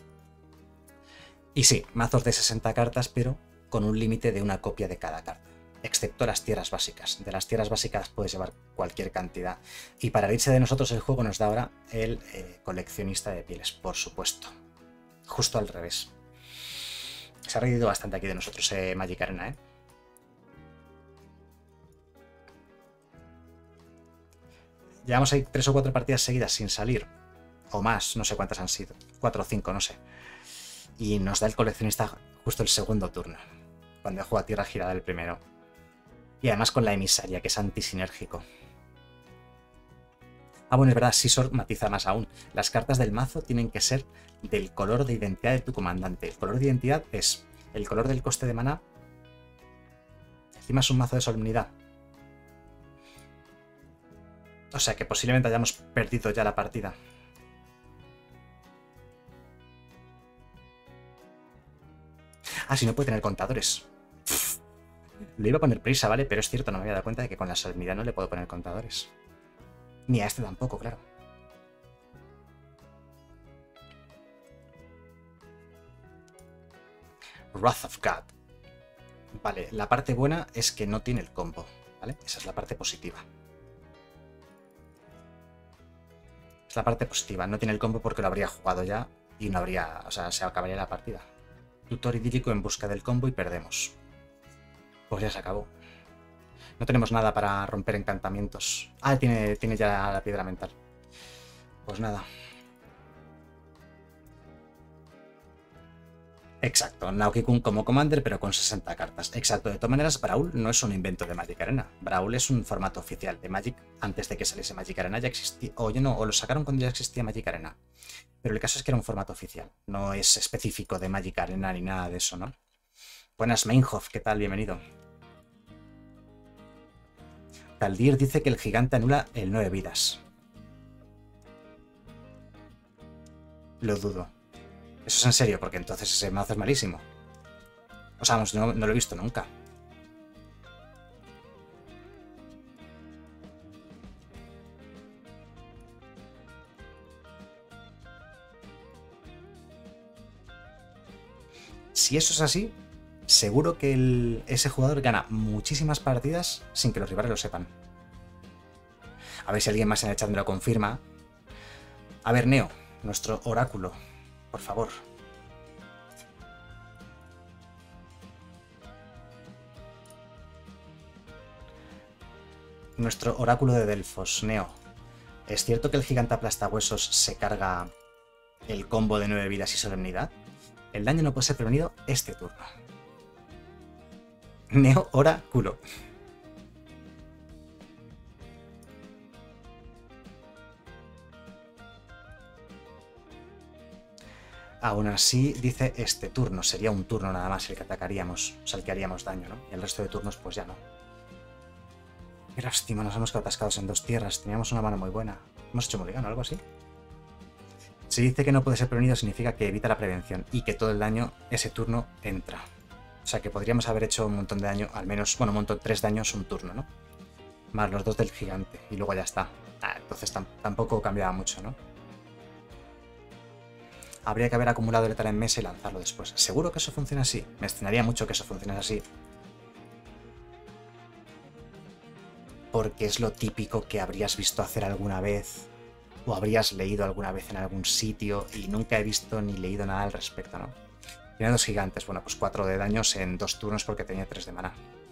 Y sí, mazos de 60 cartas, pero con un límite de una copia de cada carta. Excepto las tierras básicas. De las tierras básicas puedes llevar cualquier cantidad. Y para irse de nosotros el juego nos da ahora el coleccionista de pieles, por supuesto. Justo al revés. Se ha reído bastante aquí de nosotros Magic Arena, ¿eh? Llevamos ahí 3 o 4 partidas seguidas sin salir. O más, no sé cuántas han sido. 4 o 5, no sé. Y nos da el coleccionista justo el segundo turno. Cuando juega a tierra girada el primero. Y además con la emisaria, que es antisinérgico. Ah, bueno, es verdad, Scizor matiza más aún. Las cartas del mazo tienen que ser del color de identidad de tu comandante. El color de identidad es el color del coste de maná. Encima es un mazo de solemnidad. O sea que posiblemente hayamos perdido ya la partida. Ah, si no puede tener contadores. Le iba a poner prisa, ¿vale? Pero es cierto, no me había dado cuenta de que con la solemnidad no le puedo poner contadores. Ni a este tampoco, claro. Wrath of God. Vale, la parte buena es que no tiene el combo, ¿vale? Esa es la parte positiva. Es la parte positiva. No tiene el combo porque lo habría jugado ya y no habría... O sea, se acabaría la partida. Tutor idílico en busca del combo y perdemos. Pues ya se acabó. No tenemos nada para romper encantamientos. Ah, tiene ya la piedra mental. Pues nada. Exacto, Naoki-kun como Commander, pero con 60 cartas. Exacto, de todas maneras, Brawl no es un invento de Magic Arena. Brawl es un formato oficial de Magic. Antes de que saliese Magic Arena ya existía. O yo no, o lo sacaron cuando ya existía Magic Arena. Pero el caso es que era un formato oficial. No es específico de Magic Arena ni nada de eso, ¿no? Buenas, Meinhof, ¿qué tal? Bienvenido. Taldir dice que el gigante anula el 9 vidas. Lo dudo. Eso es en serio, porque entonces ese mazo es malísimo. O sea, no lo he visto nunca. Si eso es así, seguro que ese jugador gana muchísimas partidas sin que los rivales lo sepan. A ver si alguien más en el chat me lo confirma. A ver, Neo, nuestro oráculo, por favor. Nuestro oráculo de Delfos, Neo. ¿Es cierto que el gigante aplastahuesos se carga el combo de 9 vidas y solemnidad? El daño no puede ser prevenido este turno. Neo oráculo. Aún así, dice este turno. Sería un turno nada más el que atacaríamos. O sea, el que haríamos daño, ¿no? Y el resto de turnos, pues ya no. Qué lástima, nos hemos quedado atascados en 2 tierras. Teníamos una mano muy buena. ¿Hemos hecho mulligan o algo así? Si dice que no puede ser prevenido, significa que evita la prevención y que todo el daño ese turno entra. O sea, que podríamos haber hecho un montón de daño, al menos, bueno, un montón, 3 daños un turno, ¿no? Más los 2 del gigante. Y luego ya está. Entonces tampoco cambiaba mucho, ¿no? Habría que haber acumulado letal en mesa y lanzarlo después. ¿Seguro que eso funciona así? Me extrañaría mucho que eso funcionase así. Porque es lo típico que habrías visto hacer alguna vez o habrías leído alguna vez en algún sitio y nunca he visto ni leído nada al respecto, ¿no? Tiene 2 gigantes, bueno, pues 4 de daños en 2 turnos porque tenía 3 de mana.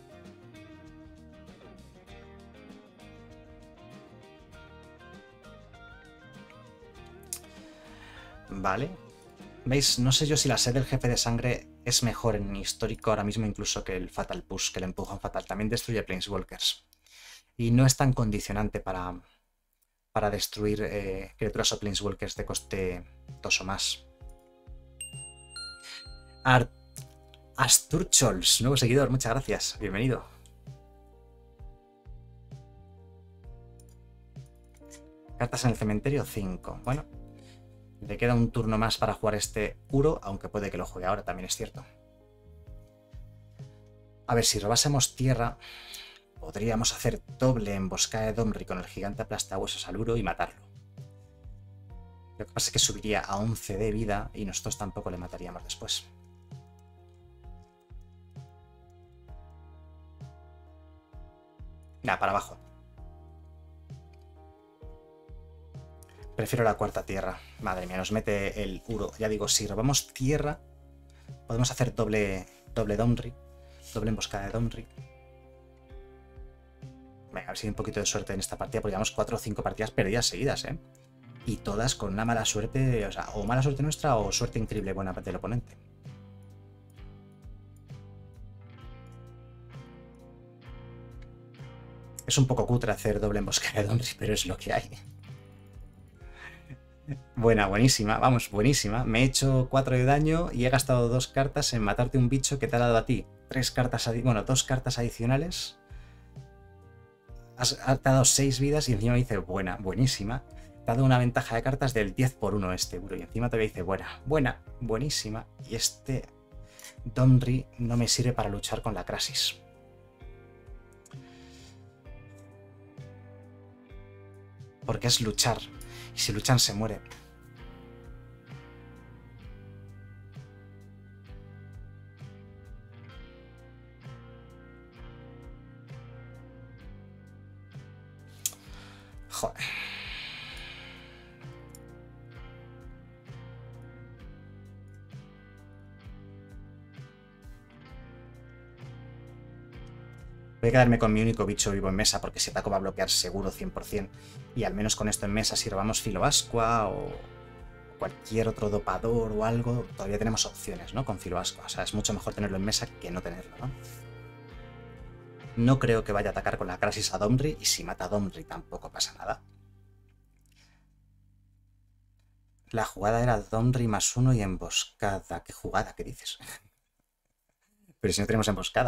Vale. ¿Veis? No sé yo si la sed del jefe de sangre es mejor en histórico ahora mismo incluso que el Fatal Push, que el empujón fatal. También destruye Planeswalkers. Y no es tan condicionante para destruir criaturas o Planeswalkers de coste 2 o más. Asturchols, nuevo seguidor, muchas gracias. Bienvenido. Cartas en el cementerio, 5. Bueno, le queda un turno más para jugar este Uro, aunque puede que lo juegue ahora, también es cierto. A ver, si robásemos tierra, podríamos hacer doble emboscada de Domri con el gigante aplastahuesos al Uro y matarlo. Lo que pasa es que subiría a 11 de vida y nosotros tampoco le mataríamos después. Nada, para abajo. Prefiero la cuarta tierra. Madre mía, nos mete el Uro. Ya digo, si robamos tierra, podemos hacer doble Domri. Doble emboscada de Domri. Venga, a ver si hay un poquito de suerte en esta partida, porque llevamos 4 o 5 partidas perdidas seguidas, ¿eh? Y todas con una mala suerte, o sea, o mala suerte nuestra o suerte increíble buena del oponente. Es un poco cutre hacer doble emboscada de Domri, pero es lo que hay. Buenísima, vamos, buenísima. Me he hecho 4 de daño y he gastado 2 cartas en matarte un bicho que te ha dado a ti 3 cartas, bueno, 2 cartas adicionales. Te ha dado 6 vidas y encima me dice buenísima. Te ha dado una ventaja de cartas del 10 por 1 este Uro y encima te dice buenísima. Y este Domri no me sirve para luchar con la Crasis. Porque es luchar. Y si luchan se muere. Joder. Voy a quedarme con mi único bicho vivo en mesa porque si ataco va a bloquear seguro 100%. Y al menos con esto en mesa, si robamos Filoascua o cualquier otro dopador o algo, todavía tenemos opciones, ¿no? Con Filoascua. O sea, es mucho mejor tenerlo en mesa que no tenerlo, ¿no? No creo que vaya a atacar con la Crasis a Domri, y si mata a Domri tampoco pasa nada. La jugada era Domri +1 y emboscada. ¿Qué jugada? ¿Qué dices? Pero si no tenemos emboscada.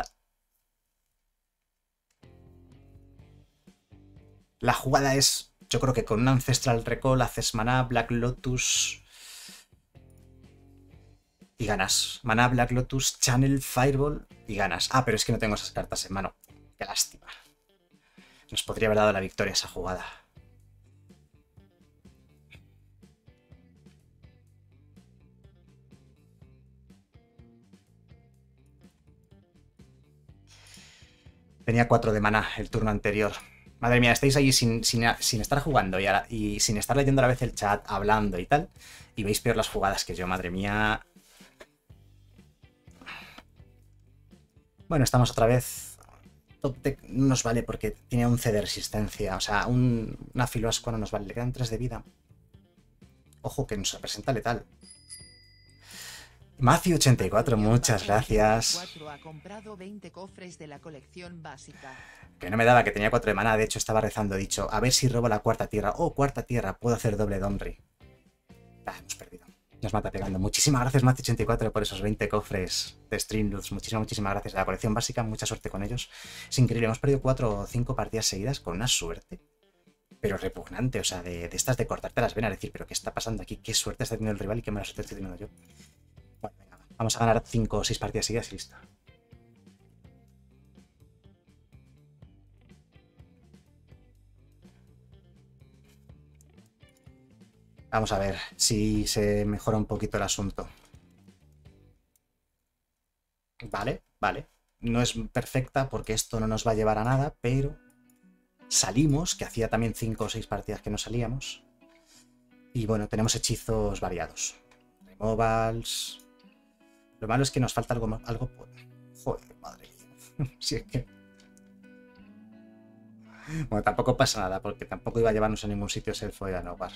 La jugada es, yo creo que con un Ancestral Recall haces maná, Black Lotus y ganas. Maná, Black Lotus, Channel, Fireball y ganas. Ah, pero es que no tengo esas cartas en mano. Qué lástima. Nos podría haber dado la victoria esa jugada. Tenía 4 de maná el turno anterior. Madre mía, estáis ahí sin estar jugando y sin estar leyendo a la vez el chat, hablando y tal, y veis peor las jugadas que yo, madre mía. Bueno, estamos otra vez. Top deck no nos vale porque tiene 11 de resistencia, o sea, una Filoascua no nos vale, le quedan 3 de vida. Ojo que nos representa letal. Matthew84, muchas gracias. Ha comprado 20 cofres de la colección básica. Que no me daba, que tenía 4 de maná, de hecho estaba rezando, dicho, a ver si robo la cuarta tierra. Oh, cuarta tierra, puedo hacer doble Domri. Hemos perdido. Nos mata pegando. Muchísimas gracias, Matthew84, por esos 20 cofres de Streamloots. Muchísimas gracias. De la colección básica, mucha suerte con ellos. Es increíble, hemos perdido 4 o 5 partidas seguidas con una suerte, pero repugnante, o sea, de estas de cortarte las venas, decir, pero ¿qué está pasando aquí? ¿Qué suerte está teniendo el rival y qué mala suerte estoy teniendo yo? Bueno, venga, vamos a ganar 5 o 6 partidas seguidas y listo. Vamos a ver si se mejora un poquito el asunto. Vale, vale. No es perfecta porque esto no nos va a llevar a nada, pero salimos, que hacía también 5 o 6 partidas que no salíamos. Y bueno, tenemos hechizos variados. Removals. Lo malo es que nos falta algo. Joder, madre mía. Si es que. Bueno, tampoco pasa nada, porque tampoco iba a llevarnos a ningún sitio ese elfo de Anobar.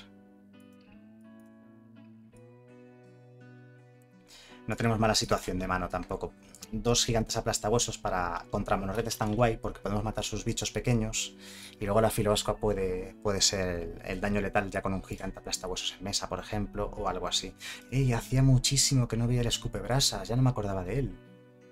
No tenemos mala situación de mano tampoco. 2 gigantes aplastahuesos contra Monorred están guay porque podemos matar sus bichos pequeños. Y luego la Filoascua puede ser el daño letal ya con un gigante aplastahuesos en mesa, por ejemplo, o algo así. ¡Ey! Hacía muchísimo que no veía el escupebrasas, ya no me acordaba de él.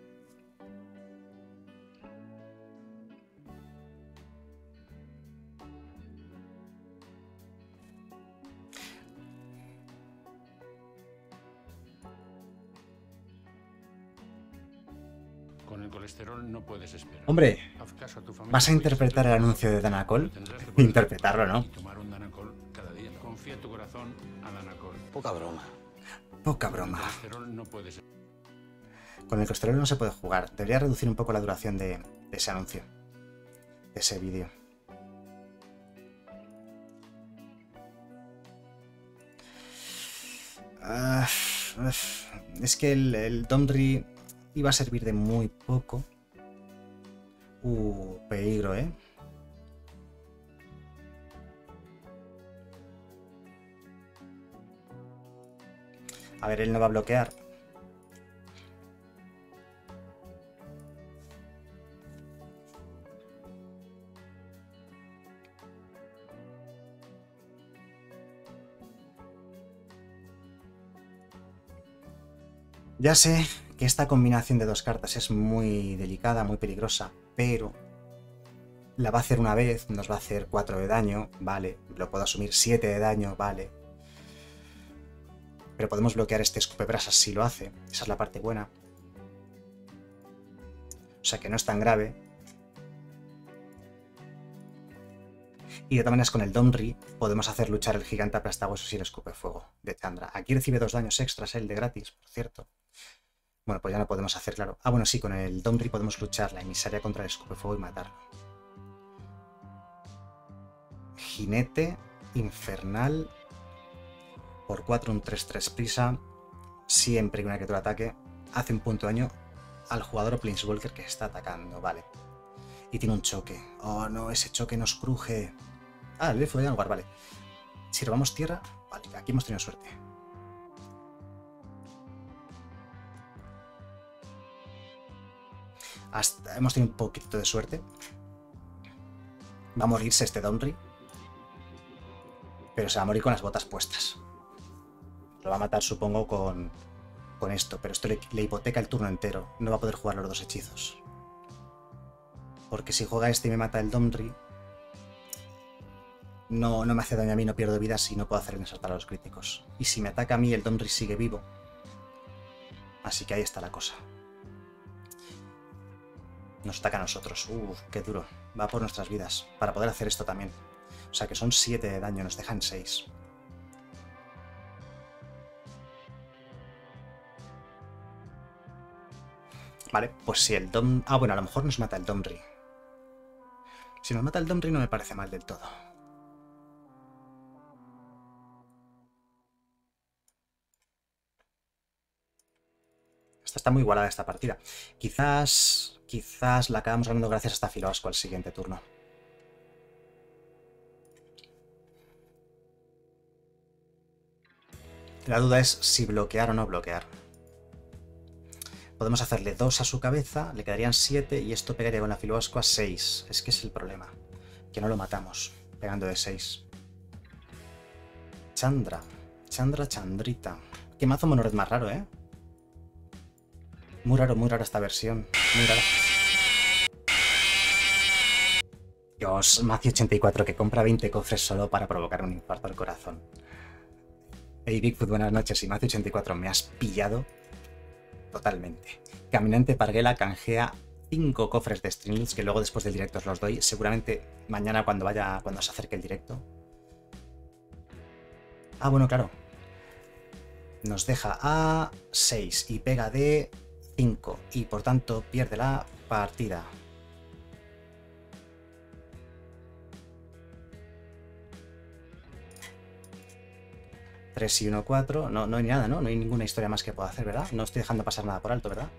Con el colesterol no puedes esperar. Hombre, ¿vas a interpretar el anuncio de Danacol? Interpretarlo, ¿no? Tomar un Danacol cada día. Confía tu corazón a Danacol. Poca broma. Poca broma. Con el colesterol no puedes. Con el colesterol no se puede jugar. Debería reducir un poco la duración de ese anuncio. De ese vídeo. Es que el Domri iba a servir de muy poco. Peligro, ¿eh? A ver, él no va a bloquear. Ya sé que esta combinación de 2 cartas es muy delicada, muy peligrosa, pero la va a hacer una vez, nos va a hacer 4 de daño, vale, lo puedo asumir, 7 de daño, vale. Pero podemos bloquear este escupebrasas si lo hace, esa es la parte buena. O sea que no es tan grave. Y de todas maneras con el Domri podemos hacer luchar el gigante aplastahuesos y el escupefuego de Chandra. Aquí recibe 2 daños extras, el de gratis, por cierto. Bueno, pues ya no podemos hacer, claro. Ah, bueno, sí, con el Domri podemos luchar la emisaria contra el escupefuego y matarlo. Jinete, infernal, por 4, un 3-3 prisa. Siempre que una criatura ataque, hace un punto de daño al jugador o Planeswalker que está atacando, vale. Y tiene un choque. Oh, no, ese choque nos cruje. Ah, el elfo de lugar, vale. Si robamos tierra... Vale, aquí hemos tenido suerte. Hasta hemos tenido un poquito de suerte. Va a morirse este Domri. Pero se va a morir con las botas puestas. Lo va a matar, supongo, con esto. Pero esto le hipoteca el turno entero. No va a poder jugar los dos hechizos. Porque si juega este y me mata el Domri, no me hace daño a mí, no pierdo vidas y no puedo hacer ensartar a los críticos. Y si me ataca a mí, el Domri sigue vivo. Así que ahí está la cosa. Nos ataca a nosotros. Qué duro. Va por nuestras vidas. Para poder hacer esto también. O sea que son 7 de daño, nos dejan 6. Vale, pues si el Dom... Ah, bueno, a lo mejor nos mata el Domri. Si nos mata el Domri no me parece mal del todo. Esta está muy igualada esta partida. Quizás la acabamos ganando gracias a esta Filoasco al siguiente turno. La duda es si bloquear o no bloquear. Podemos hacerle 2 a su cabeza, le quedarían 7 y esto pegaría con la Filoasco a 6. Es que es el problema. Que no lo matamos, pegando de 6. Chandra. Chandrita. Qué mazo monored más raro, ¿eh? Muy raro esta versión. Muy raro. Dios, Maci84 que compra 20 cofres solo para provocar un infarto al corazón. Hey Bigfoot, buenas noches. Y Maci84, me has pillado totalmente. Caminante Parguela canjea 5 cofres de Streamlabs que luego después del directo os los doy. Seguramente mañana cuando se acerque el directo. Ah, bueno, claro. Nos deja a 6 y pega de 5 y por tanto pierde la partida. ...3 y 1, 4... No hay nada, ¿no? No hay ninguna historia más que pueda hacer, ¿verdad? No estoy dejando pasar nada por alto, ¿verdad?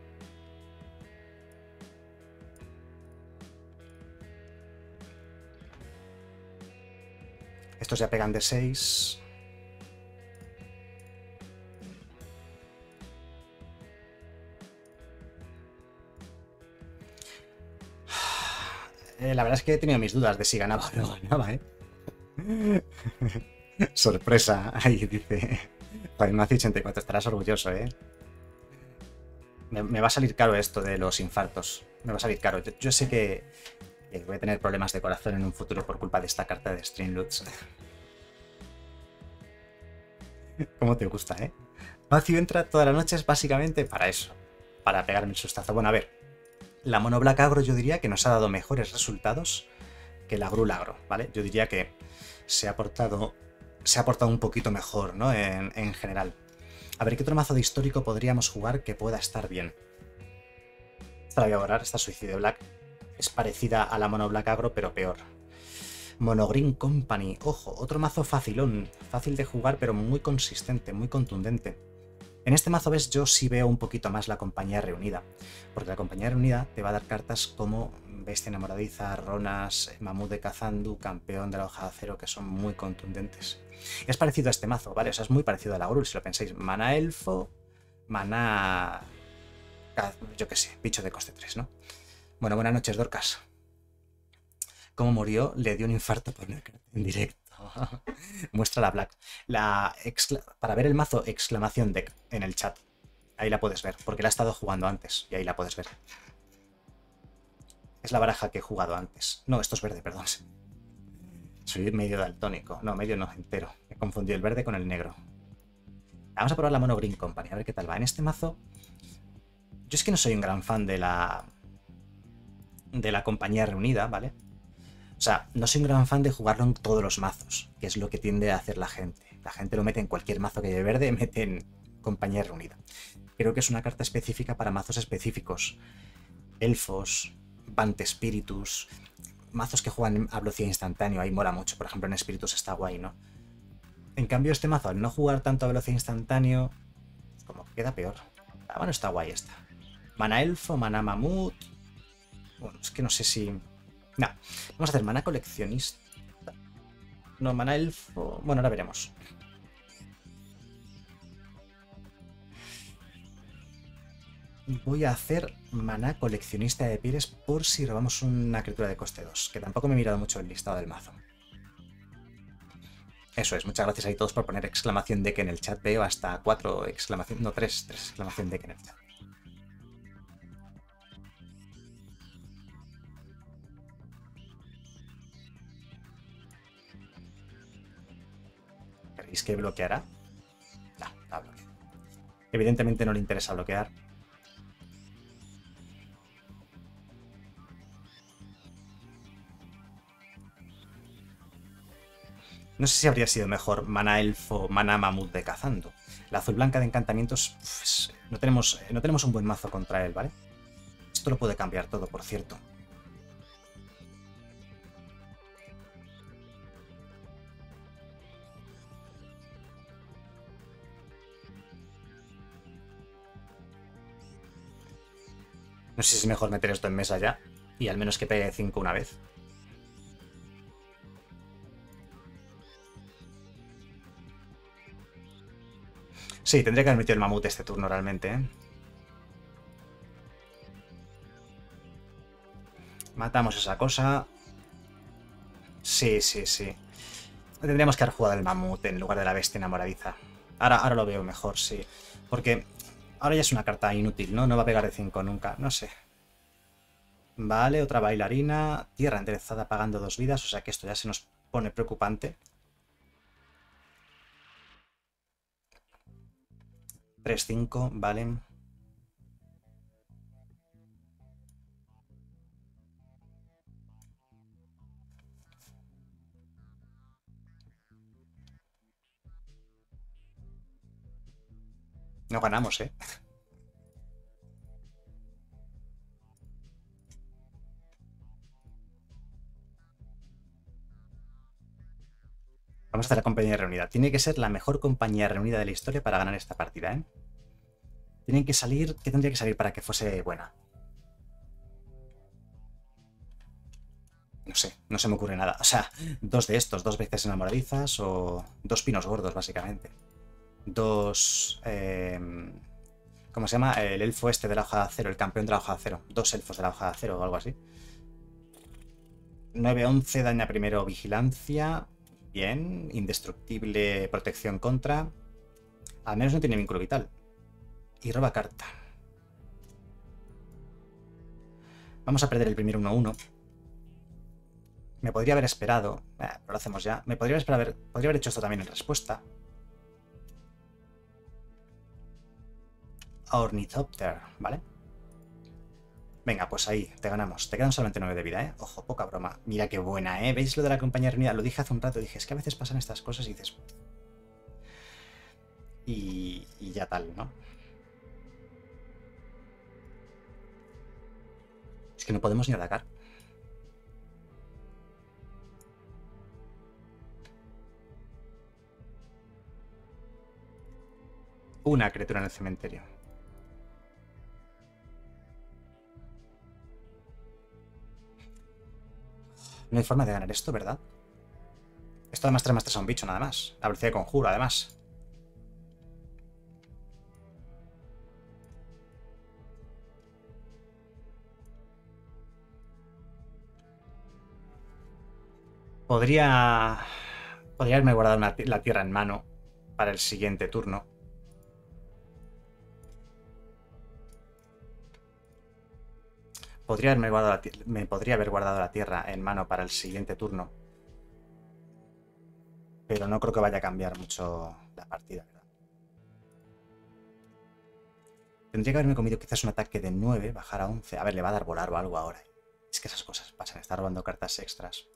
Estos ya pegan de 6... La verdad es que he tenido mis dudas de si ganaba o no ganaba, ¿eh? Sorpresa, ahí dice Maci84, estarás orgulloso, ¿eh? Me va a salir caro esto de los infartos. Me va a salir caro. Yo sé que voy a tener problemas de corazón en un futuro por culpa de esta carta de Streamlabs. ¿Cómo te gusta, eh? Maci entra todas las noches básicamente para eso. Para pegarme el sustazo. Bueno, a ver. La Mono Black Agro yo diría que nos ha dado mejores resultados que la Grul Agro, ¿vale? Yo diría que se ha portado un poquito mejor, ¿no? En general. A ver, ¿qué otro mazo de histórico podríamos jugar que pueda estar bien? Esta la voy a borrar, esta Suicide Black. Es parecida a la Mono Black Agro, pero peor. Mono Green Company. Ojo, otro mazo facilón. Fácil de jugar, pero muy consistente, muy contundente. En este mazo, ves, yo sí veo un poquito más la Compañía Reunida. Porque la Compañía Reunida te va a dar cartas como Bestia Enamoradiza, Ronas, Mamut de Kazandu, Campeón de la Hoja de Acero, que son muy contundentes. Es parecido a este mazo, ¿vale? O sea, es muy parecido a la Grul, si lo pensáis. Mana Elfo, Mana... yo qué sé, bicho de coste 3, ¿no? Bueno, buenas noches, Dorcas. ¿Cómo murió? Le dio un infarto por en directo. Muestra la Black. Para ver el mazo, exclamación deck en el chat. Ahí la puedes ver, porque la he estado jugando antes y ahí la puedes ver. Es la baraja que he jugado antes. No, esto es verde, perdón. Soy medio daltónico. No, medio no, entero. He confundido el verde con el negro. Vamos a probar la Mono Green Company, a ver qué tal va. En este mazo, yo es que no soy un gran fan de la Compañía Reunida, ¿vale? O sea, no soy un gran fan de jugarlo en todos los mazos, que es lo que tiende a hacer la gente. La gente lo mete en cualquier mazo que lleve verde, mete en Compañía Reunida. Creo que es una carta específica para mazos específicos. Elfos, Vante Spiritus, mazos que juegan a velocidad instantánea, ahí mola mucho. Por ejemplo, en Spiritus está guay, ¿no? En cambio, este mazo, al no jugar tanto a velocidad instantáneo, como que queda peor. Ah, bueno, está guay esta. Mana Elfo, Mana Mamut... Bueno, es que no sé si... No, vamos a hacer mana coleccionista. No, mana elfo... Bueno, ahora veremos. Voy a hacer mana coleccionista de pieles por si robamos una criatura de coste 2, que tampoco me he mirado mucho el listado del mazo. Eso es, muchas gracias a todos por poner exclamación deck en el chat. Veo hasta 4 exclamación... No, 3 exclamación deck en el chat. ¿Creéis que bloqueará? No, no bloquea. Evidentemente no le interesa bloquear. No sé si habría sido mejor mana elfo, mana mamut de cazando. La azul blanca de encantamientos, no tenemos un buen mazo contra él, ¿vale? Esto lo puede cambiar todo, por cierto. No sé si es mejor meter esto en mesa ya y al menos que pegue 5 una vez. Sí, tendría que haber metido el mamut este turno realmente, ¿eh? Matamos esa cosa. Sí, sí, sí. Tendríamos que haber jugado el mamut en lugar de la bestia enamoradiza. Ahora lo veo mejor, sí. Porque ahora ya es una carta inútil, ¿no? No va a pegar de 5 nunca, no sé. Vale, otra bailarina. Tierra enderezada pagando 2 vidas, o sea que esto ya se nos pone preocupante. 3-5, vale. No ganamos, ¿eh? Vamos a hacer la compañía reunida. Tiene que ser la mejor compañía reunida de la historia para ganar esta partida, ¿eh? Tienen que salir... ¿Qué tendría que salir para que fuese buena? No sé, no se me ocurre nada. O sea, 2 de estos, 2 veces enamoradizas o 2 pinos gordos, básicamente. 2... ¿cómo se llama? El elfo este de la hoja de acero, el campeón de la hoja de acero. 2 elfos de la hoja de acero o algo así. 9-11 daña primero vigilancia. Bien. Indestructible protección contra. Al menos no tiene vínculo vital. Y roba carta. Vamos a perder el primer 1-1. Me podría haber esperado. Pero lo hacemos ya. Me podría haber hecho esto también en respuesta. Ornithopter, ¿vale? Venga, pues ahí, te ganamos. Te quedan solamente 9 de vida, ¿eh? Ojo, poca broma. Mira qué buena, ¿eh? ¿Veis lo de la compañía reunida? Lo dije hace un rato, dije, es que a veces pasan estas cosas y dices... Y ya tal, ¿no? Es que no podemos ni atacar. Una criatura en el cementerio. No hay forma de ganar esto, ¿verdad? Esto además trae más 3 a un bicho, nada más. La velocidad de conjuro, además. Podría haberme guardado la tierra en mano para el siguiente turno. Me podría haber guardado la tierra en mano para el siguiente turno. Pero no creo que vaya a cambiar mucho la partida, ¿verdad? Tendría que haberme comido quizás un ataque de 9, bajar a 11. A ver, le va a dar volar o algo ahora. Es que esas cosas pasan, está robando cartas extras.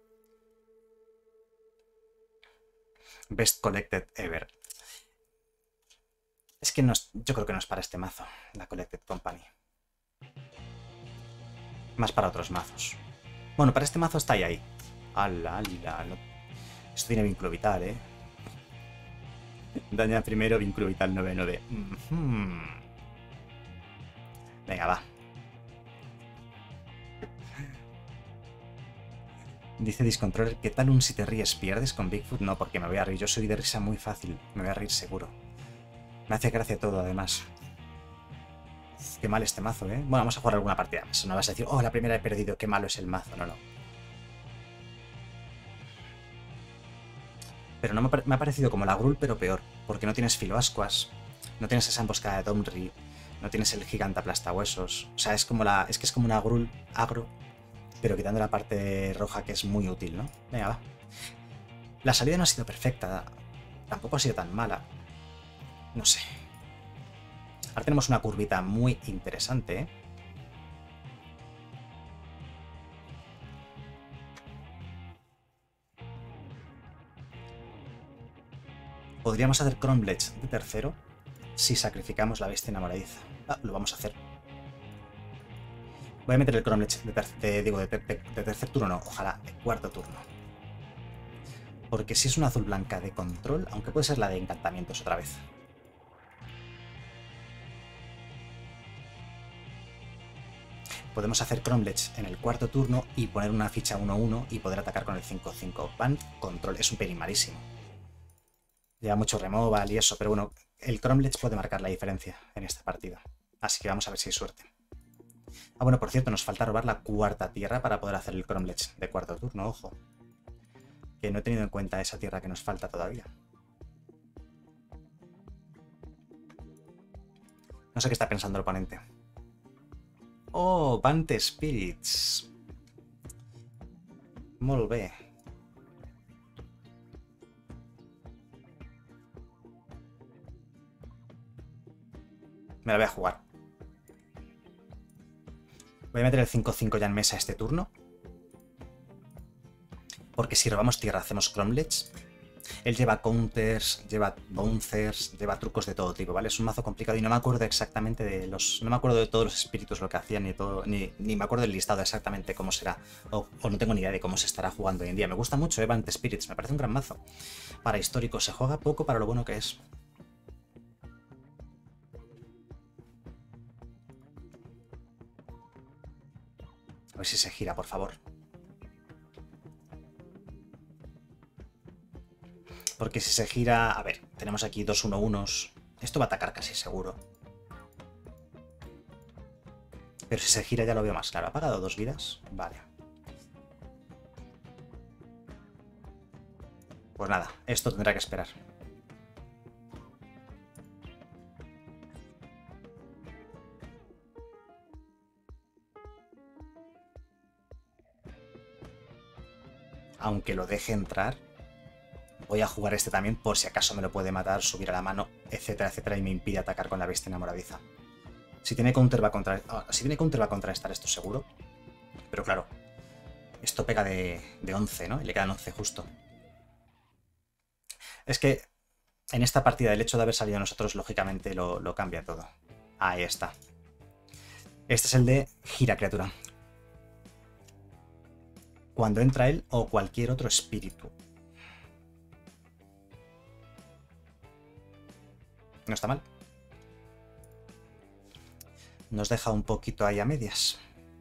Best Collected Ever. Es que no es, yo creo que no es para este mazo, la Collected Company. Más para otros mazos. Bueno, para este mazo está ahí. ¡Hala, hala! No. Esto tiene vínculo vital, ¿eh? Daña primero, vínculo vital 9-9. Venga, va. Dice Discontroller, ¿qué tal un si te ríes pierdes con Bigfoot? No, porque me voy a reír. Yo soy de risa muy fácil. Me voy a reír seguro. Me hace gracia todo, además. Uf, qué mal este mazo, ¿eh? Bueno, vamos a jugar alguna partida más. No vas a decir, oh, la primera he perdido, qué malo es el mazo. No, no. Pero no me ha parecido como la Gruul, pero peor. Porque no tienes Filoascuas, no tienes esa emboscada de Domri, no tienes el gigante aplastahuesos. O sea, es como la. Es que es como una Gruul agro, pero quitando la parte roja que es muy útil, ¿no? Venga, va. La salida no ha sido perfecta. Tampoco ha sido tan mala. No sé. Ahora tenemos una curvita muy interesante, ¿eh? Podríamos hacer Cromlech de tercero si sacrificamos la bestia enamoradiza. Ah, lo vamos a hacer. Voy a meter el Cromlech de tercer turno, no, ojalá, de cuarto turno. Porque si es una azul blanca de control, aunque puede ser la de encantamientos otra vez. Podemos hacer Cromlech en el cuarto turno y poner una ficha 1-1 y poder atacar con el 5-5. Van control, es un pelín malísimo. Lleva mucho removal y eso, pero bueno, el Cromlech puede marcar la diferencia en esta partida. Así que vamos a ver si hay suerte. Ah, bueno, por cierto, nos falta robar la cuarta tierra para poder hacer el Cromlech de cuarto turno, ojo. Que no he tenido en cuenta esa tierra que nos falta todavía. No sé qué está pensando el oponente. Oh, Vante Spirits. Molt bé. Me la voy a jugar. Voy a meter el 5-5 ya en mesa este turno. Porque si robamos tierra hacemos Cromlech. Él lleva counters, lleva bouncers, lleva trucos de todo tipo, ¿vale? Es un mazo complicado y no me acuerdo exactamente de los... No me acuerdo de todos los espíritus lo que hacían ni me acuerdo del listado exactamente cómo será. O no tengo ni idea de cómo se estará jugando hoy en día. Me gusta mucho Vante Spirits, me parece un gran mazo. Para histórico se juega poco para lo bueno que es. A ver si se gira, por favor. Porque si se gira... A ver, tenemos aquí 2-1-1s. Esto va a atacar casi seguro. Pero si se gira ya lo veo más claro. ¿Ha pagado 2 vidas? Vale. Pues nada, esto tendrá que esperar. Aunque lo deje entrar, voy a jugar este también por si acaso me lo puede matar, subir a la mano, etcétera, etcétera, y me impide atacar con la bestia enamoradiza. Si tiene counter va a si tiene counter va a contrarrestar esto seguro. Pero claro, esto pega de 11, ¿no? Y le quedan 11 justo. Es que en esta partida el hecho de haber salido nosotros, lógicamente, lo cambia todo. Ahí está. Este es el de gira criatura. Cuando entra él o cualquier otro espíritu. No está mal. Nos deja un poquito ahí a medias.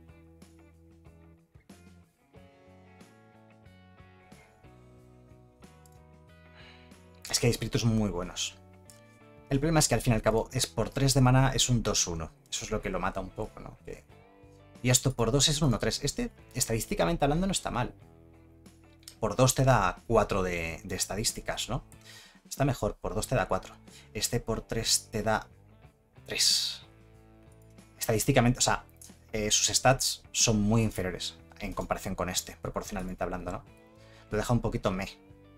Es que hay espíritus muy buenos. El problema es que al fin y al cabo es por 3 de mana, es un 2-1. Eso es lo que lo mata un poco, ¿no? Y esto por 2 es un 1-3. Este, estadísticamente hablando, no está mal. Por 2 te da 4 de estadísticas, ¿no? Está mejor, por 2 te da 4. Este por 3 te da 3. Estadísticamente, o sea, sus stats son muy inferiores en comparación con este, proporcionalmente hablando, ¿no? Lo deja un poquito meh.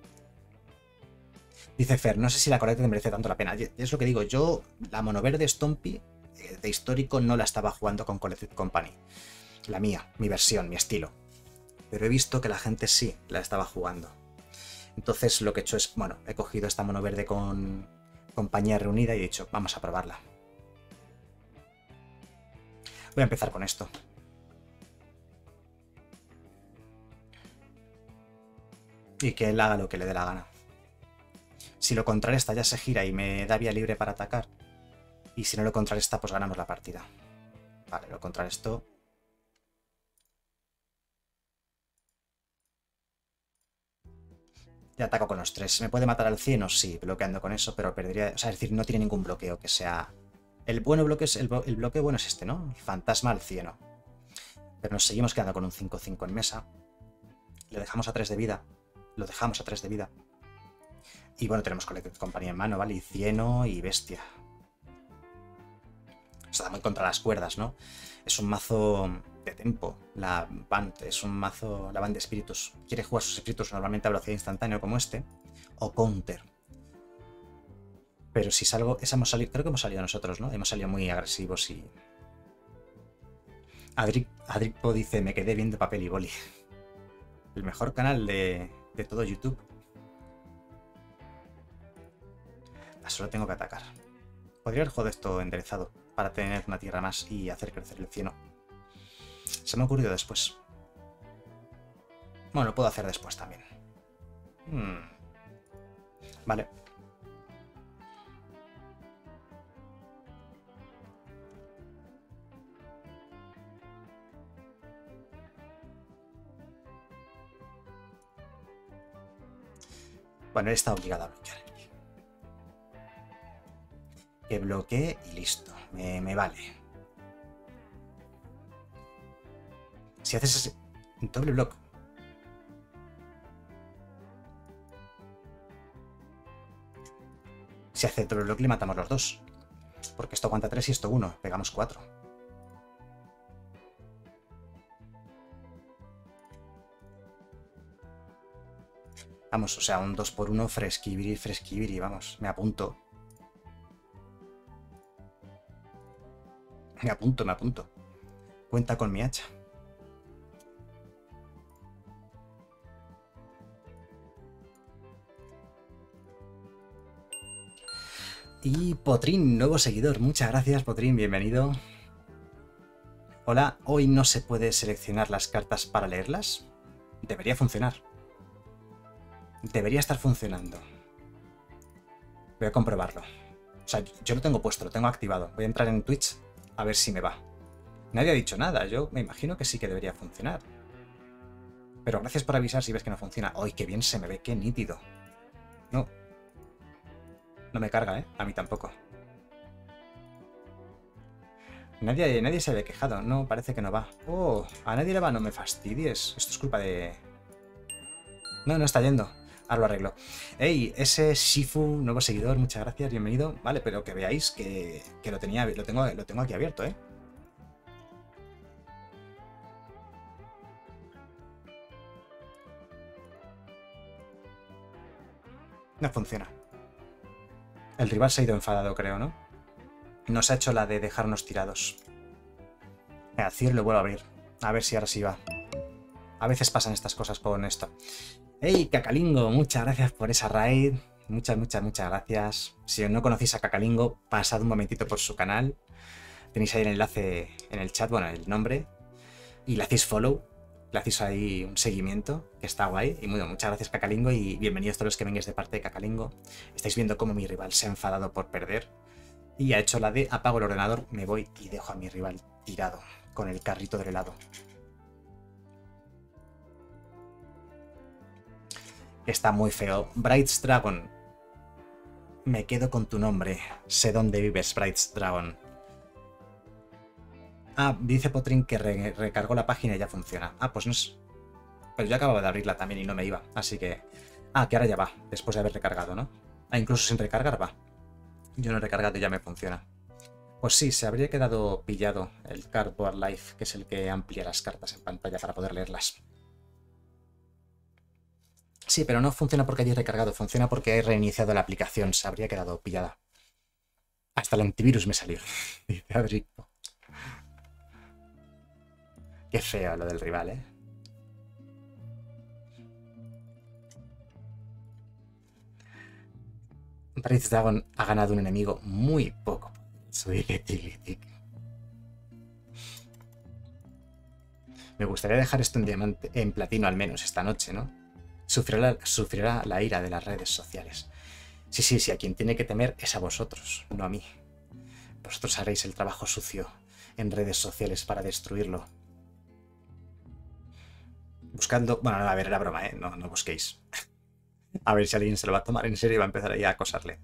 Dice Fer, no sé si la coleta te merece tanto la pena. Es lo que digo, yo la monoverde Stompy de histórico no la estaba jugando con Collected Company. La mía, mi versión, mi estilo. Pero he visto que la gente sí la estaba jugando. Entonces lo que he hecho es, bueno, he cogido esta monoverde con compañía reunida y he dicho, vamos a probarla. Voy a empezar con esto. Y que él haga lo que le dé la gana. Si lo contrarresta ya se gira y me da vía libre para atacar. Y si no lo contrarresta, pues ganamos la partida. Vale, lo contrarresto. Y ataco con los 3. ¿Me puede matar al cieno? Sí, bloqueando con eso, pero perdería... O sea, es decir, no tiene ningún bloqueo que sea... El bueno bloqueo es el bloqueo bueno es este, ¿no? El fantasma al cieno. Pero nos seguimos quedando con un 5-5 en mesa. Le dejamos a 3 de vida. Lo dejamos a 3 de vida. Y bueno, tenemos compañía en mano, ¿vale? Y cieno y bestia. Está muy contra las cuerdas, ¿no? Es un mazo de tempo. La band es un mazo... La band de espíritus. Quiere jugar sus espíritus normalmente a velocidad instantánea como este. O counter. Pero si salgo... hemos salido, creo que hemos salido nosotros, ¿no? Hemos salido muy agresivos y... Adricpo dice, me quedé viendo Papel y Boli. El mejor canal de todo YouTube. Solo tengo que atacar. Podría haber jugado esto enderezado para tener una tierra más y hacer crecer el cieno. Se me ha ocurrido después. Bueno, lo puedo hacer después también. Vale. Bueno, él está obligado a bloquear. Que bloquee y listo. Me vale. Si haces ese doble block. Si hace doble block le matamos los dos. Porque esto aguanta 3 y esto 1. Pegamos 4. Vamos, o sea, un 2x1 fresquibiri, vamos. Me apunto. Me apunto. Cuenta con mi hacha. Y Potrín, nuevo seguidor. Muchas gracias, Potrín. Bienvenido. Hola, hoy no se puede seleccionar las cartas para leerlas. Debería funcionar. Debería estar funcionando. Voy a comprobarlo. O sea, yo lo tengo puesto, lo tengo activado. Voy a entrar en Twitch a ver si me va. Nadie ha dicho nada. Yo me imagino que sí que debería funcionar. Pero gracias por avisar si ves que no funciona. ¡Ay, qué bien se me ve! ¡Qué nítido! No. No me carga, ¿eh? A mí tampoco. Nadie se había quejado. No, parece que no va. ¡Oh! A nadie le va. No me fastidies. Esto es culpa de... No está yendo. Ahora lo arreglo. ¡Ey! Ese Shifu, nuevo seguidor, muchas gracias, bienvenido. Vale, pero que veáis que lo tengo aquí abierto, ¿eh? No funciona. El rival se ha ido enfadado, creo, ¿no? Nos ha hecho la de dejarnos tirados. Venga, cierro y lo vuelvo a abrir. A ver si ahora sí va. A veces pasan estas cosas con esto. ¡Hey, Cacalingo! Muchas gracias por esa raid. Muchas gracias. Si no conocéis a Cacalingo, pasad un momentito por su canal. Tenéis ahí el enlace en el chat, bueno, el nombre. Y le hacéis follow. Le hacéis ahí un seguimiento, que está guay. Y muchas gracias, Cacalingo. Y bienvenidos todos los que vengáis de parte de Cacalingo. Estáis viendo cómo mi rival se ha enfadado por perder. Y ha hecho la de apago el ordenador, me voy y dejo a mi rival tirado con el carrito del helado. Está muy feo. Bright's Dragon. Me quedo con tu nombre. Sé dónde vives, Bright's Dragon. Ah, dice Potrin que recargó la página y ya funciona. Ah, pues no es... Pero yo acababa de abrirla también y no me iba. Así que... Ah, que ahora ya va. Después de haber recargado, ¿no? Ah, incluso sin recargar va. Yo no he recargado y ya me funciona. Pues sí, se habría quedado pillado el Cardboard Life, que es el que amplía las cartas en pantalla para poder leerlas. Sí, pero no funciona porque haya recargado, funciona porque he reiniciado la aplicación, se habría quedado pillada. Hasta el antivirus me salió, dice Adrico. Qué feo lo del rival, ¿eh? Bright's Dragon ha ganado un enemigo muy poco. Soy Me gustaría dejar esto en diamante, en platino al menos esta noche, ¿no? Sufrirá la ira de las redes sociales. Sí, a quien tiene que temer es a vosotros, no a mí. Vosotros haréis el trabajo sucio en redes sociales para destruirlo. Buscando... Bueno, a ver, era broma, ¿eh? No busquéis. A ver si alguien se lo va a tomar en serio y va a empezar ahí a acosarle.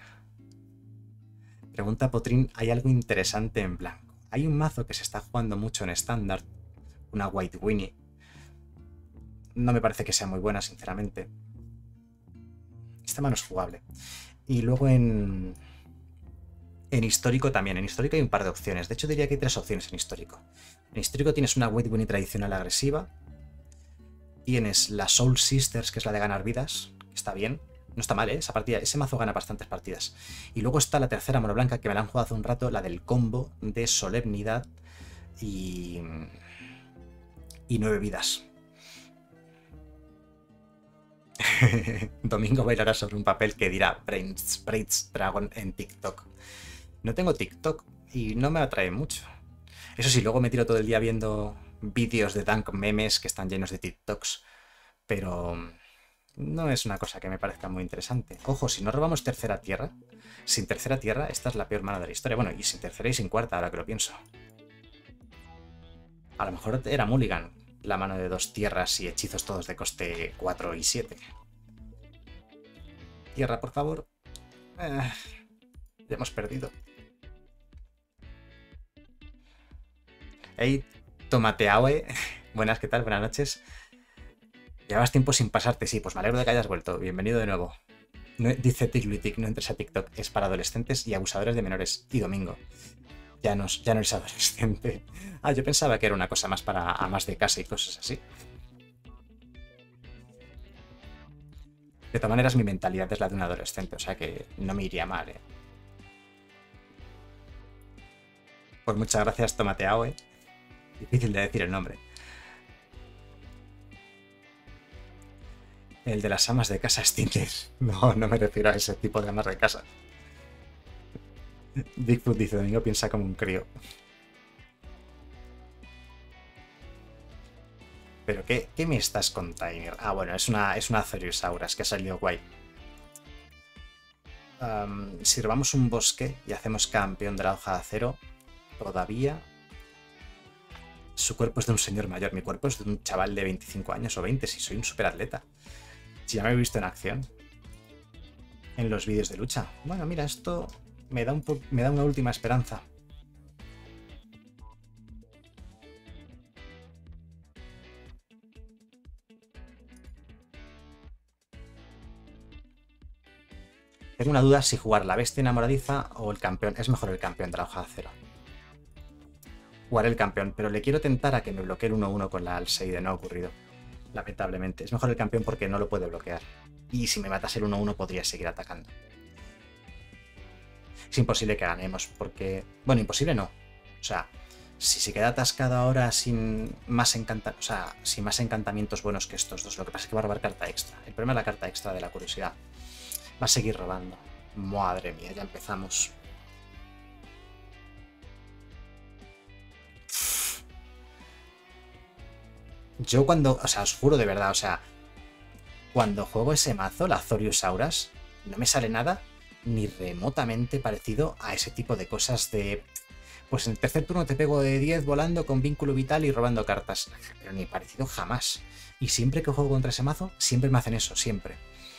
Pregunta Potrín, ¿hay algo interesante en blanco? Hay un mazo que se está jugando mucho en estándar, una White Winnie. No me parece que sea muy buena, sinceramente. Esta mano es jugable. Y luego en histórico también. En histórico hay un par de opciones. De hecho, diría que hay 3 opciones en histórico. En histórico tienes una White Winnie tradicional agresiva. Tienes la Soul Sisters, que es la de ganar vidas. Está bien. No está mal, ¿eh? Esa partida, ese mazo gana bastantes partidas. Y luego está la tercera mono blanca, que me la han jugado hace un rato, la del combo de Solemnidad y 9 vidas. Domingo bailará sobre un papel que dirá Braids Dragon en TikTok. No tengo TikTok y no me atrae mucho. Eso sí, luego me tiro todo el día viendo vídeos de Dunk memes que están llenos de TikToks, pero no es una cosa que me parezca muy interesante. Ojo, si no robamos tercera tierra, sin tercera tierra, esta es la peor mano de la historia. Bueno, y sin tercera y sin cuarta, ahora que lo pienso. A lo mejor era Mulligan, la mano de 2 tierras y hechizos todos de coste 4 y 7. Tierra, por favor. Ya hemos perdido. Hey, Tomateaue. Buenas, ¿qué tal? Buenas noches. Llevabas tiempo sin pasarte, sí, pues me alegro de que hayas vuelto. Bienvenido de nuevo. No, dice Tigluitic, no entres a TikTok, es para adolescentes y abusadores de menores. Y domingo. Ya no eres adolescente. Ah, yo pensaba que era una cosa más para amas de casa y cosas así. De todas maneras, mi mentalidad es la de un adolescente, o sea que no me iría mal, ¿eh? Pues muchas gracias, Tomateao, ¿eh? Difícil de decir el nombre. El de las amas de casa es Tinder. No, no me refiero a ese tipo de amas de casa. Bigfoot dice, Domingo piensa como un crío. ¿Pero qué me estás contando? Ah, bueno, es una Azoriusauras que ha salido guay. Si robamos un bosque y hacemos campeón de la hoja de acero, todavía... Su cuerpo es de un señor mayor, mi cuerpo es de un chaval de 25 años o 20, si soy un superatleta. Si ya me he visto en acción. En los vídeos de lucha. Bueno, mira, esto me da una última esperanza. Tengo una duda si jugar la bestia enamoradiza o el campeón. Es mejor el campeón de la hoja de acero. Jugaré el campeón, pero le quiero tentar a que me bloquee el 1-1 con la Alseide. No ha ocurrido, lamentablemente. Es mejor el campeón porque no lo puede bloquear. Y si me matas el 1-1 podría seguir atacando. Es imposible que ganemos, porque... Bueno, imposible no. O sea, si se queda atascado ahora sin más sin más encantamientos buenos que estos dos, lo que pasa es que va a robar carta extra. El problema es la carta extra de la curiosidad. Va a seguir robando. Madre mía, ya empezamos. Yo cuando... O sea, os juro de verdad, o sea... Cuando juego ese mazo, la Azoriusauras, no me sale nada ni remotamente parecido a ese tipo de cosas de... Pues en el tercer turno te pego de 10 volando con vínculo vital y robando cartas. Pero ni parecido jamás. Y siempre que juego contra ese mazo, siempre me hacen eso, siempre.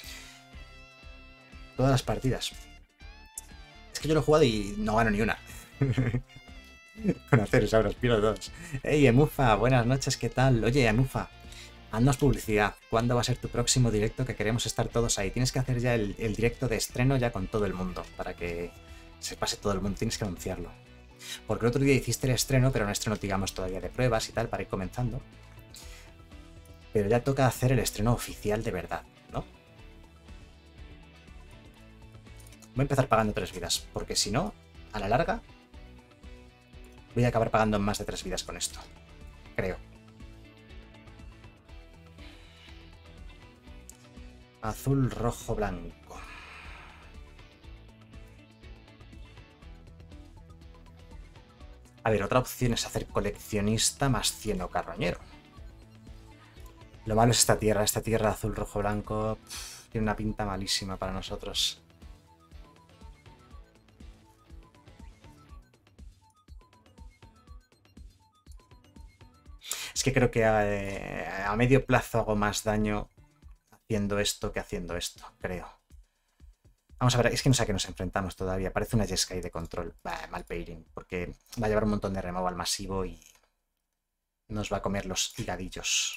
Todas las partidas. Es que yo lo he jugado y no gano ni una. Con Azoriusauras pierdo todas. Hey, Emufa, buenas noches, ¿qué tal? Oye, Emufa, haznos publicidad. ¿Cuándo va a ser tu próximo directo? Que queremos estar todos ahí. Tienes que hacer ya el directo de estreno ya con todo el mundo, para que se pase todo el mundo. Tienes que anunciarlo. Porque el otro día hiciste el estreno, pero un estreno, digamos, todavía de pruebas y tal, para ir comenzando. Pero ya toca hacer el estreno oficial de verdad, ¿no? Voy a empezar pagando 3 vidas, porque si no, a la larga, voy a acabar pagando más de 3 vidas con esto. Creo. Azul, rojo, blanco. A ver, otra opción es hacer coleccionista más cieno carroñero. Lo malo es esta tierra azul, rojo, blanco. Tiene una pinta malísima para nosotros. Es que creo que a medio plazo hago más daño haciendo esto que haciendo esto, creo. Vamos a ver, es que no sé a qué nos enfrentamos todavía. Parece una Jeskai de control. Bah, mal pairing, porque va a llevar un montón de removal masivo y nos va a comer los higadillos.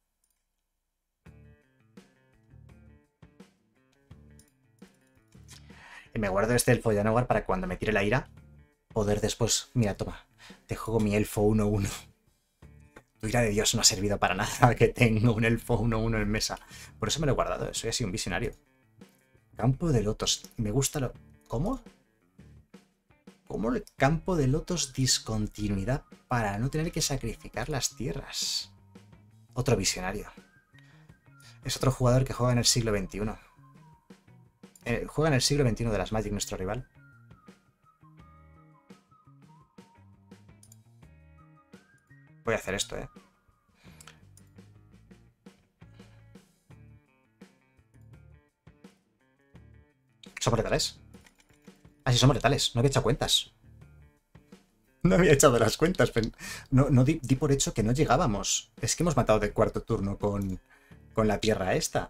Y me guardo este elfo de Anowar para cuando me tire la ira, poder después... Mira, toma, te juego mi elfo 1-1. Tu ira de Dios no ha servido para nada que tengo un elfo 1-1 en mesa. Por eso me lo he guardado, soy así un visionario. Campo de lotos. Me gusta lo... ¿Cómo? ¿Cómo el campo de lotos discontinuidad para no tener que sacrificar las tierras? Otro visionario. Es otro jugador que juega en el siglo XXI. Juega en el siglo XXI de las Magic, nuestro rival. Voy a hacer esto, ¿eh? ¿Somos letales? Ah, sí, somos letales. No había hecho cuentas. No había echado las cuentas. Pero no di por hecho que no llegábamos. Es que hemos matado de cuarto turno con la tierra esta.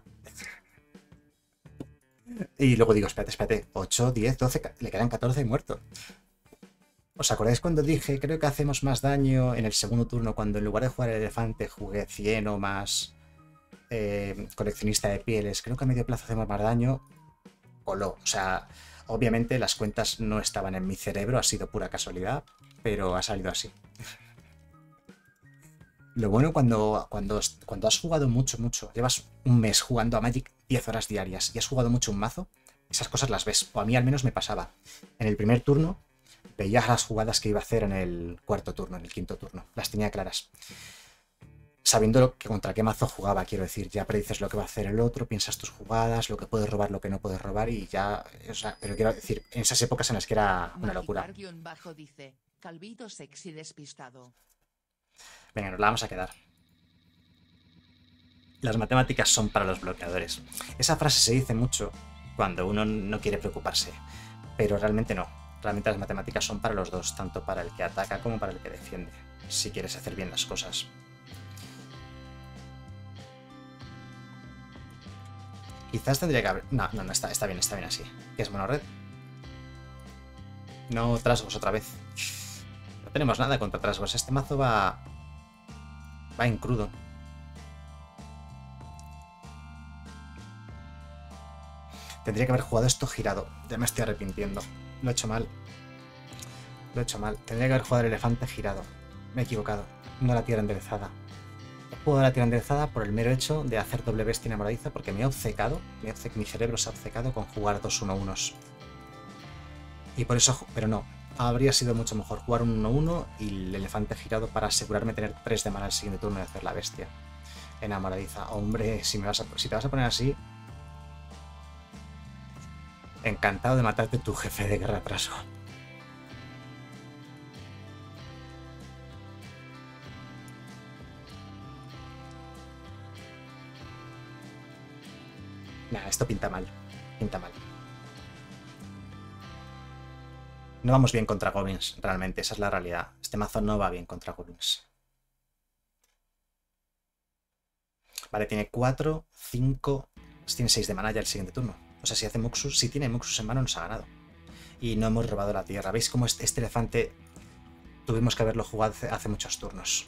Y luego digo, espérate. 8, 10, 12... Le quedan 14 y muerto. ¿Os acordáis cuando dije, creo que hacemos más daño en el segundo turno, cuando en lugar de jugar el elefante jugué 100 o más coleccionista de pieles? Creo que a medio plazo hacemos más daño. Coló. O sea, obviamente las cuentas no estaban en mi cerebro, ha sido pura casualidad, pero ha salido así. Lo bueno cuando has jugado mucho, llevas un mes jugando a Magic 10 horas diarias y has jugado mucho un mazo, esas cosas las ves. O a mí al menos me pasaba. En el primer turno veía las jugadas que iba a hacer en el cuarto turno, en el quinto turno. Las tenía claras. Sabiendo contra qué mazo jugaba, quiero decir. Ya predices lo que va a hacer el otro, piensas tus jugadas, lo que puedes robar, lo que no puedes robar y ya... O sea, pero quiero decir, en esas épocas en las que era una locura. Dice, Calvito sexy despistado. Venga, nos la vamos a quedar. Las matemáticas son para los bloqueadores. Esa frase se dice mucho cuando uno no quiere preocuparse, pero realmente no. Realmente las matemáticas son para los dos, tanto para el que ataca como para el que defiende, si quieres hacer bien las cosas. Quizás tendría que haber... No, está bien así. ¿Qué es mono red? No, trasgos otra vez. No tenemos nada contra trasgos. Este mazo va en crudo. Tendría que haber jugado esto girado. Ya me estoy arrepintiendo. Lo he hecho mal. Tendría que haber jugado el elefante girado. Me he equivocado. No la tierra enderezada. He jugado la tierra enderezada por el mero hecho de hacer doble bestia enamoradiza, porque me he obcecado. Mi cerebro se ha obcecado con jugar 2-1-1s. Y por eso... Pero no. Habría sido mucho mejor jugar un 1-1 y el elefante girado para asegurarme tener 3 de mana el siguiente turno y hacer la bestia enamoradiza. Hombre, si te vas a poner así... Encantado de matarte tu jefe de guerra atraso. Nah, esto pinta mal. No vamos bien contra goblins, realmente, esa es la realidad. Este mazo no va bien contra goblins. Vale, tiene 4, 5... Tiene 6 de mana ya el siguiente turno. O sea, si hace Muxus, si tiene Muxus en mano, nos ha ganado. Y no hemos robado la tierra. ¿Veis cómo este elefante tuvimos que haberlo jugado hace muchos turnos?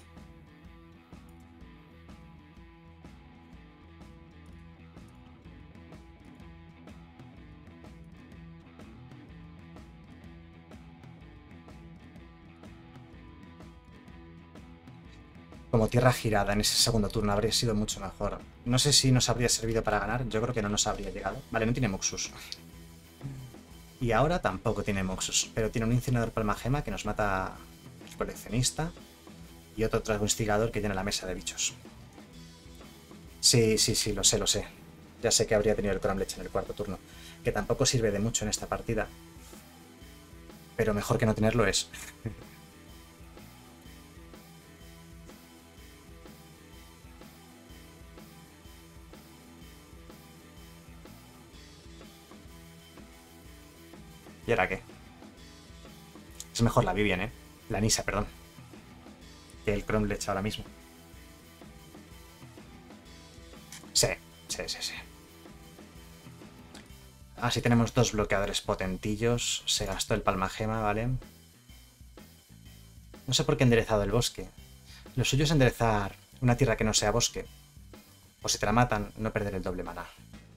Como tierra girada en ese segundo turno habría sido mucho mejor. No sé si nos habría servido para ganar. Yo creo que no nos habría llegado. Vale, no tiene Muxus. Y ahora tampoco tiene Muxus. Pero tiene un incinerador palmagema que nos mata el coleccionista. Y otro trasgo instigador que llena la mesa de bichos. Sí, lo sé. Ya sé que habría tenido el Cromlech en el cuarto turno. Que tampoco sirve de mucho en esta partida. Pero mejor que no tenerlo es. ¿Y ahora qué? Es mejor la Vivien, ¿eh? La Nisa, perdón. Que el Cromlech ahora mismo. Sí, Sí, sí, sí. Así tenemos dos bloqueadores potentillos. Se gastó el palmagema, ¿vale? No sé por qué he enderezado el bosque. Lo suyo es enderezar una tierra que no sea bosque. O si te la matan, no perder el doble maná.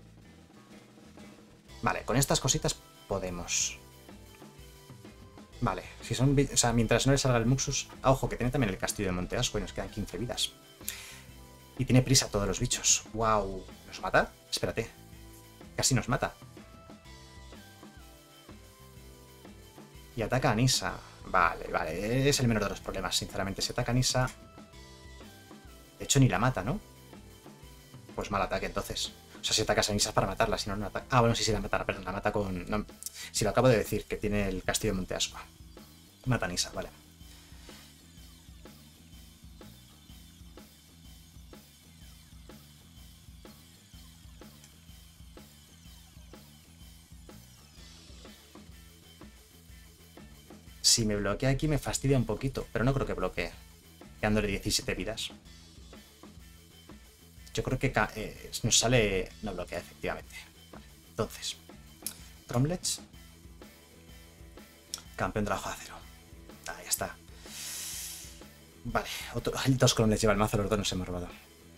Vale, con estas cositas podemos. Vale, si son, o sea, mientras no le salga el Muxus... Ah, ojo, que tiene también el castillo de Monte Asco y nos quedan 15 vidas. Y tiene prisa todos los bichos. ¡Wow! ¿Nos mata? Espérate. Casi nos mata. Y ataca a Nissa. Vale, vale. Es el menor de los problemas, sinceramente. Si ataca a Nissa... De hecho, ni la mata, ¿no? Pues mal ataque, entonces. O sea, si atacas a Nissa para matarla, si no, no ataca... Ah, bueno, sí, sí, la mata, perdón, la mata con... No, si lo acabo de decir, que tiene el castillo de Monte Asco. Mata a Nissa, vale. Si me bloquea aquí me fastidia un poquito, pero no creo que bloquee. Quedándole 17 vidas. Yo creo que nos sale... No bloquea, efectivamente. Vale. Entonces, Cromlech. Campeón de la hoja de acero. Ah, ya está. Vale, dos Cromlech lleva el mazo, los dos nos hemos robado.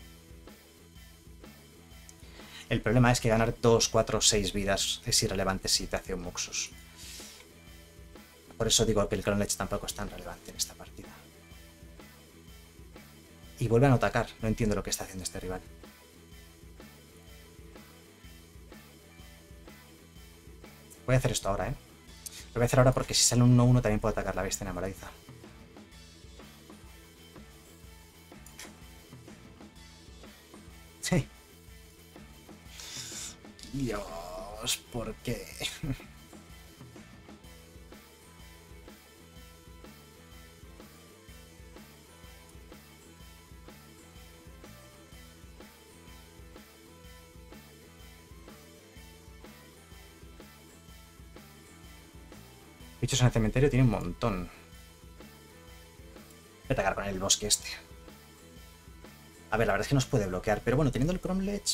El problema es que ganar 2, 4, 6 vidas es irrelevante si te hace un Muxus. Por eso digo que el Cromlech tampoco es tan relevante en esta partida. Y vuelve a no atacar. No entiendo lo que está haciendo este rival. Voy a hacer esto ahora, ¿eh? Lo voy a hacer ahora porque si sale un 1-1 también puedo atacar la bestia enamoradiza. Sí. Dios, ¿por qué? Bichos en el cementerio tiene un montón. Voy a atacar con el bosque este. A ver, la verdad es que nos puede bloquear, pero bueno, teniendo el Cromlech...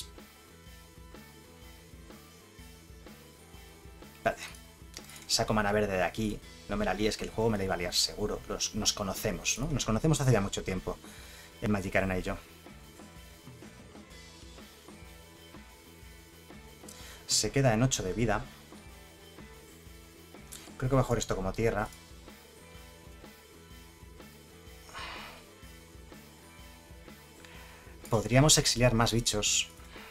Espérate. Saco mana verde de aquí. No me la líes, que el juego me la iba a liar seguro. Nos conocemos, ¿no? Nos conocemos hace ya mucho tiempo. El Magic Arena y yo. Se queda en 8 de vida. Creo que mejor esto como tierra. Podríamos exiliar más bichos.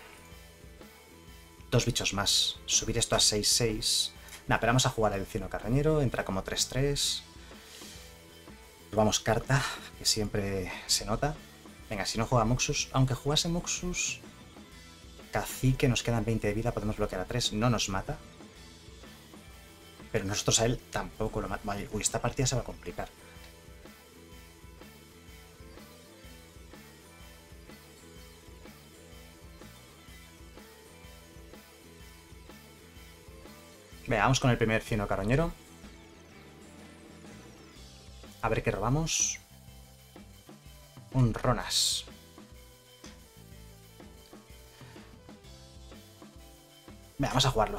2 bichos más. Subir esto a 6-6. Nah, pero vamos a jugar el Cieno Carroñero. Entra como 3-3. Probamos carta, que siempre se nota. Venga, si no juega Muxus. Aunque jugase Muxus... Cacique, nos quedan 20 de vida. Podemos bloquear a 3. No nos mata. Pero nosotros a él tampoco lo matamos. Uy, esta partida se va a complicar. Venga, vamos con el primer Cieno Carroñero. A ver qué robamos. Un Ronas. Venga, vamos a jugarlo.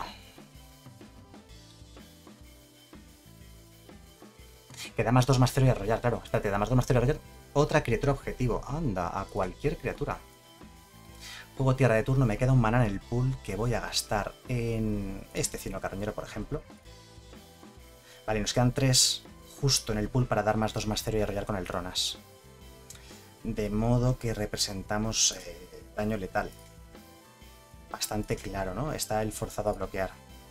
Que da más 2 más 0 y arrollar, claro. Espérate, da más 2 más 0 y arrollar. Otra criatura objetivo. Anda, a cualquier criatura. Juego tierra de turno, me queda un maná en el pool que voy a gastar en este Cieno Carroñero, por ejemplo. Vale, nos quedan 3 justo en el pool para dar más 2 más 0 y arrollar con el Ronas. De modo que representamos daño letal. Bastante claro, ¿no? Está el forzado a bloquear.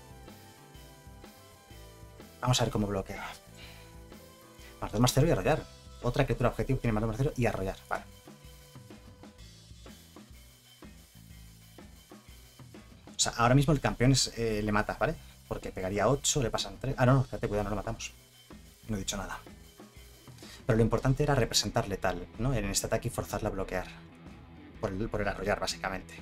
Vamos a ver cómo bloquea. Más 2 más 0 y arrollar. Otra criatura objetivo tiene más 2 más 0 y arrollar. Vale. O sea, ahora mismo el campeón le mata, ¿vale? Porque pegaría 8, le pasan 3... Ah, no, espérate, cuidado, no lo matamos. No he dicho nada. Pero lo importante era representar letal, ¿no? En este ataque y forzarla a bloquear. Por el arrollar, básicamente.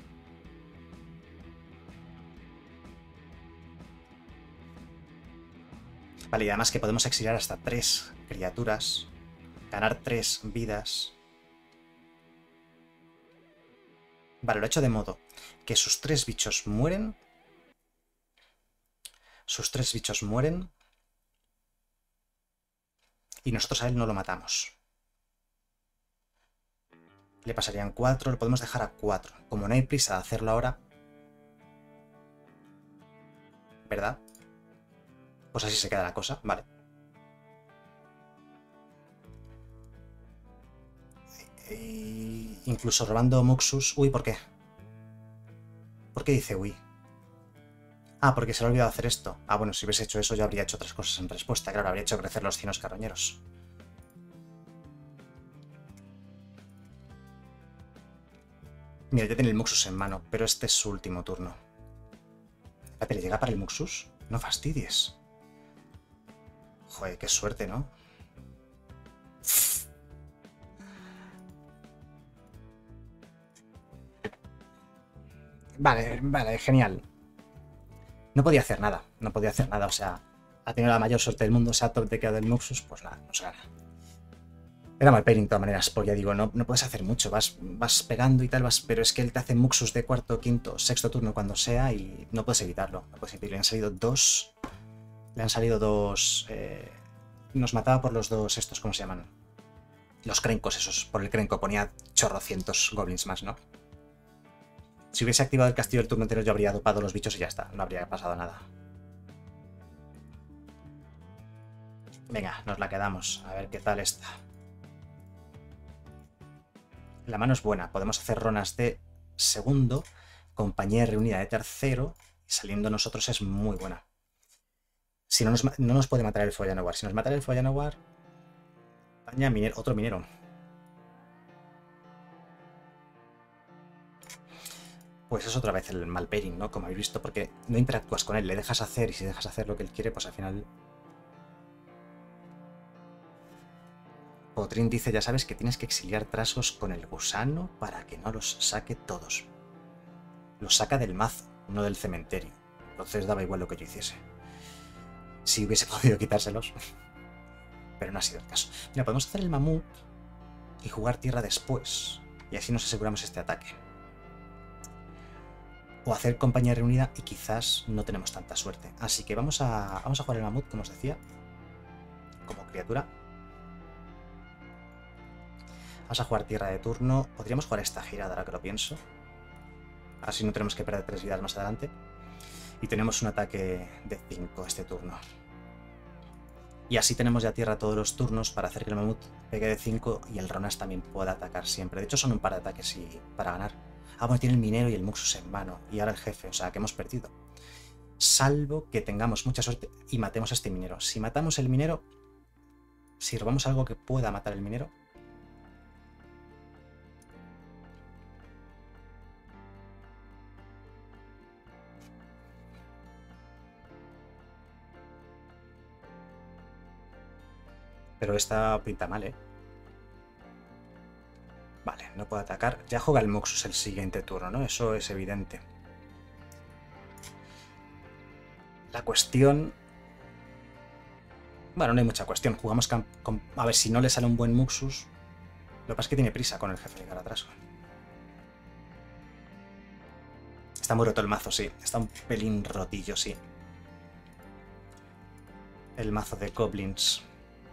Vale, y además que podemos exiliar hasta 3 criaturas. Ganar 3 vidas. Vale, lo he hecho de modo que sus 3 bichos mueren. Sus 3 bichos mueren. Y nosotros a él no lo matamos. Le pasarían 4, lo podemos dejar a 4. Como no hay prisa de hacerlo ahora, ¿verdad? Pues así se queda la cosa, vale. Incluso robando Muxus... Uy, ¿por qué? ¿Por qué dice uy? Ah, porque se le ha olvidado hacer esto. Ah, bueno, si hubiese hecho eso ya habría hecho otras cosas en respuesta. Claro, habría hecho crecer los cinos carroñeros. Mira, ya tiene el Muxus en mano, pero este es su último turno. Espérate, ¿le llega para el Muxus? No fastidies. Joder, qué suerte, ¿no? Vale, vale, genial. No podía hacer nada, no podía hacer nada, o sea, ha tenido la mayor suerte del mundo, se ha top deckado del Muxus, pues nada, no se gana. Era mal pairing de todas maneras, porque ya digo, no puedes hacer mucho, vas pegando y tal, pero es que él te hace Muxus de cuarto, quinto, sexto turno cuando sea y no puedes evitarlo, no puedes evitarlo. Le han salido dos... nos mataba por los dos estos, ¿cómo se llaman? Los crencos esos, por el crenco ponía chorrocientos goblins más, ¿no? Si hubiese activado el castillo del turno entero yo habría dopado los bichos y ya está, no habría pasado nada. Venga, nos la quedamos, a ver qué tal está. La mano es buena, podemos hacer ronas de segundo, compañía reunida de tercero, y saliendo nosotros es muy buena. Si no nos puede matar el Follanowar, si nos mata el Follanowar, daña otro minero. Pues es otra vez el mal pairing, ¿no? Como habéis visto, porque no interactúas con él, le dejas hacer y si dejas hacer lo que él quiere, pues al final... Potrin dice, ya sabes que tienes que exiliar trasgos con el gusano para que no los saque todos. Los saca del mazo, no del cementerio. Entonces daba igual lo que yo hiciese. Si hubiese podido quitárselos. Pero no ha sido el caso. Mira, podemos hacer el mamut y jugar tierra después. Y así nos aseguramos este ataque. O hacer compañía reunida y quizás no tenemos tanta suerte. Así que vamos a jugar el mamut, como os decía. Como criatura. Vamos a jugar tierra de turno. Podríamos jugar esta girada, ahora que lo pienso. Así no tenemos que perder 3 vidas más adelante. Y tenemos un ataque de 5 este turno. Y así tenemos ya tierra todos los turnos para hacer que el mamut pegue de 5 y el Ronas también pueda atacar siempre. De hecho son un par de ataques para ganar. Ah, bueno, tiene el minero y el Muxus en mano. Y ahora el jefe, o sea que hemos perdido. Salvo que tengamos mucha suerte y matemos a este minero. Si matamos el minero, si robamos algo que pueda matar el minero... Pero esta pinta mal, ¿eh? Vale, no puedo atacar. Ya juega el Muxus el siguiente turno, ¿no? Eso es evidente. La cuestión... Bueno, no hay mucha cuestión. Jugamos a ver si no le sale un buen Muxus. Lo que pasa es que tiene prisa con el jefe de Garatraso. Está muy roto el mazo, sí. Está un pelín rotillo, sí. El mazo de Goblins.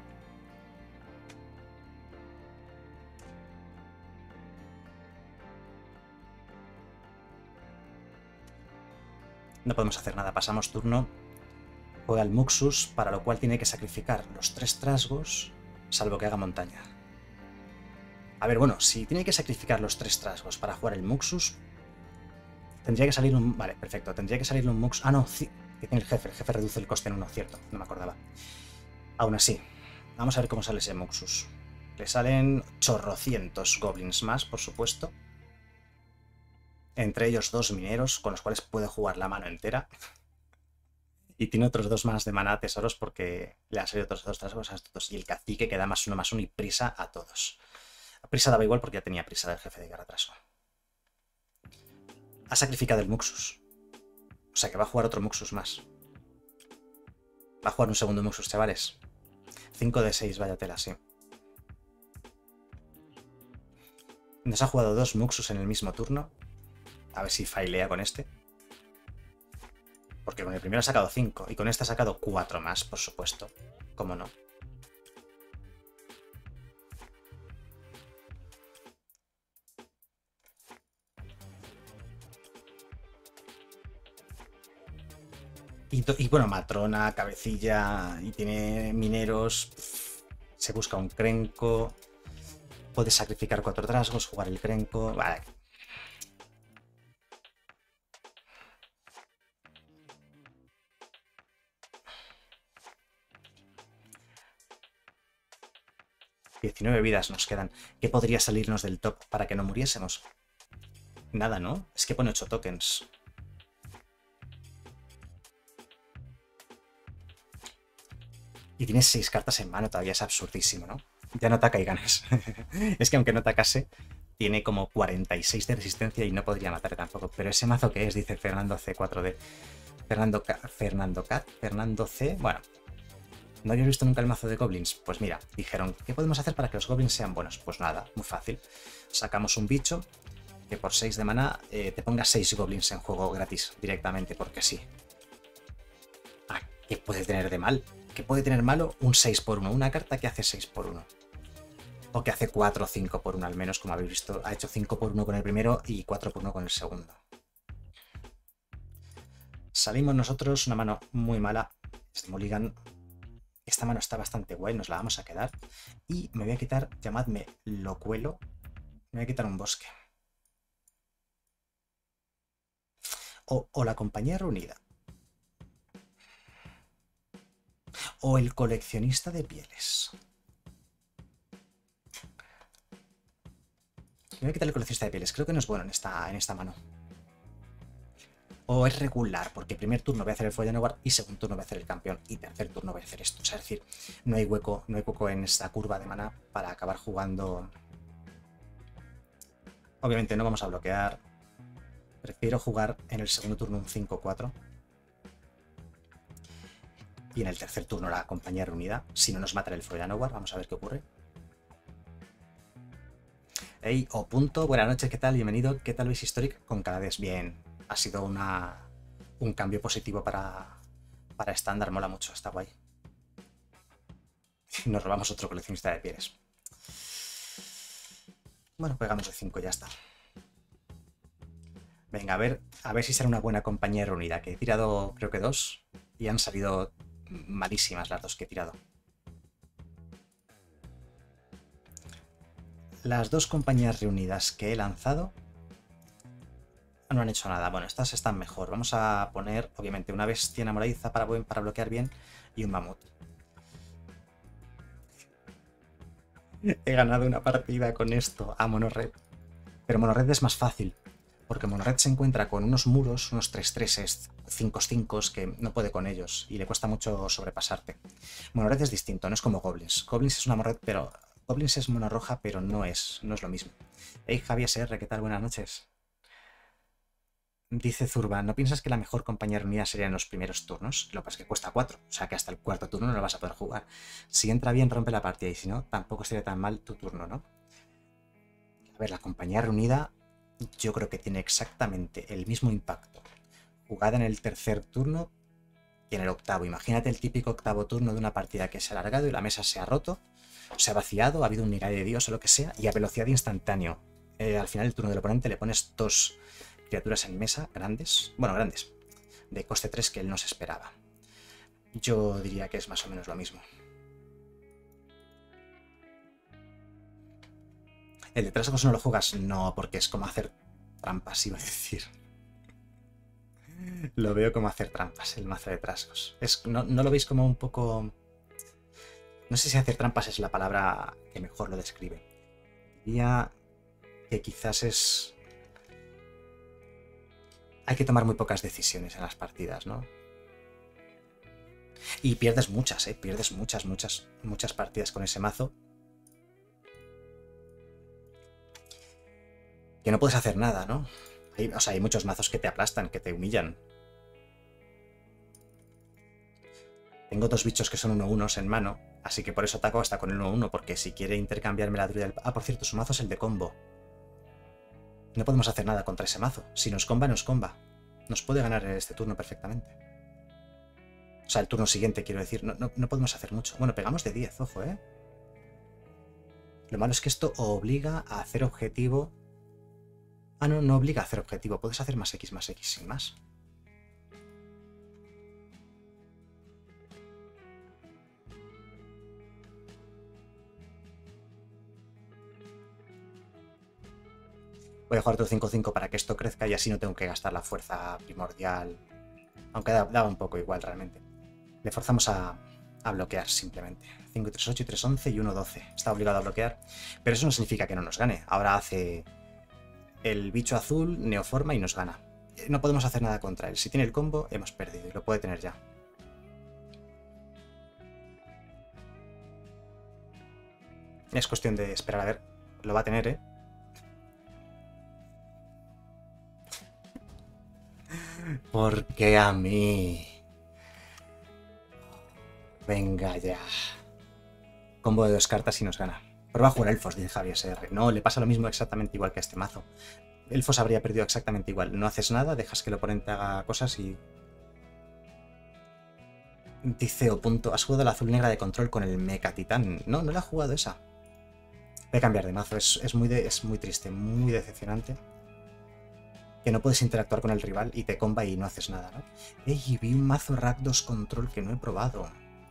No podemos hacer nada, pasamos turno. Juega el Muxus, para lo cual tiene que sacrificar los 3 trasgos, salvo que haga montaña. A ver, bueno, si tiene que sacrificar los 3 trasgos para jugar el Muxus, tendría que salir un... Vale, perfecto, tendría que salir un Muxus... Ah, no, sí, que tiene el jefe reduce el coste en 1, cierto, no me acordaba. Aún así, vamos a ver cómo sale ese Muxus. Le salen chorrocientos goblins más, por supuesto. Entre ellos 2 mineros, con los cuales puede jugar la mano entera. Y tiene otros 2 más de maná tesoros porque le han salido otros 2 trasgos a estos. Y el cacique que da +1/+1 y prisa a todos. A prisa daba igual porque ya tenía prisa del jefe de Garatraso. Ha sacrificado el Muxus. O sea que va a jugar otro Muxus más. Va a jugar un segundo Muxus, chavales. 5 de 6, vaya tela, sí. Nos ha jugado 2 Muxus en el mismo turno. A ver si failea con este. Porque con el primero ha sacado 5 y con este ha sacado 4 más, por supuesto. ¿Cómo no? Y bueno, matrona, cabecilla, y tiene mineros. Se busca un crenco. Puede sacrificar 4 trasgos, jugar el crenco. Vale. ...19 vidas nos quedan. ¿Qué podría salirnos del top para que no muriésemos? Nada, ¿no? Es que pone 8 tokens. Y tienes 6 cartas en mano, todavía es absurdísimo, ¿no? Ya no ataca y ganas. Es que aunque no atacase, tiene como 46 de resistencia y no podría matar tampoco. Pero ese mazo que es, dice Fernando C4D. Fernando C. Bueno, ¿no habéis visto nunca el mazo de goblins? Pues mira, dijeron, ¿qué podemos hacer para que los goblins sean buenos? Pues nada, muy fácil. Sacamos un bicho que por 6 de maná te ponga 6 goblins en juego gratis directamente, porque sí. Ah, ¿qué puede tener de mal? ¿Qué puede tener malo? Un 6x1, una carta que hace 6x1. O que hace 4 o 5x1 al menos, como habéis visto. Ha hecho 5x1 con el primero y 4x1 con el segundo. Salimos nosotros, una mano muy mala. Este Mulligan. Esta mano está bastante guay, nos la vamos a quedar. Y me voy a quitar, llamadme locuelo. Me voy a quitar un bosque. O la compañía reunida. O el coleccionista de pieles. Me voy a quitar el coleccionista de pieles. Creo que no es bueno en esta mano. O es regular, porque primer turno voy a hacer el Follanowar y segundo turno voy a hacer el campeón y tercer turno voy a hacer esto. O sea, es decir, no hay hueco en esta curva de maná para acabar jugando. Obviamente no vamos a bloquear. Prefiero jugar en el segundo turno un 5-4. Y en el tercer turno la compañía reunida. Si no nos mata el Follanowar, vamos a ver qué ocurre. Hey, o punto, buenas noches, ¿qué tal? Bienvenido. ¿Qué tal veis Historic con Calades? Bien. Ha sido un cambio positivo para estándar, mola mucho, está guay. Nos robamos otro coleccionista de pieles. Bueno, pegamos el 5 y ya está. Venga, a ver si será una buena compañía reunida, que he tirado creo que 2 y han salido malísimas las 2 que he tirado. Las 2 compañías reunidas que he lanzado no han hecho nada. Bueno, estas están mejor. Vamos a poner, obviamente, una bestia enamoradiza para bloquear bien y un mamut. He ganado una partida con esto a Monored. Pero Monored es más fácil, porque Monored se encuentra con unos muros, unos 3-3s, 5-5s, que no puede con ellos y le cuesta mucho sobrepasarte. Monored es distinto, no es como Goblins. Goblins es una Monored, pero Goblins es mono roja, pero no es lo mismo. Hey, Javier SR, ¿qué tal? Buenas noches. Dice Zurban, ¿no piensas que la mejor compañía reunida sería en los primeros turnos? Lo que pasa es que cuesta 4, o sea que hasta el cuarto turno no lo vas a poder jugar. Si entra bien, rompe la partida, y si no, tampoco sería tan mal tu turno, ¿no? A ver, la compañía reunida yo creo que tiene exactamente el mismo impacto jugada en el tercer turno que en el octavo. Imagínate el típico octavo turno de una partida que se ha alargado y la mesa se ha roto, se ha vaciado, ha habido un ira de Dios o lo que sea, y a velocidad instantáneo. Al final del turno del oponente le pones 2 criaturas en mesa, grandes, de coste 3 que él no se esperaba. Yo diría que es más o menos lo mismo. ¿El de trasgos no lo juegas? No, porque es como hacer trampas, iba a decir. Lo veo como hacer trampas, el mazo de trasgos. ¿No lo veis como un poco...? No sé si hacer trampas es la palabra que mejor lo describe. Diría que quizás es... Hay que tomar muy pocas decisiones en las partidas, ¿no? Y pierdes muchas, ¿eh? Pierdes muchas partidas con ese mazo. Que no puedes hacer nada, ¿no? Hay muchos mazos que te aplastan, que te humillan. Tengo 2 bichos que son 1-1 en mano, así que por eso ataco hasta con el 1-1, porque si quiere intercambiarme la druida del... Ah, por cierto, su mazo es el de combo. No podemos hacer nada contra ese mazo. Si nos comba, nos comba. Nos puede ganar este turno perfectamente. O sea, el turno siguiente, quiero decir. No podemos hacer mucho. Bueno, pegamos de 10, ojo, ¿eh? Lo malo es que esto obliga a hacer objetivo. Ah, no, no obliga a hacer objetivo. Puedes hacer más X sin más. Voy a jugar otro 5-5 para que esto crezca y así no tengo que gastar la fuerza primordial. Aunque daba un poco igual realmente. Le forzamos a bloquear simplemente. 5, 3, 8 y 3, 11 y 1, 12. Está obligado a bloquear. Pero eso no significa que no nos gane. Ahora hace el bicho azul, neoforma y nos gana. No podemos hacer nada contra él. Si tiene el combo, hemos perdido y lo puede tener ya. Es cuestión de esperar a ver. Lo va a tener, ¿eh? ¿Por qué a mí? Venga ya. Combo de 2 cartas y nos gana. Prueba a jugar Elfos, dice Javier SR. No, le pasa lo mismo exactamente igual que a este mazo. Elfos habría perdido exactamente igual. No haces nada, dejas que el oponente haga cosas y... Dice Opunto, has jugado la azul negra de control con el Mecha Titán. No, no la he jugado esa. Voy a cambiar de mazo. Es muy triste, muy decepcionante. Que no puedes interactuar con el rival y te comba y no haces nada, ¿no? ¡Ey! Vi un mazo Rakdos Control que no he probado.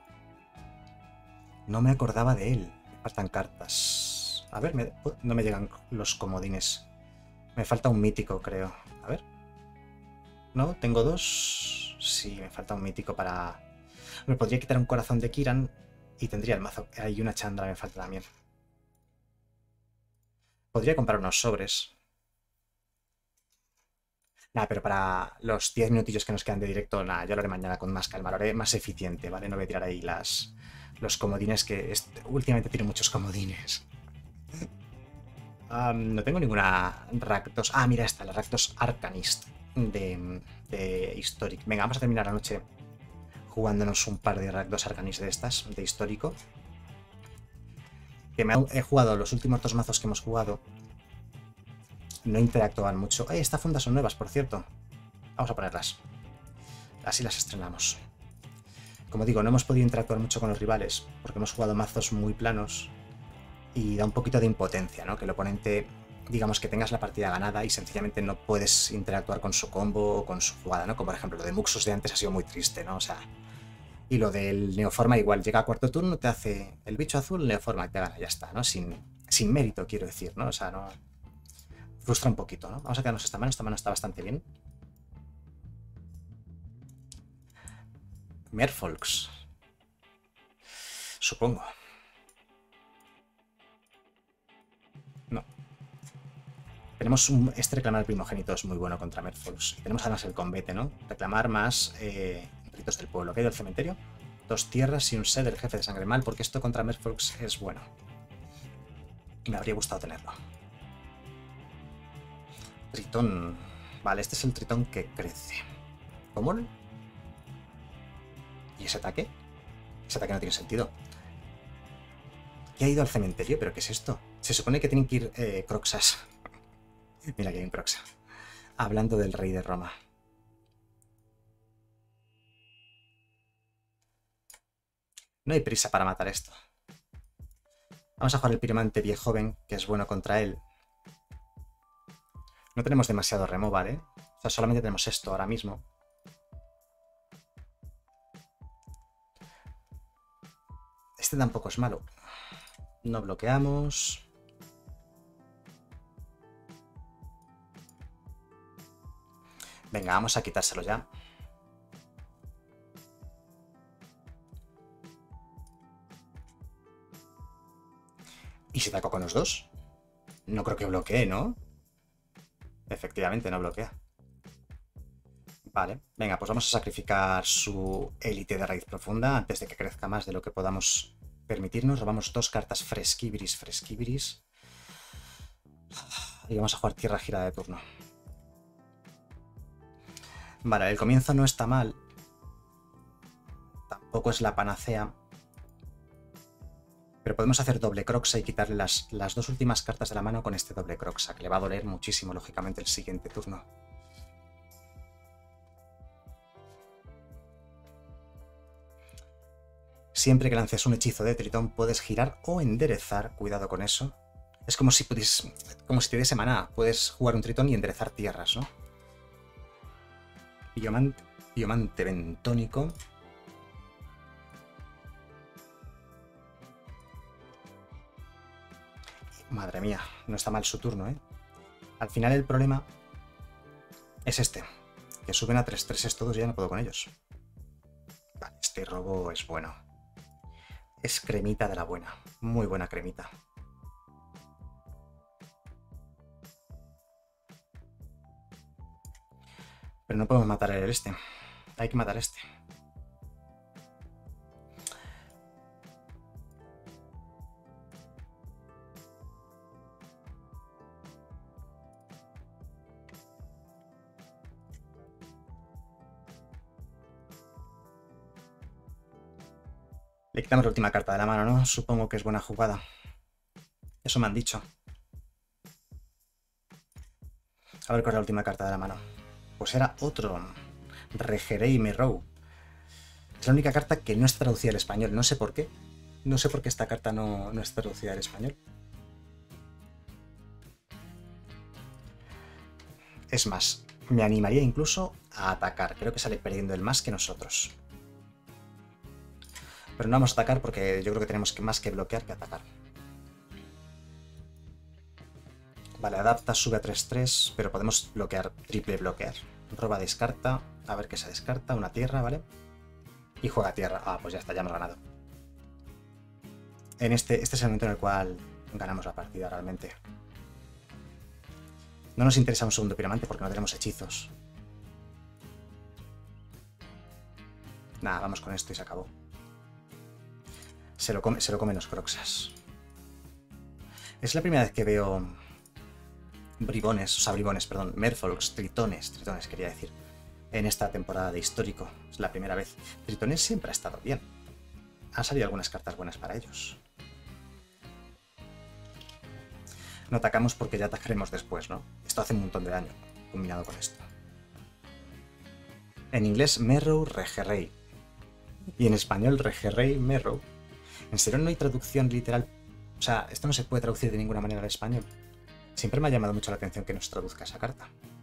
No me acordaba de él. Me faltan cartas. A ver, no me llegan los comodines. Me falta un mítico, creo. A ver. ¿No? ¿Tengo 2? Sí, me falta un mítico para... Me podría quitar un corazón de Kiran y tendría el mazo. Hay una Chandra, me falta también. Podría comprar unos sobres. Nada, pero para los 10 minutillos que nos quedan de directo, nada, yo lo haré mañana con más calma, lo haré más eficiente, ¿vale? No voy a tirar ahí los comodines, que últimamente tiro muchos comodines. No tengo ninguna Rakdos. Ah, mira esta, la Rakdos Arcanist de Historic. Venga, vamos a terminar la noche jugándonos un par de Rakdos Arcanist de estas, de Histórico. Que he jugado los últimos 2 mazos que hemos jugado. No interactúan mucho. Estas fundas son nuevas, por cierto. Vamos a ponerlas. Así las estrenamos. Como digo, no hemos podido interactuar mucho con los rivales, porque hemos jugado mazos muy planos y da un poquito de impotencia, ¿no? Que el oponente, digamos que tengas la partida ganada y sencillamente no puedes interactuar con su combo o con su jugada, ¿no? Como por ejemplo lo de Muxus de antes ha sido muy triste, ¿no? O sea, y lo del Neoforma igual, llega a cuarto turno, te hace el bicho azul, Neoforma y te gana, ya está, ¿no? Sin mérito, quiero decir, ¿no? O sea, no... Frustra un poquito, ¿no? Vamos a quedarnos esta mano está bastante bien. Merfolks. Supongo. No. Tenemos este reclamar primogénito es muy bueno contra Merfolks. Y tenemos además el combate, ¿no? Reclamar más ritos del pueblo. ¿Qué hay del cementerio? 2 tierras y un set del jefe de sangre mal, porque esto contra Merfolks es bueno. Me habría gustado tenerlo. Tritón. Vale, este es el tritón que crece. ¿Cómo? ¿Y ese ataque? Ese ataque no tiene sentido. ¿Qué ha ido al cementerio? ¿Pero qué es esto? Se supone que tienen que ir Croxas. Mira que hay un Croxa. Hablando del rey de Roma. No hay prisa para matar esto. Vamos a jugar el piromante viejoven, que es bueno contra él. No tenemos demasiado remo, ¿vale? O sea, solamente tenemos esto ahora mismo. Este tampoco es malo. No bloqueamos. Venga, vamos a quitárselo ya. ¿Y si ataco con los 2? No creo que bloquee, ¿no? Efectivamente, no bloquea. Vale, venga, pues vamos a sacrificar su élite de raíz profunda antes de que crezca más de lo que podamos permitirnos. Robamos 2 cartas fresquibiris. Y vamos a jugar tierra girada de turno. Vale, el comienzo no está mal. Tampoco es la panacea. Pero podemos hacer doble Croxa y quitarle las dos últimas cartas de la mano con este doble Croxa, que le va a doler muchísimo, lógicamente, el siguiente turno. Siempre que lances un hechizo de Tritón puedes girar o enderezar, cuidado con eso. Es como si te diese maná, puedes jugar un Tritón y enderezar tierras, ¿no? Biomante bentónico. Madre mía, no está mal su turno, ¿eh? Al final el problema es este, que suben a 3-3 todos y ya no puedo con ellos. Vale, este robo es bueno. Es cremita de la buena, muy buena cremita. Pero no podemos matar el este, hay que matar este. Le quitamos la última carta de la mano, ¿no? Supongo que es buena jugada. Eso me han dicho. A ver cuál es la última carta de la mano. Pues era otro. Regerei Merrow. Es la única carta que no está traducida al español. No sé por qué. No sé por qué esta carta no está traducida al español. Es más, me animaría incluso a atacar. Creo que sale perdiendo el más que nosotros. Pero no vamos a atacar porque yo creo que tenemos más que bloquear que atacar. Vale, adapta, sube a 3-3, pero podemos bloquear, triple bloquear. Roba, descarta, a ver qué se descarta, una tierra, ¿vale? Y juega tierra. Ah, pues ya está, ya hemos ganado. Este es el momento en el cual ganamos la partida realmente. No nos interesa un segundo piramante porque no tenemos hechizos. Nada, vamos con esto y se acabó. Se lo comen los Croxas. Es la primera vez que veo Merfolks, tritones quería decir, en esta temporada de histórico. Es la primera vez. Tritones siempre ha estado bien. Han salido algunas cartas buenas para ellos. No atacamos porque ya atacaremos después, ¿no? Esto hace un montón de daño, combinado con esto. En inglés, Merrow Regerei. Y en español, Regerei Merrow. ¿En serio no hay traducción literal? O sea, esto no se puede traducir de ninguna manera al español. Siempre me ha llamado mucho la atención que nos traduzca esa carta.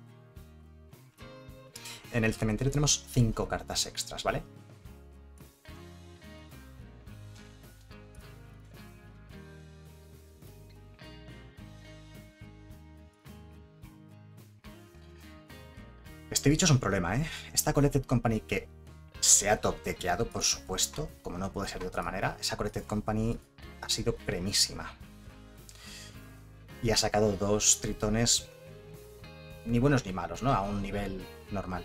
En el cementerio tenemos 5 cartas extras, ¿vale? Este bicho es un problema, ¿eh? Esta Collected Company que se ha top-deckeado, por supuesto, como no puede ser de otra manera. Esa Collected Company ha sido premiísima. Y ha sacado 2 tritones ni buenos ni malos, ¿no? A un nivel normal.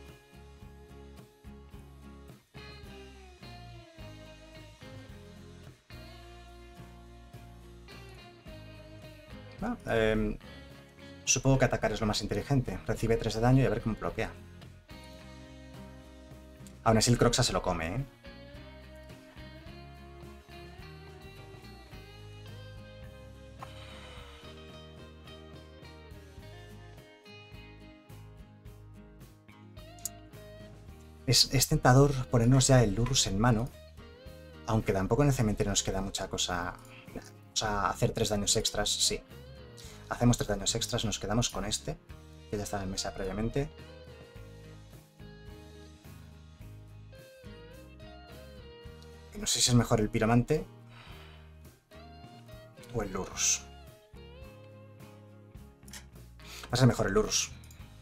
Supongo que atacar es lo más inteligente. Recibe 3 de daño y a ver cómo bloquea. Aún así el Croxa se lo come, ¿eh? Es tentador ponernos ya el Lurrus en mano, aunque tampoco en el cementerio nos queda mucha cosa. O sea, hacer 3 daños extras, sí. Hacemos 3 daños extras, nos quedamos con este, que ya está en mesa previamente. No sé si es mejor el Piromante o el Lurrus. Va a ser mejor el Lurrus.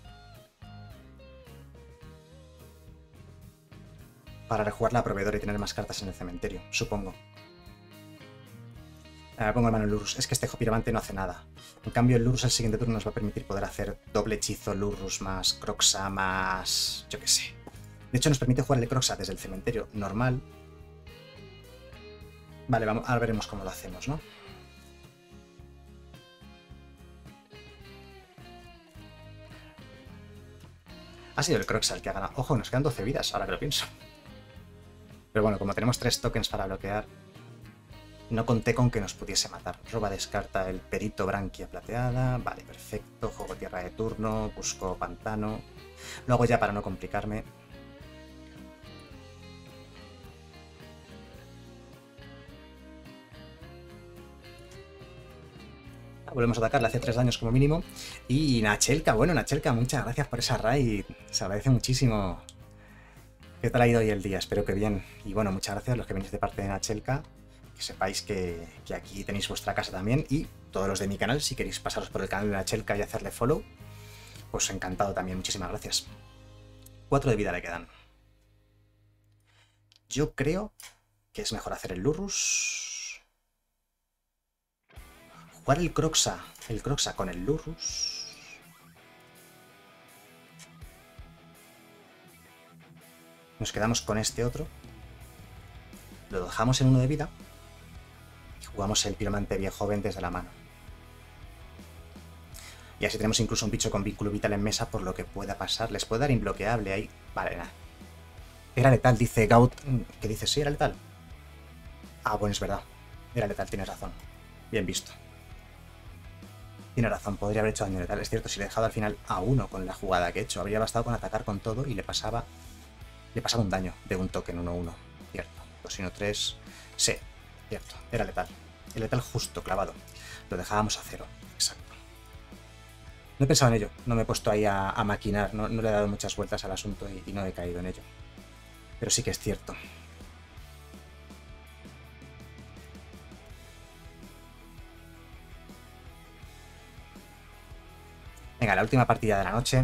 Para rejugar la proveedora y tener más cartas en el cementerio, supongo. Pongo en mano el Lurrus. Es que este Piromante no hace nada. En cambio, el Lurrus el siguiente turno nos va a permitir poder hacer doble hechizo, Lurrus más Croxa más... yo qué sé. De hecho, nos permite jugar el Croxa desde el cementerio normal. Vale, vamos, ahora veremos cómo lo hacemos, ¿no? Ha sido el Croxa el que ha ganado. Ojo, nos quedan 12 vidas, ahora que lo pienso. Pero bueno, como tenemos 3 tokens para bloquear... No conté con que nos pudiese matar. Roba descarta el perito branquia plateada. Vale, perfecto. Juego tierra de turno. Busco pantano. Lo hago ya para no complicarme. Volvemos a atacar, le hace 3 daños como mínimo. Y Nachelka, bueno, Nachelka, muchas gracias por esa raid. Se agradece muchísimo. ¿Qué tal ha ido hoy el día? Espero que bien. Y bueno, muchas gracias a los que venís de parte de Nachelka. Que sepáis que aquí tenéis vuestra casa también. Y todos los de mi canal, si queréis pasaros por el canal de Nachelka y hacerle follow, pues encantado también. Muchísimas gracias. 4 de vida le quedan. Yo creo que es mejor hacer el Lurrus. Jugar el Croxa con el Lurrus. Nos quedamos con este otro. Lo dejamos en 1 de vida. Y jugamos el Piromante Viejo joven desde la mano. Y así tenemos incluso un bicho con vínculo vital en mesa por lo que pueda pasar. Les puede dar imbloqueable ahí. Vale, nada. Era letal, dice Gaut. ¿Qué dice? Sí, era letal. Ah, bueno, es verdad. Era letal, tienes razón. Bien visto. Tiene razón, podría haber hecho daño letal. Es cierto, si le he dejado al final a 1 con la jugada que he hecho, habría bastado con atacar con todo y le pasaba un daño de un token 1-1. Cierto. 2 y 1, 3. Sí, cierto. Era letal. El letal justo, clavado. Lo dejábamos a 0. Exacto. No he pensado en ello. No me he puesto ahí a maquinar. No le he dado muchas vueltas al asunto y no he caído en ello. Pero sí que es cierto. Venga, la última partida de la noche.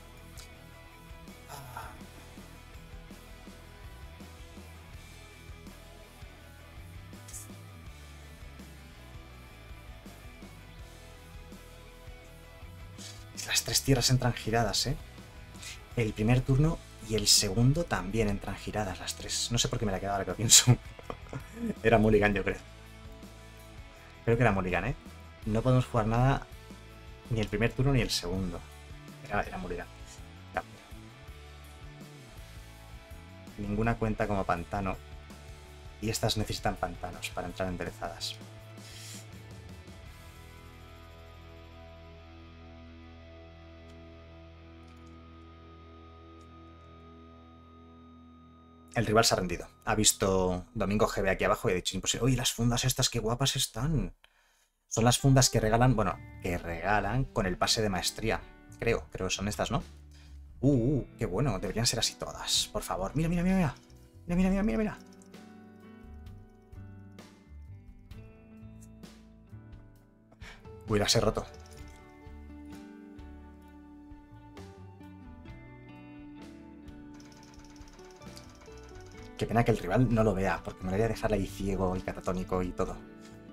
Las 3 tierras entran giradas, ¿eh? El primer turno y el segundo también entran giradas las 3. No sé por qué me la he quedado ahora que lo pienso. Era mulligan, yo creo. Creo que era mulligan, ¿eh? No podemos jugar nada ni el primer turno ni el segundo. Era mulligan. Ya. Ninguna cuenta como pantano. Y estas necesitan pantanos para entrar enderezadas. El rival se ha rendido. Ha visto Domingo GB aquí abajo y ha dicho imposible. ¡Uy, las fundas estas, qué guapas están! Son las fundas que regalan, bueno, que regalan con el pase de maestría. Creo que son estas, ¿no? Qué bueno, deberían ser así todas. Por favor, mira, mira, mira, mira. Mira, mira, mira, mira, mira. Uy, las he roto. Qué pena que el rival no lo vea, porque me lo voy a dejar ahí ciego y catatónico y todo.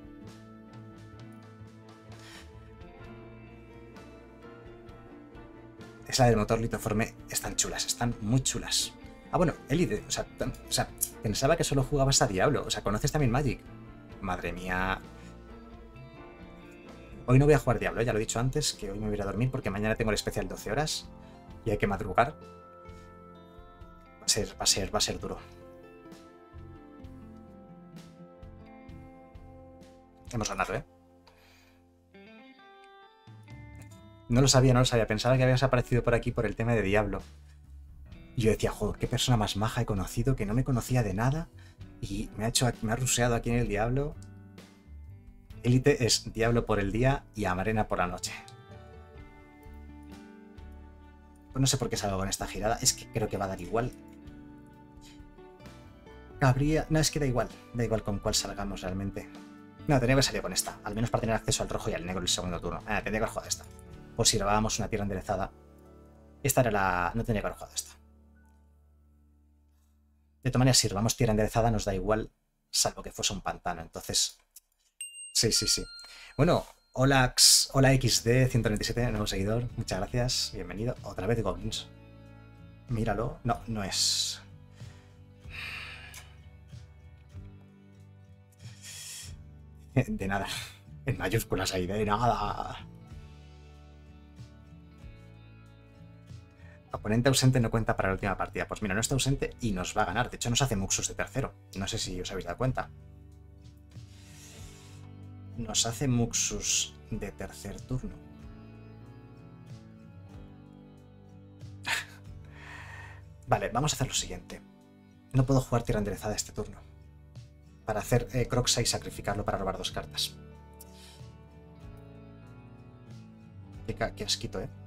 Es la del motor litoforme. Están chulas, están muy chulas. Ah, bueno, Elite, o sea, pensaba que solo jugabas a Diablo. O sea, ¿conoces también Magic? Madre mía. Hoy no voy a jugar Diablo, ya lo he dicho antes, que hoy me voy a dormir porque mañana tengo el especial 12 horas y hay que madrugar. Va a ser duro. Hemos ganado, ¿eh? No lo sabía, no lo sabía. Pensaba que habías aparecido por aquí por el tema de Diablo. Y yo decía, joder, qué persona más maja he conocido, que no me conocía de nada y me ha ruseado aquí en el Diablo. Élite es Diablo por el día y Amarena por la noche. Pues no sé por qué salgo con esta girada. Es que creo que va a dar igual. No, es que da igual con cuál salgamos realmente. No, tendría que salir con esta, al menos para tener acceso al rojo y al negro el segundo turno. Tendría que haber jugado esta. Por si robábamos una tierra enderezada. Esta era la... No tendría que haber jugado esta. De todas maneras, si robamos tierra enderezada nos da igual, salvo que fuese un pantano. Entonces, sí. Bueno, hola XD197, nuevo seguidor. Muchas gracias, bienvenido. Otra vez Goblins. Míralo. No, no es... De nada. En mayúsculas ahí, de nada. Oponente ausente no cuenta para la última partida. Pues mira, no está ausente y nos va a ganar. De hecho, nos hace Muxus de tercero. No sé si os habéis dado cuenta. nos hace Muxus de tercer turno. Vale, vamos a hacer lo siguiente. No puedo jugar tierra enderezada este turno. Para hacer Croxa y sacrificarlo para robar 2 cartas. Qué asquito, ¿eh?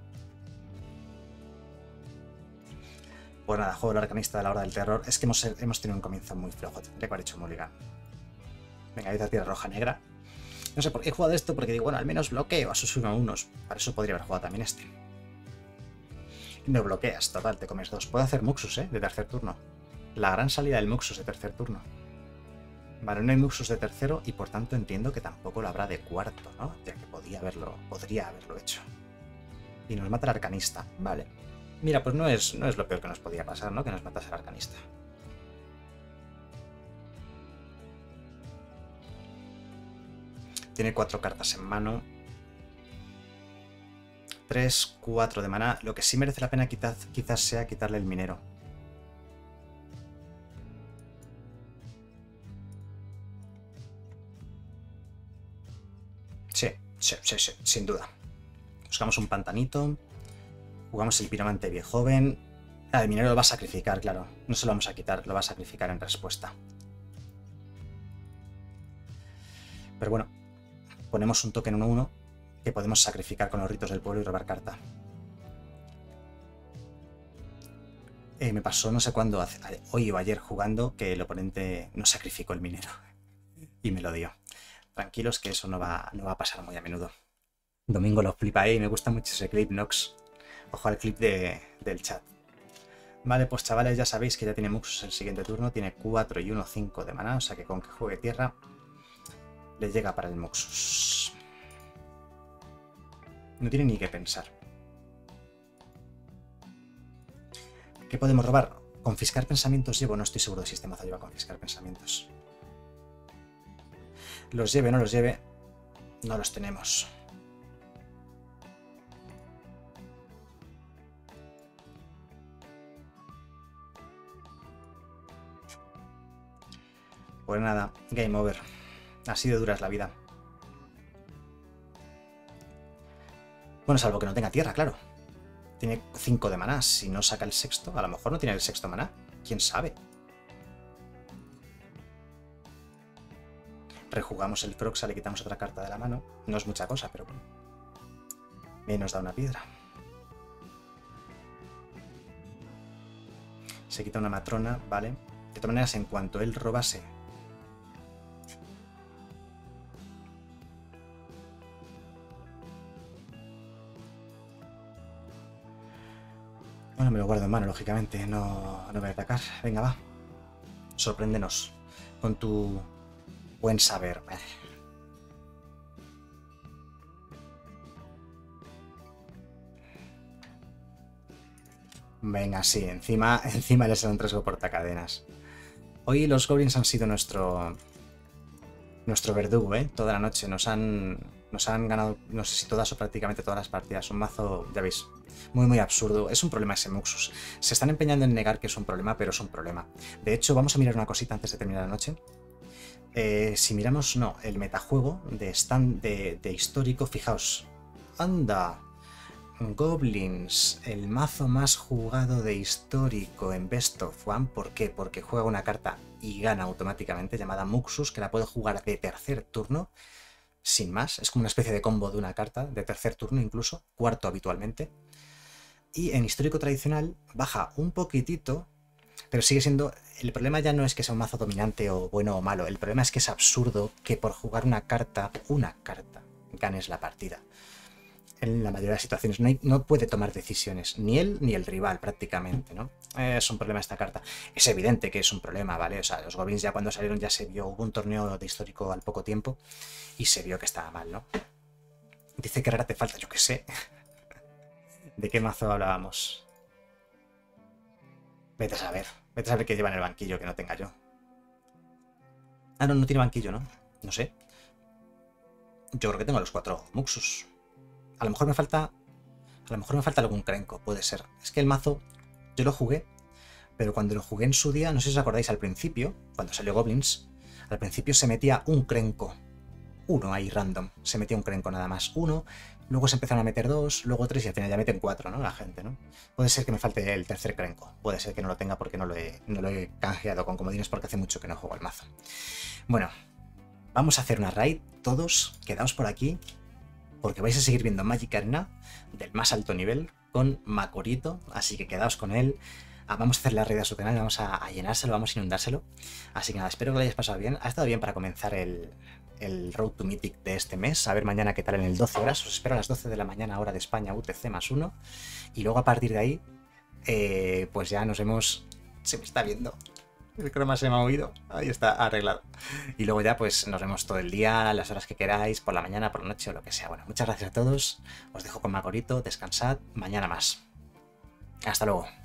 Pues nada, juego el arcanista de la hora del terror. Es que hemos tenido un comienzo muy flojo. Tendría que haber hecho mulligan. Venga, ahorita tierra roja negra. No sé por qué he jugado esto, porque digo, bueno, al menos bloqueo a sus 1-1. Para eso podría haber jugado también este. Y me bloqueas, total, te comes 2. Puedo hacer Muxus, de tercer turno. La gran salida del Muxus de tercer turno. Vale, no hay Muxus de tercero y por tanto entiendo que tampoco lo habrá de cuarto, ¿no? Ya que podría haberlo hecho. Y nos mata el arcanista, vale. Mira, pues no es lo peor que nos podía pasar, ¿no? Que nos matase el arcanista. Tiene 4 cartas en mano. 3, 4 de maná. Lo que sí merece la pena quizás sea quitarle el minero. Sí, sin duda. Buscamos un pantanito. Jugamos el piromante viejoven. El minero lo va a sacrificar, claro. No se lo vamos a quitar, lo va a sacrificar en respuesta. Pero bueno, ponemos un token 1-1 que podemos sacrificar con los ritos del pueblo y robar carta. Me pasó no sé cuándo, hoy o ayer jugando, que el oponente no sacrificó el minero. Y me lo dio. Tranquilos que eso no va a pasar muy a menudo. Domingo lo flipa ahí, me gusta mucho ese clip, Nox. Ojo al clip del chat. Vale, pues chavales, ya sabéis que ya tiene Muxus el siguiente turno. Tiene 4 y 1, 5 de maná, o sea que con que juegue tierra le llega para el Muxus. No tiene ni que pensar. ¿Qué podemos robar? ¿Confiscar pensamientos llevo? No estoy seguro de si este mazo lleva a confiscar pensamientos. Los lleve o no los lleve, no los tenemos. Pues nada, game over. Así de dura es la vida. Bueno, salvo que no tenga tierra, claro. Tiene 5 de maná. Si no saca el sexto, a lo mejor no tiene el sexto maná. ¿Quién sabe? Rejugamos el Croxa, le quitamos otra carta de la mano. No es mucha cosa, pero bueno. Nos da una piedra. Se quita una matrona, vale. De todas maneras, en cuanto él robase... Bueno, me lo guardo en mano, lógicamente. No voy a atacar. Venga, va. Sorpréndenos con tu buen saber. Venga, sí, encima le salen 3 portacadenas. Hoy los goblins han sido nuestro verdugo, Toda la noche. Nos han ganado, no sé si todas o prácticamente todas las partidas. Un mazo, ya veis, muy absurdo. Es un problema ese Muxus. Se están empeñando en negar que es un problema, pero es un problema. De hecho, vamos a mirar una cosita antes de terminar la noche. Si miramos, no, el metajuego de histórico, fijaos. ¡Anda! Goblins, el mazo más jugado de histórico en Best of One. ¿Por qué? Porque juega una carta y gana automáticamente, llamada Muxus, que la puede jugar de tercer turno, sin más. Es como una especie de combo de una carta, de tercer turno incluso, cuarto habitualmente. Y en histórico tradicional baja un poquitito, pero sigue siendo... El problema ya no es que sea un mazo dominante o bueno o malo, el problema es que es absurdo que por jugar una carta, ganes la partida. En la mayoría de las situaciones no puede tomar decisiones, ni él ni el rival prácticamente, ¿no? Es un problema esta carta. Es evidente que es un problema, ¿vale? O sea, los goblins ya cuando salieron ya se vio, hubo un torneo de histórico al poco tiempo y se vio que estaba mal, ¿no? Dice que rara te falta, yo qué sé. ¿De qué mazo hablábamos? Vete a saber qué lleva en el banquillo que no tenga yo. Ah, no tiene banquillo, ¿no? No sé. Yo creo que tengo los 4 Muxus. A lo mejor me falta algún Krenko, puede ser. Es que el mazo, yo lo jugué, pero cuando lo jugué en su día, no sé si os acordáis al principio, cuando salió Goblins, al principio se metía un Krenko uno ahí random. Se metía un Krenko nada más, uno. Luego se empezaron a meter 2, luego 3 y al final ya meten 4, ¿no? La gente, ¿no? Puede ser que me falte el tercer Krenko. Puede ser que no lo tenga porque no lo he canjeado con comodines porque hace mucho que no juego el mazo. Bueno, vamos a hacer una raid. Todos, quedaos por aquí porque vais a seguir viendo Magic Arena del más alto nivel con Makorito. Así que quedaos con él. Vamos a hacer la raid a su canal, vamos a llenárselo, vamos a inundárselo. Así que nada, espero que lo hayáis pasado bien. Ha estado bien para comenzar el Road to Mythic de este mes. A ver mañana qué tal en el 12 horas. Os espero a las 12 de la mañana, hora de España, UTC +1. Y luego a partir de ahí, pues ya nos vemos. Se me está viendo. El croma se me ha movido. Ahí está, arreglado. Y luego ya pues nos vemos todo el día, las horas que queráis, por la mañana, por la noche o lo que sea. Bueno, muchas gracias a todos. Os dejo con Makorito. Descansad. Mañana más. Hasta luego.